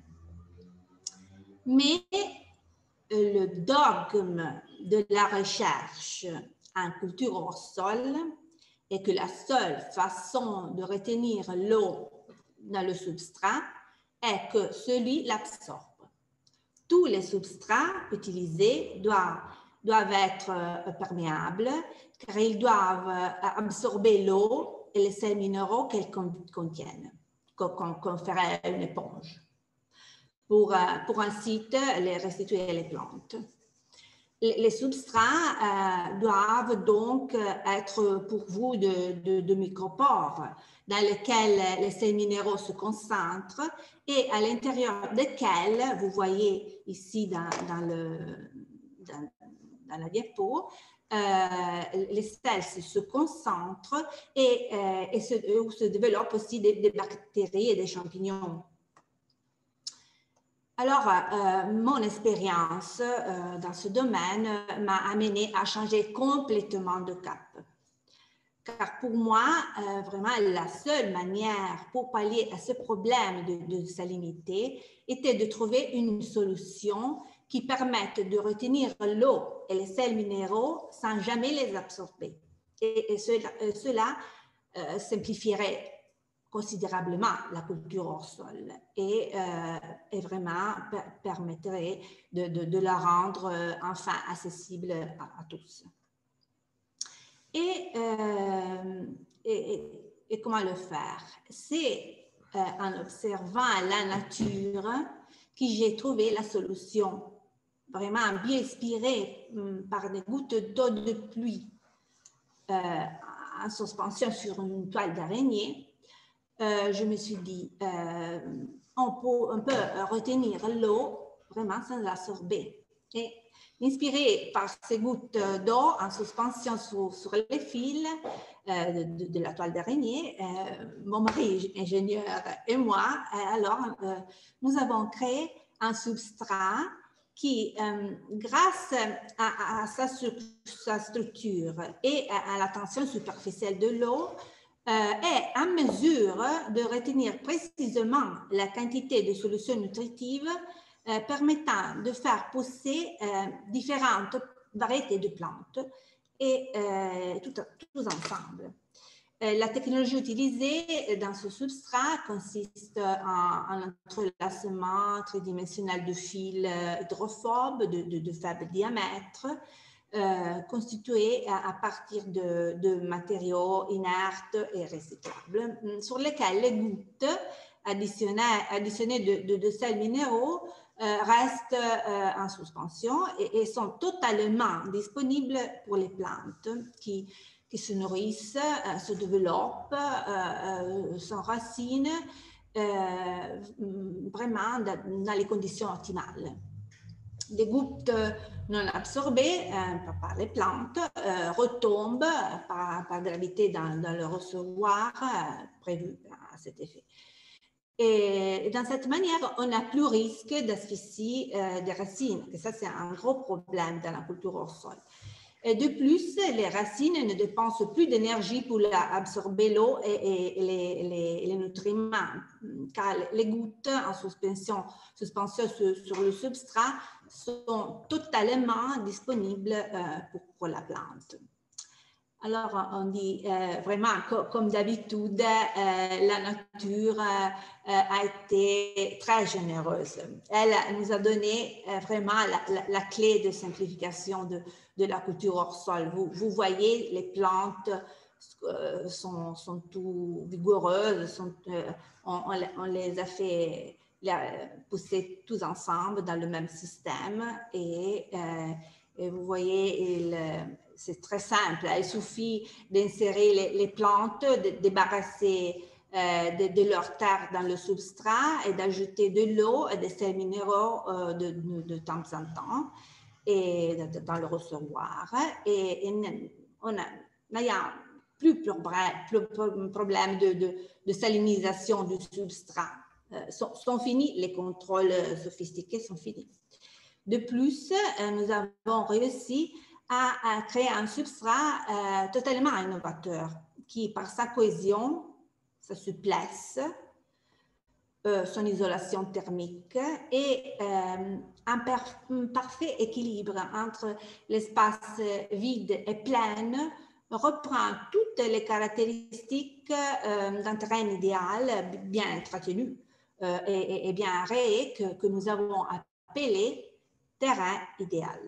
Mais le dogme de la recherche en culture hors sol est que la seule façon de retenir l'eau dans le substrat est que celui l'absorbe. Tous les substrats utilisés doivent, doivent être euh, perméables, car ils doivent absorber l'eau et les sels minéraux qu'elles contiennent, qu'on qu'on ferait une éponge, pour, euh, pour ensuite les restituer à les plantes. Les substrats euh, doivent donc être pourvus de, de, de micropores dans lesquels les sels minéraux se concentrent et à l'intérieur desquels, vous voyez ici dans, dans, le, dans, dans la diapo, euh, les sels se concentrent et, euh, et se, se développent aussi des, des bactéries et des champignons. Alors, euh, mon expérience euh, dans ce domaine m'a amené à changer complètement de cap. Car pour moi, euh, vraiment, la seule manière pour pallier à ce problème de, de salinité était de trouver une solution qui permette de retenir l'eau et les sels minéraux sans jamais les absorber. Et, et cela, euh, cela euh, simplifierait considérablement la culture hors sol et, euh, et vraiment per permettrait de, de, de la rendre euh, enfin accessible à, à tous. Et, euh, et, et, et comment le faire? C'est euh, en observant la nature que j'ai trouvé la solution, vraiment bien inspirée par des gouttes d'eau de pluie euh, en suspension sur une toile d'araignée. Euh, je me suis dit, euh, on, peut, on peut retenir l'eau vraiment sans l'absorber. Et inspiré par ces gouttes d'eau en suspension sur, sur les fils euh, de, de la toile d'araignée, euh, mon mari ingénieur et moi, euh, alors euh, nous avons créé un substrat qui, euh, grâce à, à sa, sa structure et à, à la tension superficielle de l'eau, euh, est en mesure de retenir précisément la quantité de solutions nutritives euh, permettant de faire pousser euh, différentes variétés de plantes et euh, tout, tous ensemble. La technologie utilisée dans ce substrat consiste en un entrelacement tridimensionnel de fils hydrophobes de, de, de faible diamètre, euh, constitués à, à partir de, de matériaux inertes et recyclables, sur lesquels les gouttes additionnées, additionnées de, de, de sels minéraux euh, restent euh, en suspension et, et sont totalement disponibles pour les plantes qui qui se nourrissent, euh, se développent, euh, euh, s'enracinent euh, vraiment dans, dans les conditions optimales. Des gouttes non absorbées euh, par les plantes euh, retombent par, par gravité dans, dans le réservoir euh, prévu à cet effet. Et dans cette manière, on n'a plus risque d'asphyxie euh, des racines, que ça c'est un gros problème dans la culture hors sol. Et de plus, les racines ne dépensent plus d'énergie pour absorber l'eau et, et, et les, les, les nutriments, car les gouttes en suspension, suspension sur, sur le substrat sont totalement disponibles euh, pour, pour la plante. Alors, on dit euh, vraiment, co comme d'habitude, euh, la nature euh, a été très généreuse. Elle nous a donné euh, vraiment la, la, la clé de simplification de, de la culture hors sol. Vous, vous voyez, les plantes euh, sont, sont tout vigoureuses, sont, euh, on, on, les a fait pousser tous ensemble dans le même système et, euh, et vous voyez, il, c'est très simple. Il suffit d'insérer les, les plantes, de débarrasser euh, de, de leur terre dans le substrat et d'ajouter de l'eau et des sels minéraux euh, de, de, de temps en temps et de, dans le réservoir. Et, et on n'a plus de problème de, de, de salinisation du substrat. Euh, sont, sont finis, les contrôles sophistiqués sont finis. De plus, euh, nous avons réussi à, à créer un substrat euh, totalement innovateur qui, par sa cohésion, sa souplesse, euh, son isolation thermique et euh, un, par, un parfait équilibre entre l'espace vide et plein reprend toutes les caractéristiques euh, d'un terrain idéal bien entretenu euh, et, et, et bien arrêté que, que nous avons appelé terrain idéal.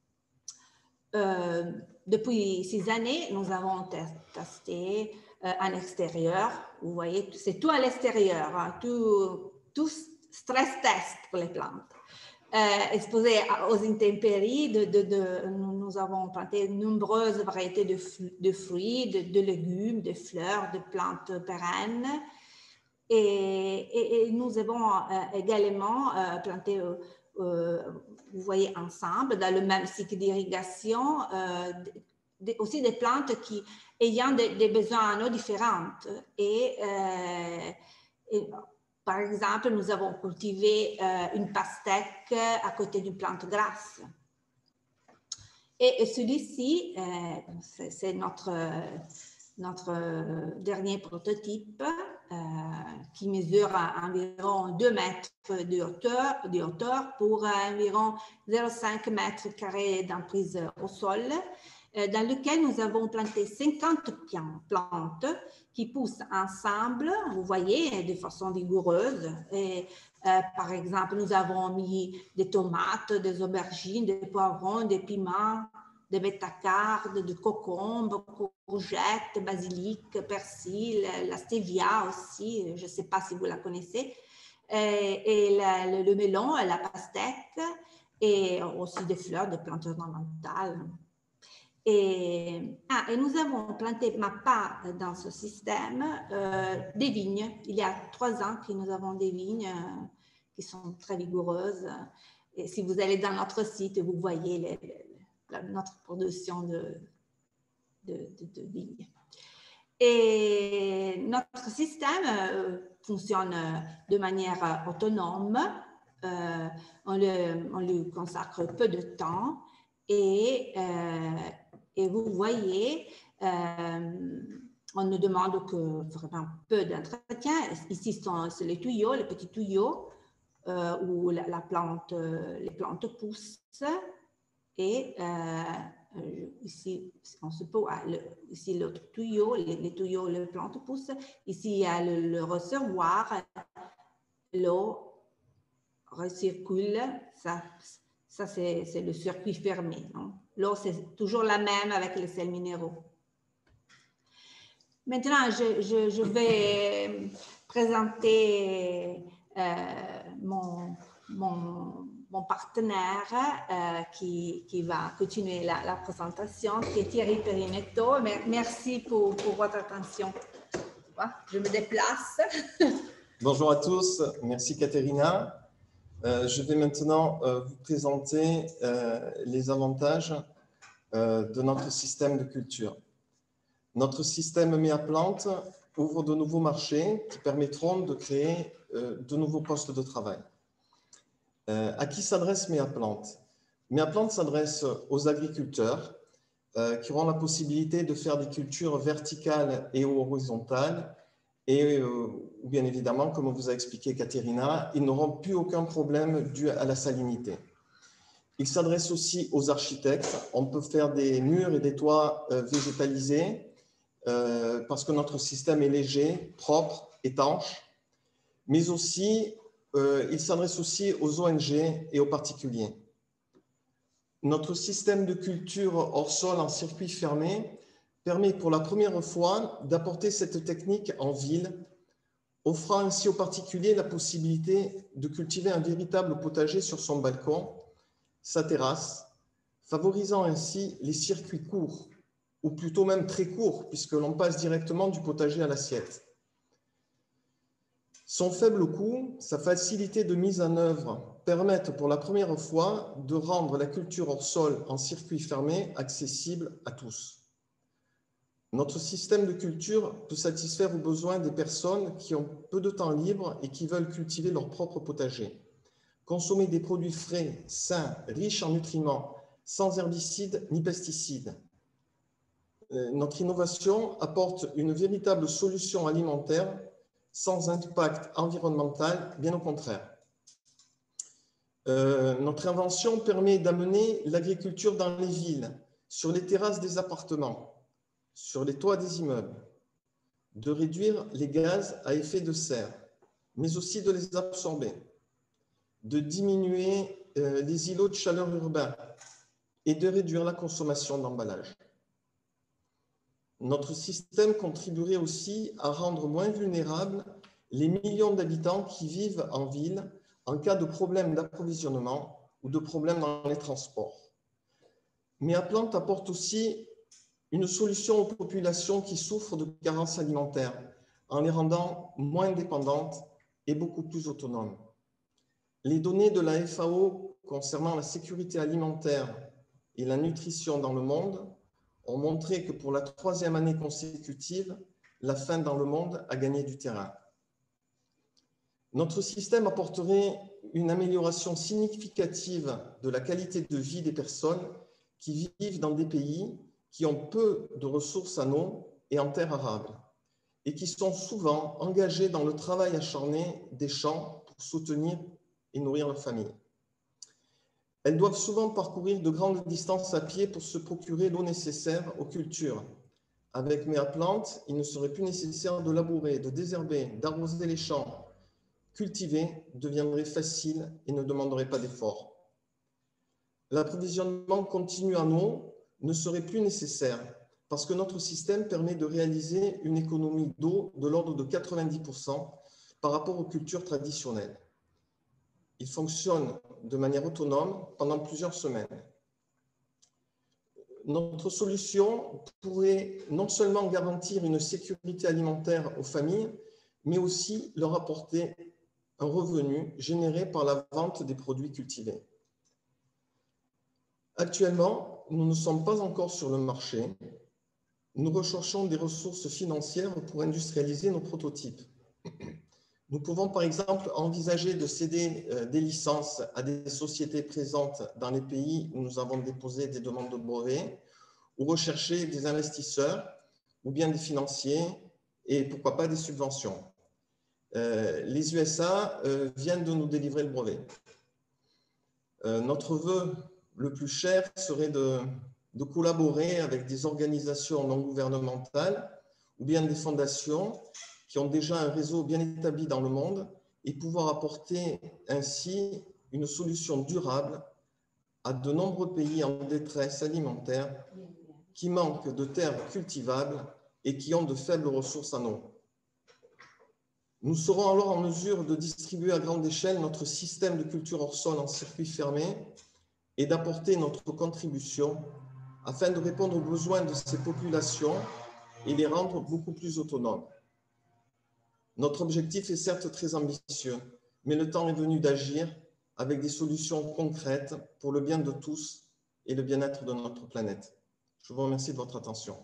Euh, depuis six années, nous avons testé euh, en extérieur. Vous voyez, c'est tout à l'extérieur, hein, tout, tout stress test pour les plantes. Euh, exposées aux intempéries, de, de, de, nous avons planté de nombreuses variétés de, de fruits, de, de légumes, de fleurs, de plantes pérennes. Et, et, et nous avons euh, également euh, planté euh, Euh, vous voyez ensemble, dans le même cycle d'irrigation, euh, aussi des plantes qui ayant des, des besoins en eau différents. Et, euh, et, par exemple, nous avons cultivé euh, une pastèque à côté d'une plante grasse. Et, et celui-ci, euh, c'est notre, notre dernier prototype euh, qui mesure environ deux mètres de hauteur, de hauteur pour environ zéro virgule cinq mètres carrés d'emprise au sol, euh, dans lequel nous avons planté cinquante plantes qui poussent ensemble, vous voyez, de façon vigoureuse. Et, euh, par exemple, nous avons mis des tomates, des aubergines, des poivrons, des piments, des bétacardes, des concombres, courgettes, basilic, persil, la stevia aussi, je ne sais pas si vous la connaissez, et, et la, le, le melon, la pastèque, et aussi des fleurs, des plantes ornementales. Et, ah, et nous avons planté, ma part dans ce système, euh, des vignes. Il y a trois ans que nous avons des vignes euh, qui sont très vigoureuses. et si vous allez dans notre site, vous voyez les, les, notre production de, de, de, de vignes. Et notre système euh, fonctionne de manière autonome. Euh, on, le, on lui consacre peu de temps et, euh, et vous voyez, euh, on ne demande que vraiment peu d'entretien. Ici, c'est les tuyaux, les petits tuyaux euh, où la, la plante, les plantes poussent. Et euh, ici, on se peut, le, ici l'autre tuyau, les, les tuyaux, les plantes poussent. Ici, il y a le, le réservoir, l'eau recircule, ça, ça c'est le circuit fermé. L'eau, c'est toujours la même avec les sels minéraux. Maintenant, je, je, je vais présenter euh, mon, mon, mon partenaire euh, qui, qui va continuer la, la présentation, qui est Thierry Perinetto. Merci pour, pour votre attention. Je me déplace. Bonjour à tous, merci Caterina. Euh, je vais maintenant euh, vous présenter euh, les avantages euh, de notre système de culture. Notre système Méaplant ouvre de nouveaux marchés qui permettront de créer euh, de nouveaux postes de travail. Euh, à qui s'adresse Méaplant? Méaplant s'adresse aux agriculteurs euh, qui auront la possibilité de faire des cultures verticales et horizontales. Et euh, bien évidemment, comme vous a expliqué Caterina, ils n'auront plus aucun problème dû à la salinité. Il s'adresse aussi aux architectes. On peut faire des murs et des toits euh, végétalisés euh, parce que notre système est léger, propre, étanche. Mais aussi, euh, il s'adresse aussi aux O N G et aux particuliers. Notre système de culture hors sol en circuit fermé permet pour la première fois d'apporter cette technique en ville, offrant ainsi aux particuliers la possibilité de cultiver un véritable potager sur son balcon, sa terrasse, favorisant ainsi les circuits courts, ou plutôt même très courts, puisque l'on passe directement du potager à l'assiette. Son faible coût, sa facilité de mise en œuvre permettent pour la première fois de rendre la culture hors sol en circuit fermé accessible à tous. Notre système de culture peut satisfaire aux besoins des personnes qui ont peu de temps libre et qui veulent cultiver leur propre potager. Consommer des produits frais, sains, riches en nutriments, sans herbicides ni pesticides. Notre innovation apporte une véritable solution alimentaire sans impact environnemental, bien au contraire. Euh, notre invention permet d'amener l'agriculture dans les villes, sur les terrasses des appartements, sur les toits des immeubles, de réduire les gaz à effet de serre, mais aussi de les absorber, de diminuer euh, les îlots de chaleur urbains et de réduire la consommation d'emballage. Notre système contribuerait aussi à rendre moins vulnérables les millions d'habitants qui vivent en ville en cas de problème d'approvisionnement ou de problème dans les transports. Méaplant apporte aussi une solution aux populations qui souffrent de carences alimentaires en les rendant moins dépendantes et beaucoup plus autonomes. Les données de la F A O concernant la sécurité alimentaire et la nutrition dans le monde ont montré que pour la troisième année consécutive, la faim dans le monde a gagné du terrain. Notre système apporterait une amélioration significative de la qualité de vie des personnes qui vivent dans des pays qui ont peu de ressources en eau et en terres arables et qui sont souvent engagés dans le travail acharné des champs pour soutenir et nourrir leur famille. Elles doivent souvent parcourir de grandes distances à pied pour se procurer l'eau nécessaire aux cultures. Avec Méaplant, il ne serait plus nécessaire de labourer, de désherber, d'arroser les champs. Cultiver deviendrait facile et ne demanderait pas d'effort. L'approvisionnement continu en eau ne serait plus nécessaire parce que notre système permet de réaliser une économie d'eau de l'ordre de quatre-vingt-dix pour cent par rapport aux cultures traditionnelles. Il fonctionne de manière autonome pendant plusieurs semaines. Notre solution pourrait non seulement garantir une sécurité alimentaire aux familles, mais aussi leur apporter un revenu généré par la vente des produits cultivés. Actuellement, nous ne sommes pas encore sur le marché. Nous recherchons des ressources financières pour industrialiser nos prototypes. Nous pouvons par exemple envisager de céder des licences à des sociétés présentes dans les pays où nous avons déposé des demandes de brevets, ou rechercher des investisseurs ou bien des financiers et pourquoi pas des subventions. Euh, les U S A euh, viennent de nous délivrer le brevet. Euh, notre vœu le plus cher serait de, de collaborer avec des organisations non gouvernementales ou bien des fondations qui ont déjà un réseau bien établi dans le monde et pouvoir apporter ainsi une solution durable à de nombreux pays en détresse alimentaire qui manquent de terres cultivables et qui ont de faibles ressources en eau. Nous serons alors en mesure de distribuer à grande échelle notre système de culture hors sol en circuit fermé et d'apporter notre contribution afin de répondre aux besoins de ces populations et les rendre beaucoup plus autonomes. Notre objectif est certes très ambitieux, mais le temps est venu d'agir avec des solutions concrètes pour le bien de tous et le bien-être de notre planète. Je vous remercie de votre attention.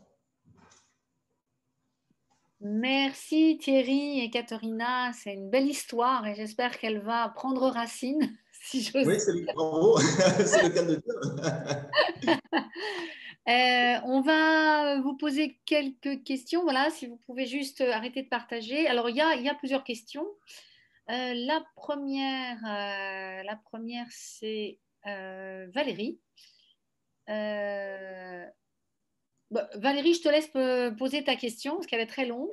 Merci Thierry et Katharina, c'est une belle histoire et j'espère qu'elle va prendre racine, si j'ose dire. Oui, c'est le, bravo, c'est le cas de dire. Euh, on va vous poser quelques questions. Voilà, si vous pouvez juste arrêter de partager. Alors, il y a, il y a plusieurs questions. Euh, la première, euh, la première c'est euh, Valérie. Euh, bah, Valérie, je te laisse poser ta question parce qu'elle est très longue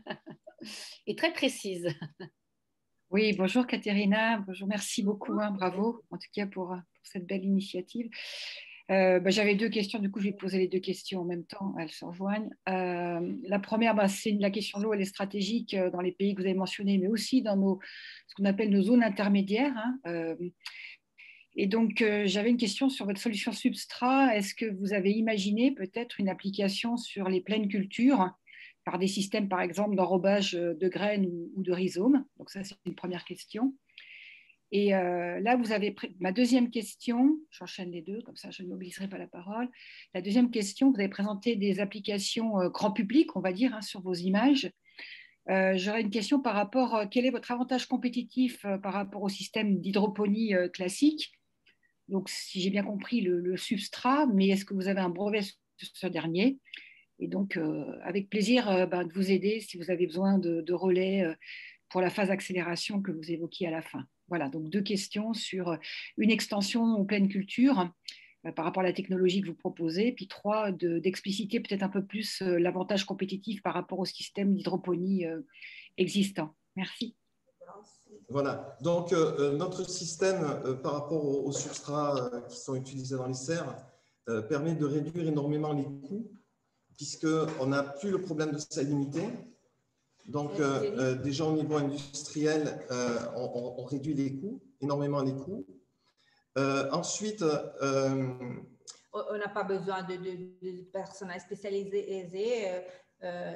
et très précise. Oui, bonjour Katharina. Bonjour, merci beaucoup. Hein, bravo, en tout cas, pour, pour cette belle initiative. Euh, bah, j'avais deux questions, du coup je vais poser les deux questions en même temps, elles se rejoignent. Euh, la première, bah, c'est la question de l'eau, elle est stratégique dans les pays que vous avez mentionnés, mais aussi dans nos, ce qu'on appelle nos zones intermédiaires. Hein. Euh, et donc euh, j'avais une question sur votre solution substrat. Est-ce que vous avez imaginé peut-être une application sur les pleines cultures par des systèmes par exemple d'enrobage de graines ou, ou de rhizomes? Donc ça c'est une première question. Et euh, là, vous avez pré... ma deuxième question, j'enchaîne les deux, comme ça je ne mobiliserai pas la parole. La deuxième question, vous avez présenté des applications euh, grand public, on va dire, hein, sur vos images. Euh, J'aurais une question par rapport, euh, quel est votre avantage compétitif euh, par rapport au système d'hydroponie euh, classique? Donc, si j'ai bien compris, le, le substrat, mais est-ce que vous avez un brevet sur ce dernier? Et donc, euh, avec plaisir euh, ben, de vous aider si vous avez besoin de, de relais euh, pour la phase accélération que vous évoquiez à la fin. Voilà, donc deux questions sur une extension aux pleines cultures euh, par rapport à la technologie que vous proposez, puis trois, d'expliciter de, peut-être un peu plus euh, l'avantage compétitif par rapport au système d'hydroponie euh, existant. Merci. Voilà, donc euh, notre système euh, par rapport aux, aux substrats euh, qui sont utilisés dans les serres euh, permet de réduire énormément les coûts puisqu'on n'a plus le problème de salinité. Donc, euh, euh, déjà au niveau industriel, euh, on, on réduit les coûts, énormément les coûts. Euh, ensuite, euh, on n'a pas besoin de, de, de personnel spécialisé. Euh, euh,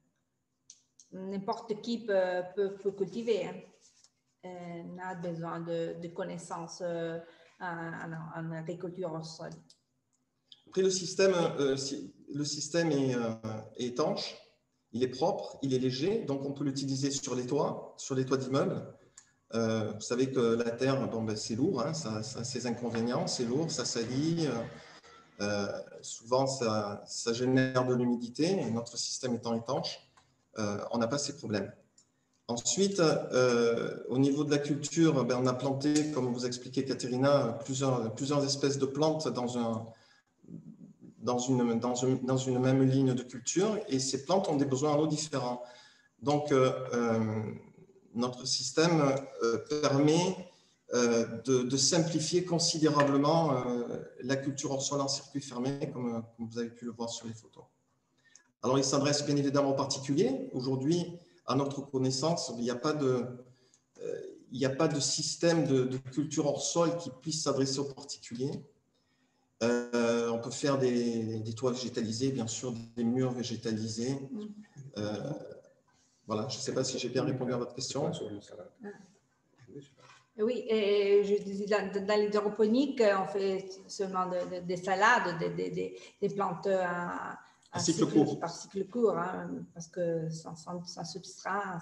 N'importe qui peut, peut, peut cultiver. Hein. Euh, on a besoin de, de connaissances euh, en, en, en agriculture au sol. Après, le système, euh, le système est, euh, est étanche. Il est propre, il est léger, donc on peut l'utiliser sur les toits, sur les toits d'immeubles. Euh, vous savez que la terre, bon, ben, c'est lourd, hein, ça, ça a ses inconvénients, c'est lourd, ça salit. Euh, souvent, ça, ça génère de l'humidité et notre système étant étanche, euh, on n'a pas ces problèmes. Ensuite, euh, au niveau de la culture, ben, on a planté, comme vous expliquait Katharina, plusieurs, plusieurs espèces de plantes dans un Dans une, dans, une, dans une même ligne de culture et ces plantes ont des besoins en eau différents. Donc, euh, euh, notre système euh, permet euh, de, de simplifier considérablement euh, la culture hors sol en circuit fermé, comme, comme vous avez pu le voir sur les photos. Alors, il s'adresse bien évidemment aux particuliers. Aujourd'hui, à notre connaissance, il n'y a pas de, euh, il n'y a pas de système de, de culture hors sol qui puisse s'adresser aux particuliers. Euh, on peut faire des, des toits végétalisés, bien sûr, des murs végétalisés. Euh, voilà, je ne sais pas si j'ai bien répondu à votre question. Oui, et je disais, dans, dans l'hydroponique, on fait seulement de, de, des salades, des, des, des, des plantes à, à cycle, cycle court. Par cycle court, hein, parce que sans, sans, sans substrat,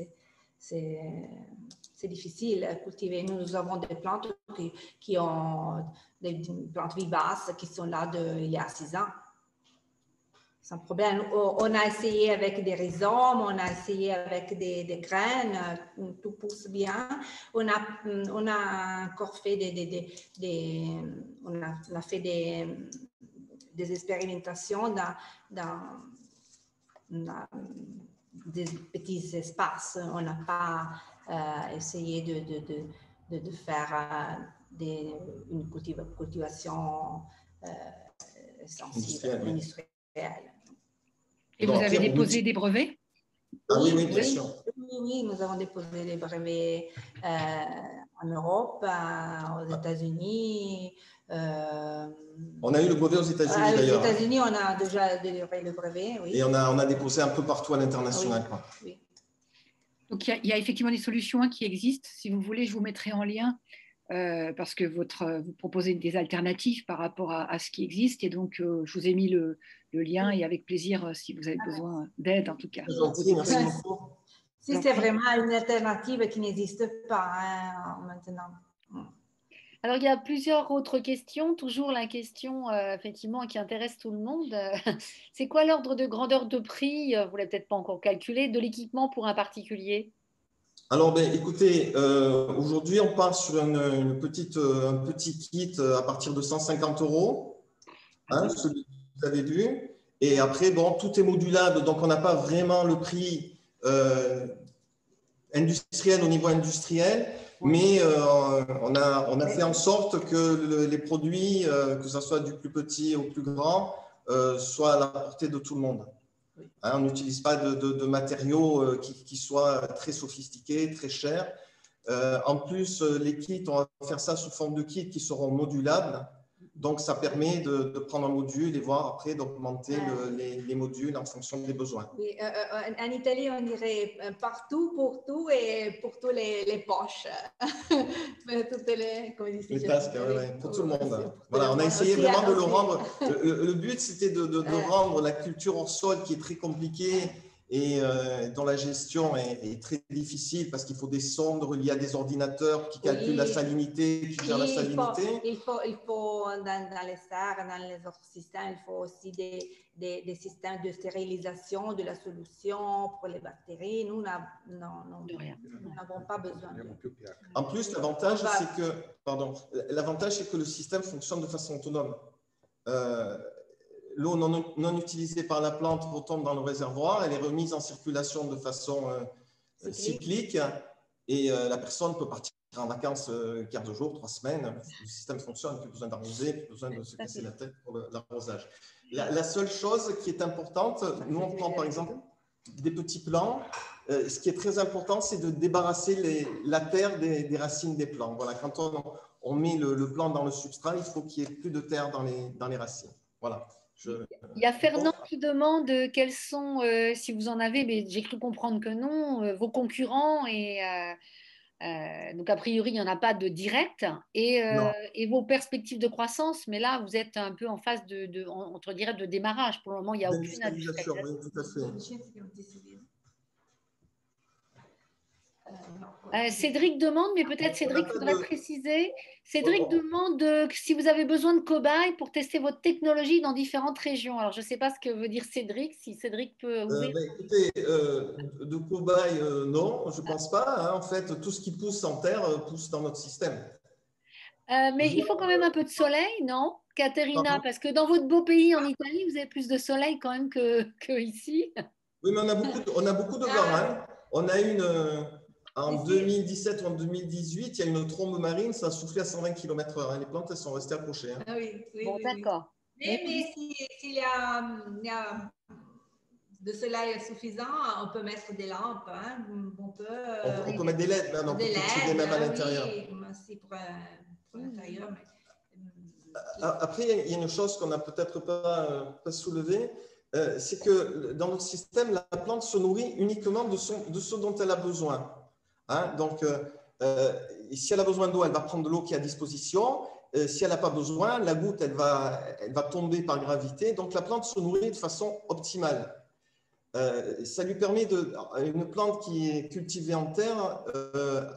c'est difficile à cultiver. Nous, nous avons des plantes qui, qui ont des plantes vivaces qui sont là de, il y a six ans. Sans problème. On a essayé avec des rhizomes, on a essayé avec des, des graines, tout pousse bien. On a, on a encore fait des, des, des, des on, a, on a fait des, des expérimentations dans, dans, dans des petits espaces. On n'a pas euh, essayé de, de, de, de faire euh, des, une cultiva, cultivation euh, sensible, industrielle. Et vous avez déposé des brevets? Ah oui, oui, bien sûr. Oui, oui, nous avons déposé des brevets euh, en Europe, euh, aux États-Unis. Euh, on a eu le brevet aux États-Unis euh, d'ailleurs. Aux États-Unis, on a déjà délivré le brevet, oui. Et on a, on a déposé un peu partout à l'international. Oui, oui. Donc, il y, y a effectivement des solutions hein, qui existent. Si vous voulez, je vous mettrai en lien. Euh, parce que votre, vous proposez des alternatives par rapport à, à ce qui existe. Et donc, euh, je vous ai mis le, le lien et avec plaisir, euh, si vous avez besoin d'aide, en tout cas. Gentil, merci beaucoup. Si c'est vraiment une alternative qui n'existe pas hein, maintenant. Alors, il y a plusieurs autres questions. Toujours la question, euh, effectivement, qui intéresse tout le monde. C'est quoi l'ordre de grandeur de prix, vous ne l'avez peut-être pas encore calculé, de l'équipement pour un particulier? Alors, ben, écoutez, euh, aujourd'hui, on part sur une, une petite, euh, un petit kit à partir de cent cinquante euros, hein, celui que vous avez vu. Et après, bon, tout est modulable, donc on n'a pas vraiment le prix euh, industriel au niveau industriel, mais euh, on, a, on a fait en sorte que le, les produits, euh, que ce soit du plus petit au plus grand, euh, soient à la portée de tout le monde. Hein, on n'utilise pas de, de, de matériaux euh, qui, qui soient très sophistiqués, très chers. Euh, en plus, les kits, on va faire ça sous forme de kits qui seront modulables. Donc, ça permet de, de prendre un module et voir après d'augmenter le, les, les modules en fonction des besoins. Oui, euh, en Italie, on dirait partout pour tout et pour tous les, les poches. Toutes les, les tasques, oui, oui, pour tout le monde. Voilà, on a essayé vraiment de le rendre. Le, le but, c'était de, de, de rendre la culture hors sol qui est très compliquée et euh, dont la gestion est, est très difficile parce qu'il faut des sondes reliées à des ordinateurs qui calculent oui. la salinité, qui gèrent la salinité. Il faut, il faut dans, dans les serres, dans les autres systèmes, il faut aussi des, des, des systèmes de stérilisation de la solution pour les bactéries. Nous n'avons pas besoin de... En plus, l'avantage, c'est que, pardon, l'avantage, c'est que le système fonctionne de façon autonome. Euh, L'eau non, non utilisée par la plante retombe dans le réservoir, elle est remise en circulation de façon euh, cyclique et euh, la personne peut partir en vacances euh, quinze jours, trois semaines. Le système fonctionne, plus besoin d'arroser, plus besoin de se casser la tête pour l'arrosage. La, la seule chose qui est importante, nous on prend par exemple des petits plants. Euh, ce qui est très important, c'est de débarrasser les, la terre des, des racines des plants. Voilà, quand on, on met le, le plant dans le substrat, il faut qu'il n'y ait plus de terre dans les, dans les racines. Voilà. Je... Il y a Fernand qui demande quels sont, euh, si vous en avez, mais j'ai cru comprendre que non, euh, vos concurrents et euh, euh, donc a priori il n'y en a pas de direct et, euh, et vos perspectives de croissance, mais là vous êtes un peu en phase de, de entre dirais de démarrage. Pour le moment il n'y a aucune industrialisation. Oui, tout à fait. Euh, Cédric demande, mais peut-être Cédric faudrait de... préciser. Cédric oh. demande euh, si vous avez besoin de cobayes pour tester votre technologie dans différentes régions. Alors, je ne sais pas ce que veut dire Cédric, si Cédric peut ouvrir. Euh, bah, écoutez, euh, de cobayes, euh, non, je ne pense pas. Hein. En fait, tout ce qui pousse en terre euh, pousse dans notre système. Euh, mais je... il faut quand même un peu de soleil, non, Caterina? Pardon. Parce que dans votre beau pays, en Italie, vous avez plus de soleil quand même que, que ici. Oui, mais on a beaucoup de, on a beaucoup de vent. Hein. On a une... En deux mille dix-sept ou en deux mille dix-huit, il y a une trombe marine, ça a soufflé à cent vingt kilomètres heure. Hein. Les plantes, elles sont restées accrochées. Hein. Ah oui, oui, bon, oui, d'accord. Mais, mais s'il si y, a, y a de soleil suffisant, on peut mettre des lampes. Hein. On, peut, on, peut, on peut mettre des L E D, même, on peut tirer même à l'intérieur. Oui, aussi pour, pour l'intérieur. Mais... Après, il y a une chose qu'on n'a peut-être pas, pas soulevée. Euh, c'est que dans notre système, la plante se nourrit uniquement de, son, de ce dont elle a besoin. Hein, donc, euh, si elle a besoin d'eau, elle va prendre de l'eau qui est à disposition. Euh, si elle n'a pas besoin, la goutte, elle va, elle va tomber par gravité. Donc, la plante se nourrit de façon optimale. Euh, ça lui permet de… Une plante qui est cultivée en terre euh,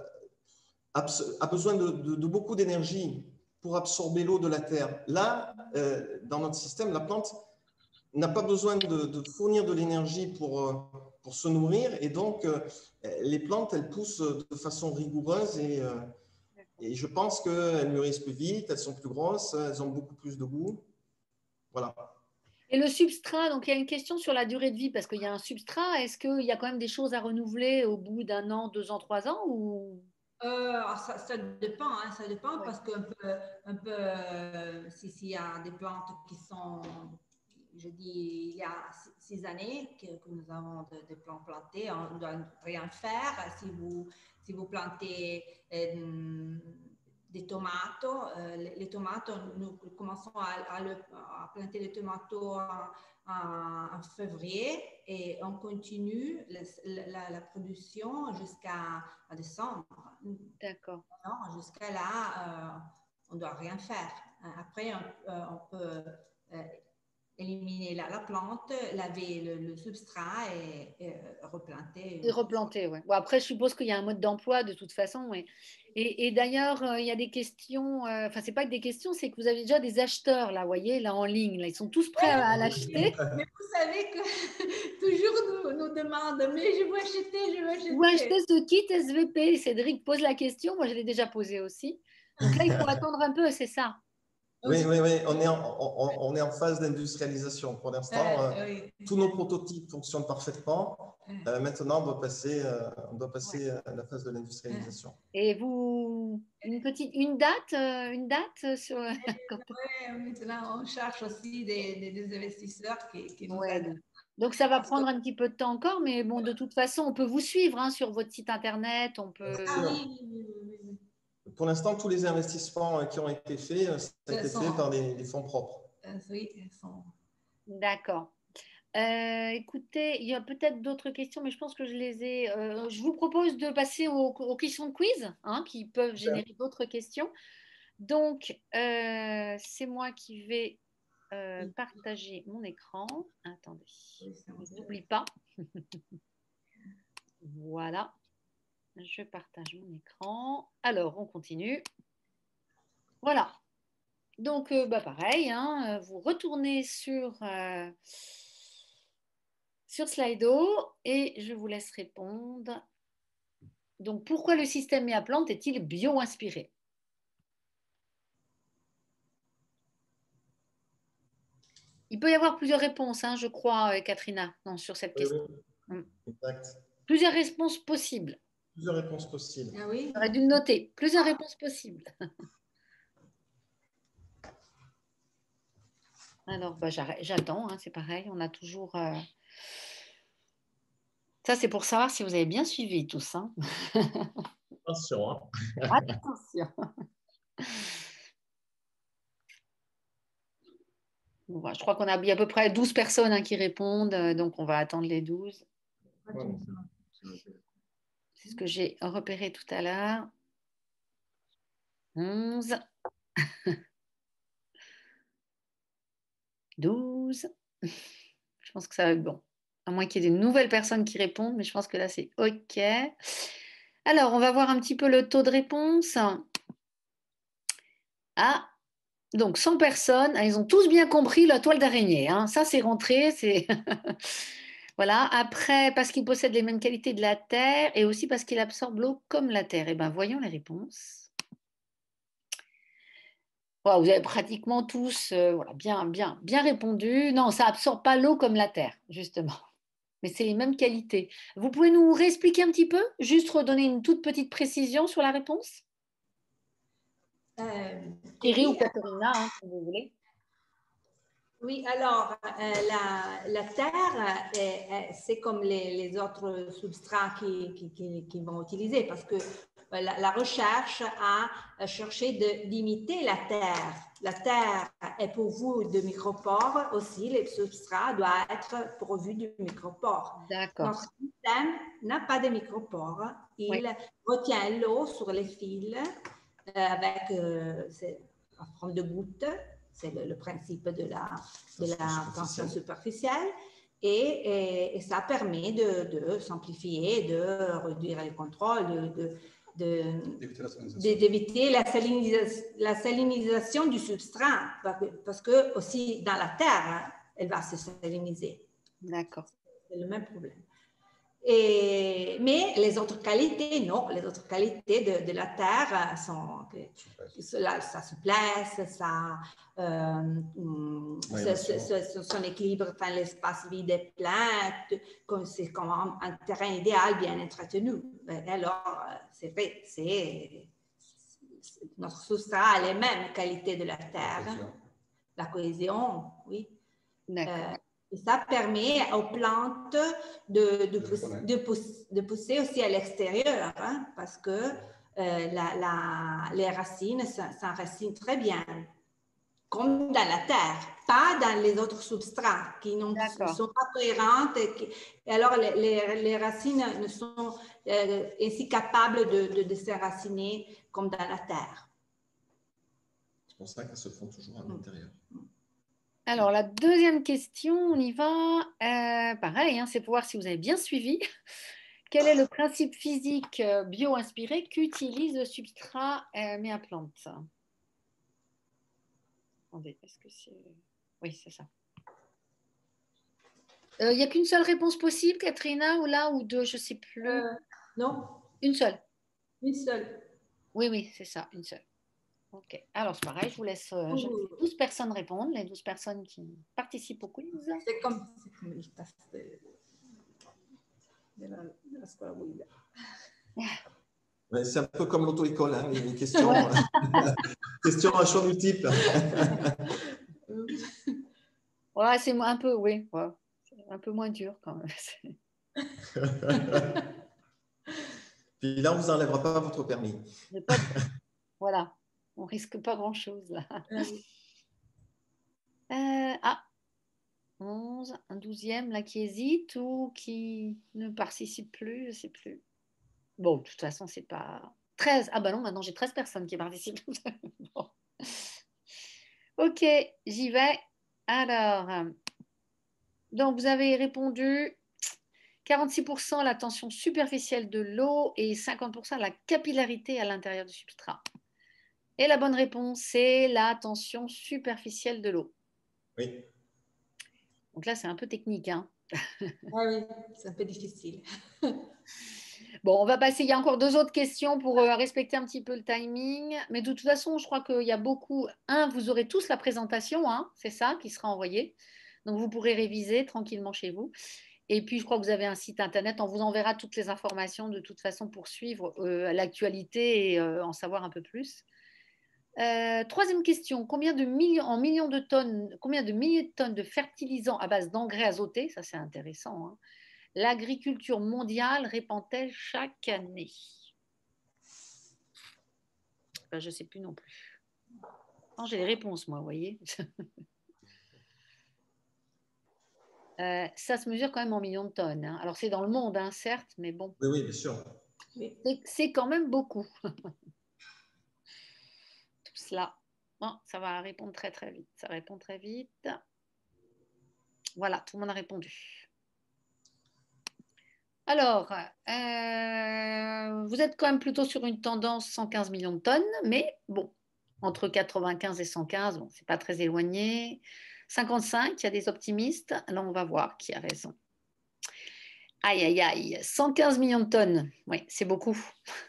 a besoin de, de, de beaucoup d'énergie pour absorber l'eau de la terre. Là, euh, dans notre système, la plante n'a pas besoin de, de fournir de l'énergie pour, pour se nourrir. Et donc, euh, les plantes, elles poussent de façon rigoureuse et, euh, et je pense qu'elles mûrissent plus vite, elles sont plus grosses, elles ont beaucoup plus de goût. Voilà. Et le substrat, donc il y a une question sur la durée de vie, parce qu'il y a un substrat. Est-ce qu'il y a quand même des choses à renouveler au bout d'un an, deux ans, trois ans ou... Euh, ça, ça dépend, hein, ça dépend ouais. Parce qu'un peu, un peu euh, s'il si y a des plantes qui sont, je dis, il y a six années que, que nous avons des de plantes plantées, on ne doit rien faire. Si vous, si vous plantez euh, des tomates, euh, les, les tomates, nous commençons à, à, le, à planter les tomates en, en, en février et on continue la, la, la production jusqu'à décembre. D'accord. Jusqu'à là, euh, on ne doit rien faire. Après, on, euh, on peut euh, éliminer la, la plante, laver le, le substrat et, et replanter. Et replanter, oui. Bon, après, je suppose qu'il y a un mode d'emploi de toute façon. Ouais. Et, et d'ailleurs, euh, il y a des questions, euh, enfin, c'est pas que des questions, c'est que vous avez déjà des acheteurs, là, vous voyez, là, en ligne. Là, ils sont tous prêts ouais, à, à l'acheter. Mais vous savez que toujours nous, nous demandent, mais je veux acheter, je veux acheter. Vous achetez ce kit S V P. Cédric pose la question, moi, je l'ai déjà posée aussi. Donc là, il faut attendre un peu, c'est ça. Oui, oui, oui, on est en, on, on est en phase d'industrialisation. Pour l'instant, euh, oui. tous nos prototypes fonctionnent parfaitement. Euh, maintenant, on doit passer, euh, on doit passer ouais. à la phase de l'industrialisation. Et vous, une petite, une date, une date sur… Oui, maintenant, on cherche aussi des, des, des investisseurs qui, qui nous ouais. aident. Donc, ça va prendre un petit peu de temps encore, mais bon, de toute façon, on peut vous suivre hein, sur votre site internet. On peut… Ah oui, oui, oui, oui. Pour l'instant, tous les investissements qui ont été faits, ça a été fait par des, des fonds propres. Oui, ils sont… D'accord. Euh, écoutez, il y a peut-être d'autres questions, mais je pense que je les ai… Euh, je vous propose de passer aux, aux questions de quiz, hein, qui peuvent générer d'autres questions. Donc, euh, c'est moi qui vais euh, partager mon écran. Attendez, n'oublie pas. Voilà. Je partage mon écran. Alors, on continue. Voilà. Donc, euh, bah, pareil, hein, vous retournez sur, euh, sur Slido et je vous laisse répondre. Donc, pourquoi le système mis à plante est-il bio-inspiré? Il peut y avoir plusieurs réponses, hein, je crois, Katrina, non, sur cette oui, question. Oui. Exact. Plusieurs réponses possibles. Plusieurs réponses possibles. Ah oui. J'aurais dû le noter. Plusieurs réponses possibles. Alors, bah, j'attends, hein, c'est pareil. On a toujours… Euh... Ça, c'est pour savoir si vous avez bien suivi tous. Hein. Attention. Hein. Attention. Bon, je crois qu'on a, a à peu près douze personnes hein, qui répondent, donc on va attendre les douze. C'est ce que j'ai repéré tout à l'heure. onze. douze. Je pense que ça va être bon. À moins qu'il y ait des nouvelles personnes qui répondent, mais je pense que là, c'est OK. Alors, on va voir un petit peu le taux de réponse. Ah, donc cent personnes, ils ont tous bien compris la toile d'araignée. Hein. Ça, c'est rentré. C'est voilà. Après, parce qu'il possède les mêmes qualités de la Terre et aussi parce qu'il absorbe l'eau comme la Terre. Eh bien, voyons les réponses. Wow, vous avez pratiquement tous euh, voilà, bien, bien, bien répondu. Non, ça absorbe pas l'eau comme la Terre, justement. Mais c'est les mêmes qualités. Vous pouvez nous réexpliquer un petit peu? Juste redonner une toute petite précision sur la réponse? Euh, Thierry oui, ou Katerina, hein, si vous voulez. Oui, alors euh, la, la terre, c'est comme les, les autres substrats qui, qui, qui, qui vont utiliser parce que la, la recherche a cherché de limiter la terre. La terre est pourvue de micropores aussi, le substrat doit être pourvu de micropores. D'accord. Notre système n'a pas de micropores. Il Oui. retient l'eau sur les fils euh, avec euh, en forme de gouttes. C'est le, le principe de la, de la tension superficielle. Et, et, et ça permet de, de simplifier, de réduire les contrôles, de, de, de, d'éviter la salinisation, la salinisation du substrat, parce que, parce que aussi dans la terre, hein, elle va se saliniser. D'accord. C'est le même problème. Et, mais les autres qualités, non, les autres qualités de, de la terre sont la, sa souplesse, sa, euh, oui, ce, ce, ce, son équilibre dans l'espace vide et plein, comme c'est comme un, un terrain idéal bien entretenu. Et alors, c'est vrai, c'est notre substrat a les mêmes qualités de la terre, la cohésion, oui. D'accord. Et ça permet aux plantes de, de, pousser, de, pousser, de pousser aussi à l'extérieur, hein, parce que euh, la, la, les racines s'enracinent très bien, comme dans la terre, pas dans les autres substrats qui ne sont pas cohérentes. Et, qui, et alors, les, les, les racines ne sont euh, ainsi capables de, de, de s'enraciner comme dans la terre. C'est pour ça qu'elles se font toujours à l'intérieur. Alors, la deuxième question, on y va. Euh, pareil, hein, c'est pour voir si vous avez bien suivi. Quel est le principe physique euh, bio-inspiré qu'utilise le substrat euh, mis à plante? Attendez, est-ce que c'est... Oui, c'est ça. Il euh, n'y a qu'une seule réponse possible, Katrina, ou là, ou deux, je ne sais plus. Euh, non. Une seule. Une seule. Oui, oui, c'est ça, une seule. Ok, alors c'est pareil, je vous laisse euh, je laisse douze personnes répondre, les douze personnes qui participent au quiz. C'est comme il passe de, de la, de la scuola guida. C'est un peu comme l'auto-école, hein, les questions, ouais. questions à choix multiples. Ouais, c'est un peu, oui, ouais. Un peu moins dur quand même. Puis là, on ne vous enlèvera pas votre permis. Pas de... Voilà. On ne risque pas grand-chose là. Euh, ah, onze, un douzième là qui hésite ou qui ne participe plus, je ne sais plus. Bon, de toute façon, c'est pas... treize. Ah bah non, maintenant j'ai treize personnes qui participent. Bon. Ok, j'y vais. Alors, donc vous avez répondu quarante-six pour cent la tension superficielle de l'eau et cinquante pour cent la capillarité à l'intérieur du substrat. Et la bonne réponse, c'est la tension superficielle de l'eau. Oui. Donc là, c'est un peu technique. Hein. Ah oui, c'est un peu difficile. Bon, on va passer. Il y a encore deux autres questions pour euh, respecter un petit peu le timing. Mais de toute façon, je crois qu'il y a beaucoup. Un, vous aurez tous la présentation, hein, c'est ça, qui sera envoyée. Donc, vous pourrez réviser tranquillement chez vous. Et puis, je crois que vous avez un site internet. On vous enverra toutes les informations de toute façon pour suivre euh, l'actualité et euh, en savoir un peu plus. Euh, troisième question, combien de millions, en millions de tonnes, combien de milliers de tonnes de fertilisants à base d'engrais azotés, ça c'est intéressant, hein, l'agriculture mondiale répand-elle chaque année? Ben, je ne sais plus non plus. Non, j'ai les réponses, moi, vous voyez. euh, ça se mesure quand même en millions de tonnes. Hein. Alors c'est dans le monde, hein, certes, mais bon. Oui, oui, bien sûr. C'est quand même beaucoup. Cela. Bon, ça va répondre très très vite. Ça répond très vite. Voilà, tout le monde a répondu. Alors, euh, vous êtes quand même plutôt sur une tendance cent quinze millions de tonnes, mais bon, entre quatre-vingt-quinze et cent quinze, bon, c'est pas très éloigné. cinquante-cinq, il y a des optimistes. Là, on va voir qui a raison. Aïe, aïe, aïe. cent quinze millions de tonnes, oui, c'est beaucoup.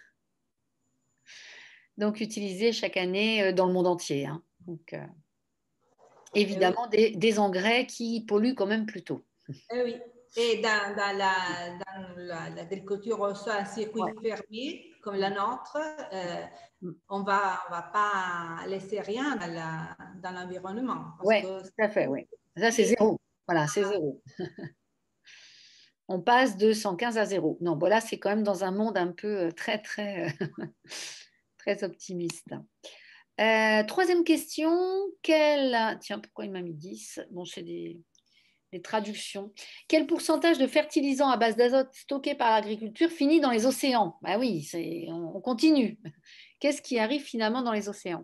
Donc, utilisé chaque année dans le monde entier. Hein. Donc, euh, évidemment, des, des engrais qui polluent quand même plutôt. Eh oui, et dans, dans l'agriculture aussi un circuit ouais. fermé, comme la nôtre, euh, on va, on va pas laisser rien dans l'environnement. Oui, tout à fait, oui. Ça, c'est zéro. Voilà, c'est zéro. on passe de cent quinze à zéro. Non, bon là, c'est quand même dans un monde un peu très, très, très optimiste. Euh, troisième question. Quel... Tiens, pourquoi il m'a mis dix? Bon, c'est des... des traductions. Quel pourcentage de fertilisants à base d'azote stockés par l'agriculture finit dans les océans? Ben oui, c'est... On, on continue. Qu'est-ce qui arrive finalement dans les océans?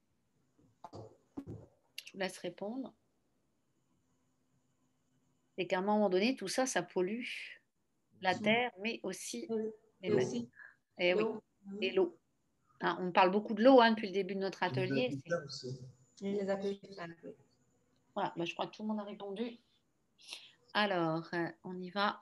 Je vous laisse répondre. Et qu'à un moment donné, tout ça, ça pollue la terre, mais aussi les mers. Et oui, et l'eau. Hein, on parle beaucoup de l'eau hein, depuis le début de notre atelier. Les aquifères. Voilà, ben, je crois que tout le monde a répondu. Alors, euh, on y va.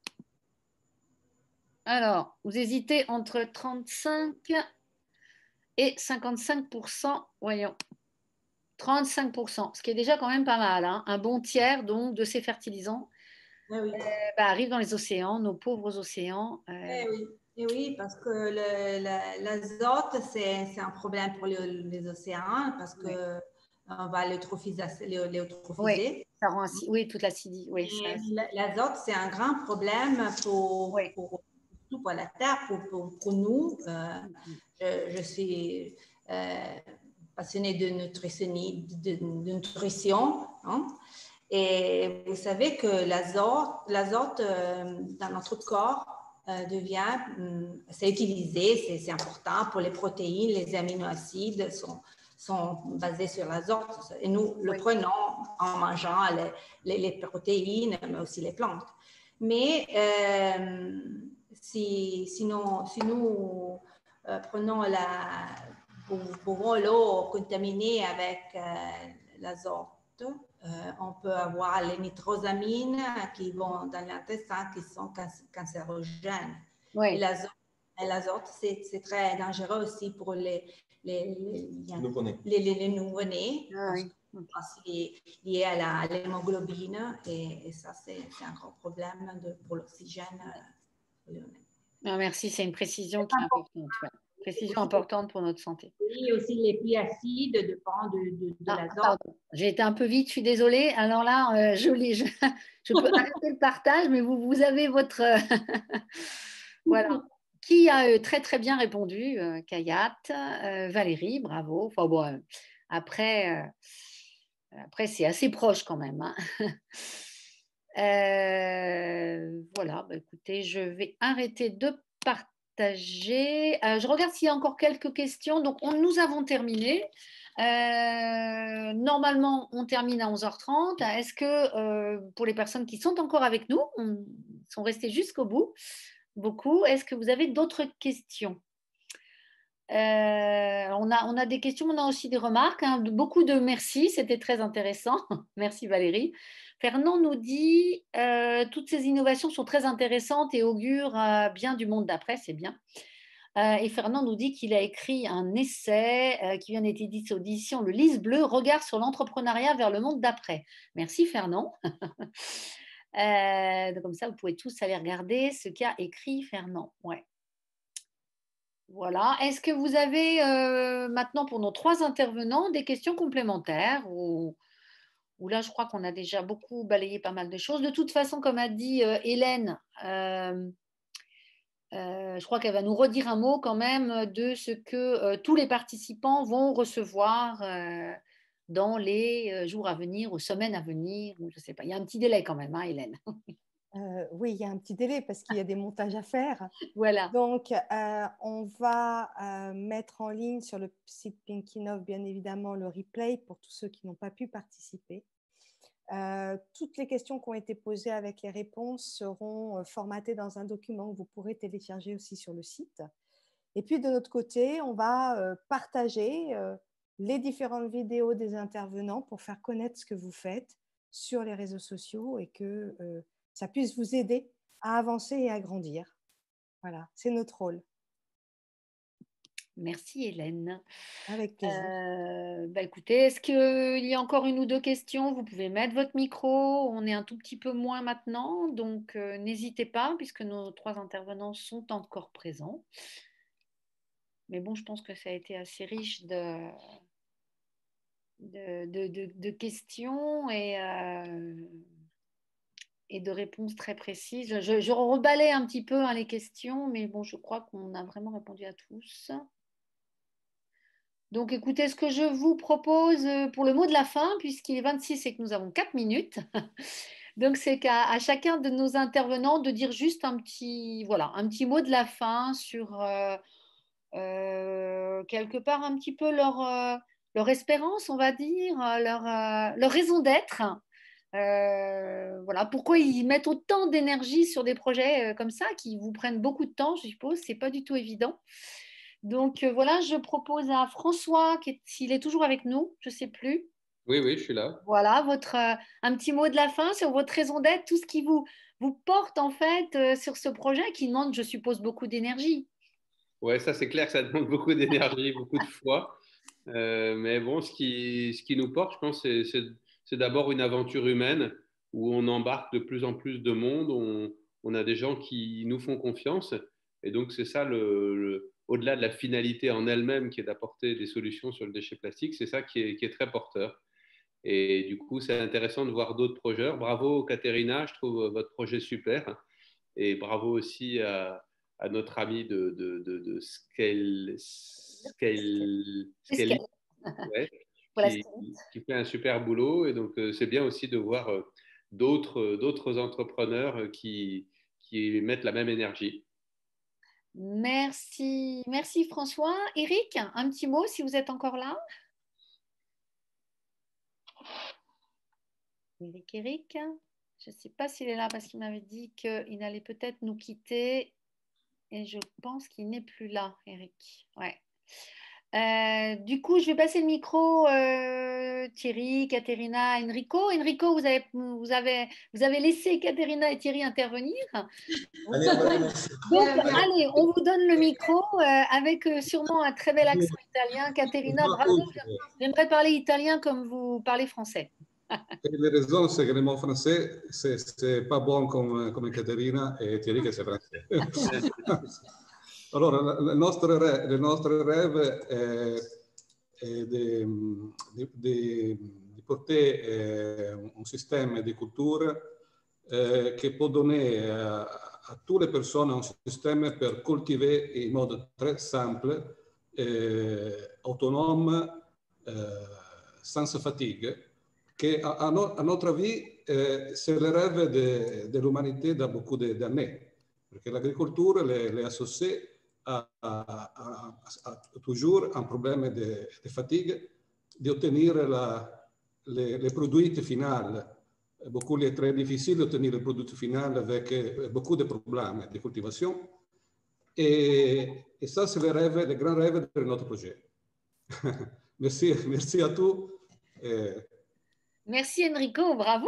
Alors, vous hésitez entre trente-cinq et cinquante-cinq pour cent. Voyons. trente-cinq pour cent, ce qui est déjà quand même pas mal. Hein. Un bon tiers donc, de ces fertilisants ah oui. euh, bah, arrivent dans les océans, nos pauvres océans. Euh... Eh oui. Et oui, parce que l'azote, c'est un problème pour les, les océans, parce que oui. on va l'eutrophiser. Oui, ça rend acide, oui, toute l'acidité. Oui, l'azote, c'est un grand problème pour, oui. pour, pour, pour la Terre, pour, pour, pour nous. Euh, mm-hmm. je, je suis euh, passionnée de nutrition, de, de nutrition hein? Et vous savez que l'azote euh, dans notre corps euh, devient, c'est utilisé, c'est important pour les protéines, les aminoacides sont, sont basés sur l'azote. Et nous le oui. prenons en mangeant les, les, les protéines, mais aussi les plantes. Mais euh, si, si, nous, si nous euh, prenons la, pouvons l'eau contaminée avec euh, l'azote, Euh, on peut avoir les nitrosamines qui vont dans l'intestin qui sont cancérogènes. Oui. Et l'azote, c'est très dangereux aussi pour les, les, les, nouveau-nés. Les, les, les nouveau-nés, ah, oui. okay. lié à l'hémoglobine. Et, et ça, c'est un gros problème de, pour l'oxygène. Ah, merci, c'est une précision qui est importante. Ouais. Précision importante pour notre santé. Oui, aussi les puits acides dépendent de, de, de ah, l'azote. J'ai été un peu vite, je suis désolée. Alors là, euh, je, je, je peux arrêter le partage, mais vous, vous avez votre... voilà. Qui a euh, très très bien répondu, euh, Kayat, euh, Valérie, bravo. Enfin, bon, euh, après, euh, après c'est assez proche quand même. Hein. euh, voilà, bah, écoutez, je vais arrêter de partager. Euh, je regarde s'il y a encore quelques questions. Donc, on, nous avons terminé. Euh, normalement, on termine à onze heures trente. Est-ce que euh, pour les personnes qui sont encore avec nous, on, sont restées jusqu'au bout, beaucoup, est-ce que vous avez d'autres questions? euh, on, a, on a des questions, on a aussi des remarques. Hein, beaucoup de merci, c'était très intéressant. Merci Valérie. Fernand nous dit euh, toutes ces innovations sont très intéressantes et augurent euh, bien du monde d'après, c'est bien. Euh, et Fernand nous dit qu'il a écrit un essai euh, qui vient d'être édité aux éditions Le Lys Bleu, Regard sur l'entrepreneuriat vers le monde d'après. Merci Fernand. euh, donc comme ça, vous pouvez tous aller regarder ce qu'a écrit Fernand. Ouais. Voilà. Est-ce que vous avez euh, maintenant pour nos trois intervenants des questions complémentaires ou, ou là, je crois qu'on a déjà beaucoup balayé pas mal de choses. De toute façon, comme a dit euh, Hélène, euh, euh, je crois qu'elle va nous redire un mot quand même de ce que euh, tous les participants vont recevoir euh, dans les euh, jours à venir ou semaines à venir. Je ne sais pas. Il y a un petit délai quand même, hein, Hélène. Euh, oui, il y a un petit délai parce qu'il y a des montages à faire. Voilà. Donc, euh, on va euh, mettre en ligne sur le site Pinkinov, bien évidemment, le replay pour tous ceux qui n'ont pas pu participer. Euh, toutes les questions qui ont été posées avec les réponses seront euh, formatées dans un document que vous pourrez télécharger aussi sur le site. Et puis, de notre côté, on va euh, partager euh, les différentes vidéos des intervenants pour faire connaître ce que vous faites sur les réseaux sociaux et que euh, ça puisse vous aider à avancer et à grandir. Voilà, c'est notre rôle. Merci Hélène. Avec plaisir. Euh, bah écoutez, est-ce qu'il y a encore une ou deux questions? Vous pouvez mettre votre micro. On est un tout petit peu moins maintenant, donc euh, n'hésitez pas puisque nos trois intervenants sont encore présents. Mais bon, je pense que ça a été assez riche de, de, de, de, de questions et... Euh, et de réponses très précises. Je, je reballais un petit peu hein, les questions, mais bon, je crois qu'on a vraiment répondu à tous. Donc, écoutez, ce que je vous propose pour le mot de la fin, puisqu'il est vingt-six et que nous avons quatre minutes, donc c'est qu'à à chacun de nos intervenants de dire juste un petit, voilà, un petit mot de la fin sur euh, euh, quelque part un petit peu leur, euh, leur espérance, on va dire, leur, euh, leur raison d'être. Euh, voilà, pourquoi ils mettent autant d'énergie sur des projets euh, comme ça qui vous prennent beaucoup de temps, je suppose, c'est pas du tout évident. Donc euh, voilà, je propose à François, qui est, s'il est toujours avec nous, je ne sais plus. Oui, oui, je suis là. Voilà, votre, euh, un petit mot de la fin sur votre raison d'être, tout ce qui vous, vous porte en fait euh, sur ce projet qui demande, je suppose, beaucoup d'énergie. Ouais, ça c'est clair que ça demande beaucoup d'énergie, beaucoup de foi. Euh, mais bon, ce qui, ce qui nous porte, je pense, c'est, c'est, c'est d'abord une aventure humaine où on embarque de plus en plus de monde, on, on a des gens qui nous font confiance. Et donc, c'est ça, le, le- au-delà de la finalité en elle-même qui est d'apporter des solutions sur le déchet plastique, c'est ça qui est, qui est très porteur. Et du coup, c'est intéressant de voir d'autres projets. Bravo, Katerina, je trouve votre projet super. Et bravo aussi à, à notre ami de, de, de, de Scale, Scale, Scale, ouais, qui, qui fait un super boulot. Et donc, euh, c'est bien aussi de voir euh, d'autres, d'autres entrepreneurs qui, qui mettent la même énergie. Merci, merci François. Eric, un petit mot si vous êtes encore là. Eric, Eric, je ne sais pas s'il est là parce qu'il m'avait dit qu'il allait peut-être nous quitter et je pense qu'il n'est plus là, Eric. Ouais. Euh, du coup, je vais passer le micro, euh, Thierry, Katerina, Enrico. Enrico, vous avez, vous, avez, vous avez laissé Katerina et Thierry intervenir. Allez, allez, Donc, allez, on vous donne le micro euh, avec euh, sûrement un très bel accent italien. Katerina, bravo. J'aimerais parler italien comme vous parlez français. Le raisons, c'est que le mot français, c'est, c'est pas bon comme, comme Caterina et Thierry che c'est français. Allora, il nostro, re, il nostro rêve è, è di, di, di, di portare eh, un sistema di cultura eh, che può donare a, a tutte le persone un sistema per coltivare in modo très simple, eh, autonome, eh, senza fatigue, che a, a, no, a notre avis, eh, c'est le rêve de, de l'humanité da beaucoup d'années. Perché l'agricoltura le, le associe a, a, a, a toujours un problème de, de fatigue, di ottenere la, les, les produits finaux. Beaucoup est très difficile d'obtenir les produits finaux avec beaucoup de problèmes de cultivation. Et, et ça, c'est le rêve, le grand rêve de notre projet. merci, merci à tous. Et... Merci Enrico, bravo.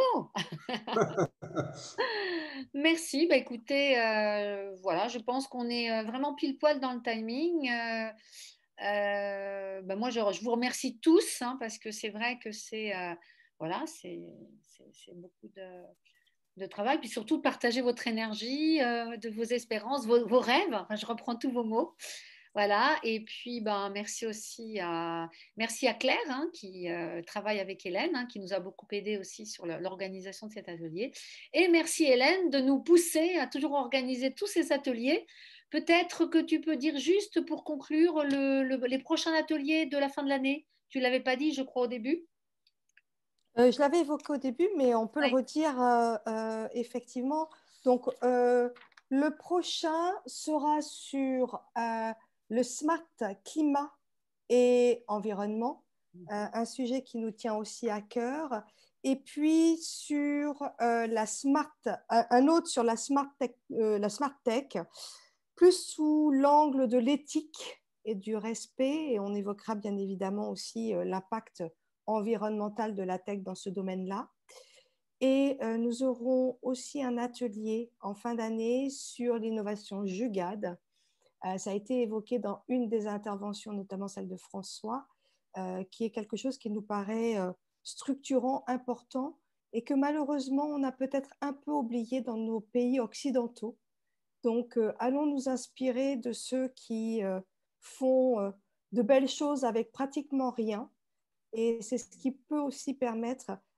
Merci, bah écoutez, euh, voilà, je pense qu'on est vraiment pile poil dans le timing. Euh, euh, bah moi, je, je vous remercie tous hein, parce que c'est vrai que c'est euh, voilà, c'est, c'est, c'est beaucoup de, de travail, puis surtout de partager votre énergie, euh, de vos espérances, vos, vos rêves. Enfin, je reprends tous vos mots. Voilà, et puis ben, merci aussi à, merci à Claire hein, qui euh, travaille avec Hélène, hein, qui nous a beaucoup aidé aussi sur l'organisation de cet atelier. Et merci Hélène de nous pousser à toujours organiser tous ces ateliers. Peut-être que tu peux dire juste pour conclure le, le, les prochains ateliers de la fin de l'année. Tu ne l'avais pas dit, je crois, au début. Euh, je l'avais évoqué au début, mais on peut ouais. le redire euh, euh, effectivement. Donc, euh, le prochain sera sur euh, le smart climat et environnement, euh, un sujet qui nous tient aussi à cœur. Et puis sur euh, la smart, un autre sur la smart tech, euh, la smart tech, plus sous l'angle de l'éthique et du respect. Et on évoquera bien évidemment aussi euh, l'impact environnemental de la tech dans ce domaine-là. Et euh, nous aurons aussi un atelier en fin d'année sur l'innovation Jugad. Euh, ça a été évoqué dans une des interventions, notamment celle de François, euh, qui est quelque chose qui nous paraît euh, structurant, important, et que malheureusement, on a peut-être un peu oublié dans nos pays occidentaux. Donc, euh, allons nous inspirer de ceux qui euh, font euh, de belles choses avec pratiquement rien. Et c'est ce qui peut aussi permettre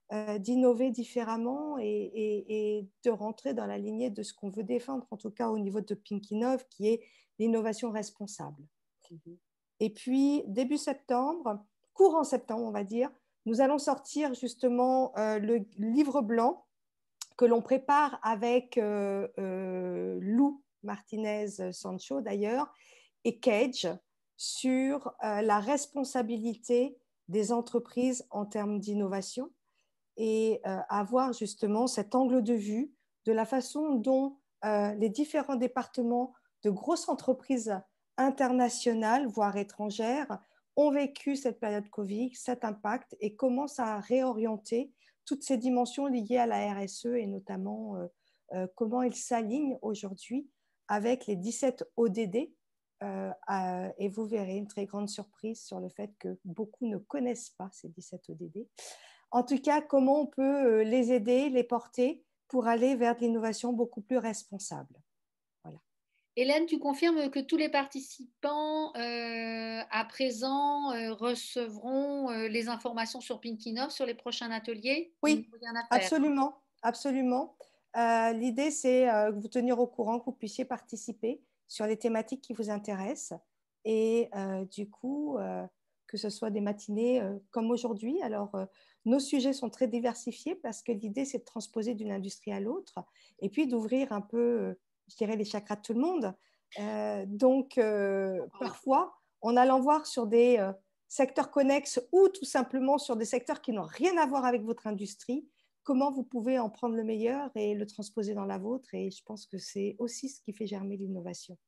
euh, d'innover différemment et, et, et de rentrer dans la lignée de ce qu'on veut défendre, en tout cas au niveau de Pink Innov, qui est l'innovation responsable. Mm-hmm. Et puis, début septembre, courant septembre, on va dire, nous allons sortir justement euh, le livre blanc que l'on prépare avec euh, euh, Lou Martinez-Sancho d'ailleurs et Cage sur euh, la responsabilité des entreprises en termes d'innovation et euh, avoir justement cet angle de vue de la façon dont euh, les différents départements de grosses entreprises internationales, voire étrangères, ont vécu cette période Covid, cet impact et comment ça a réorienté toutes ces dimensions liées à la R S E et notamment euh, euh, comment ils s'alignent aujourd'hui avec les dix-sept O D D. Euh, euh, et vous verrez une très grande surprise sur le fait que beaucoup ne connaissent pas ces dix-sept O D D. En tout cas, comment on peut les aider, les porter pour aller vers de l'innovation beaucoup plus responsable. Voilà. Hélène, tu confirmes que tous les participants euh, à présent euh, recevront euh, les informations sur Pink Innov sur les prochains ateliers? Oui, absolument, absolument. Euh, l'idée, c'est euh, de vous tenir au courant, que vous puissiez participer sur les thématiques qui vous intéressent. Et euh, du coup, euh, que ce soit des matinées euh, comme aujourd'hui. Alors, euh, nos sujets sont très diversifiés parce que l'idée, c'est de transposer d'une industrie à l'autre et puis d'ouvrir un peu, euh, je dirais, les chakras de tout le monde. Euh, donc, euh, parfois, en allant voir sur des euh, secteurs connexes ou tout simplement sur des secteurs qui n'ont rien à voir avec votre industrie, comment vous pouvez en prendre le meilleur et le transposer dans la vôtre. Et je pense que c'est aussi ce qui fait germer l'innovation.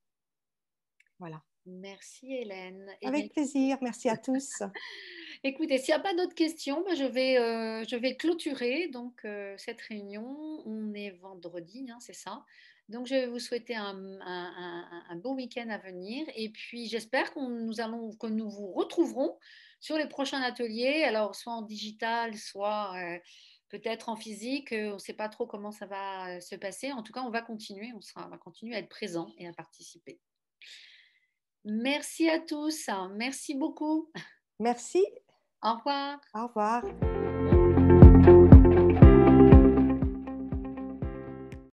Voilà. Merci Hélène. Avec bien... plaisir, merci à tous. Écoutez, s'il n'y a pas d'autres questions, ben je, vais, euh, je vais clôturer donc, euh, cette réunion. On est vendredi, hein, c'est ça. Donc je vais vous souhaiter un, un, un, un beau week-end à venir. Et puis j'espère qu'on nous allons, que nous vous retrouverons sur les prochains ateliers, alors soit en digital, soit euh, peut-être en physique. On ne sait pas trop comment ça va se passer. En tout cas, on va continuer, on, sera, on va continuer à être présent et à participer. Merci à tous. Merci beaucoup. Merci. Au revoir. Au revoir.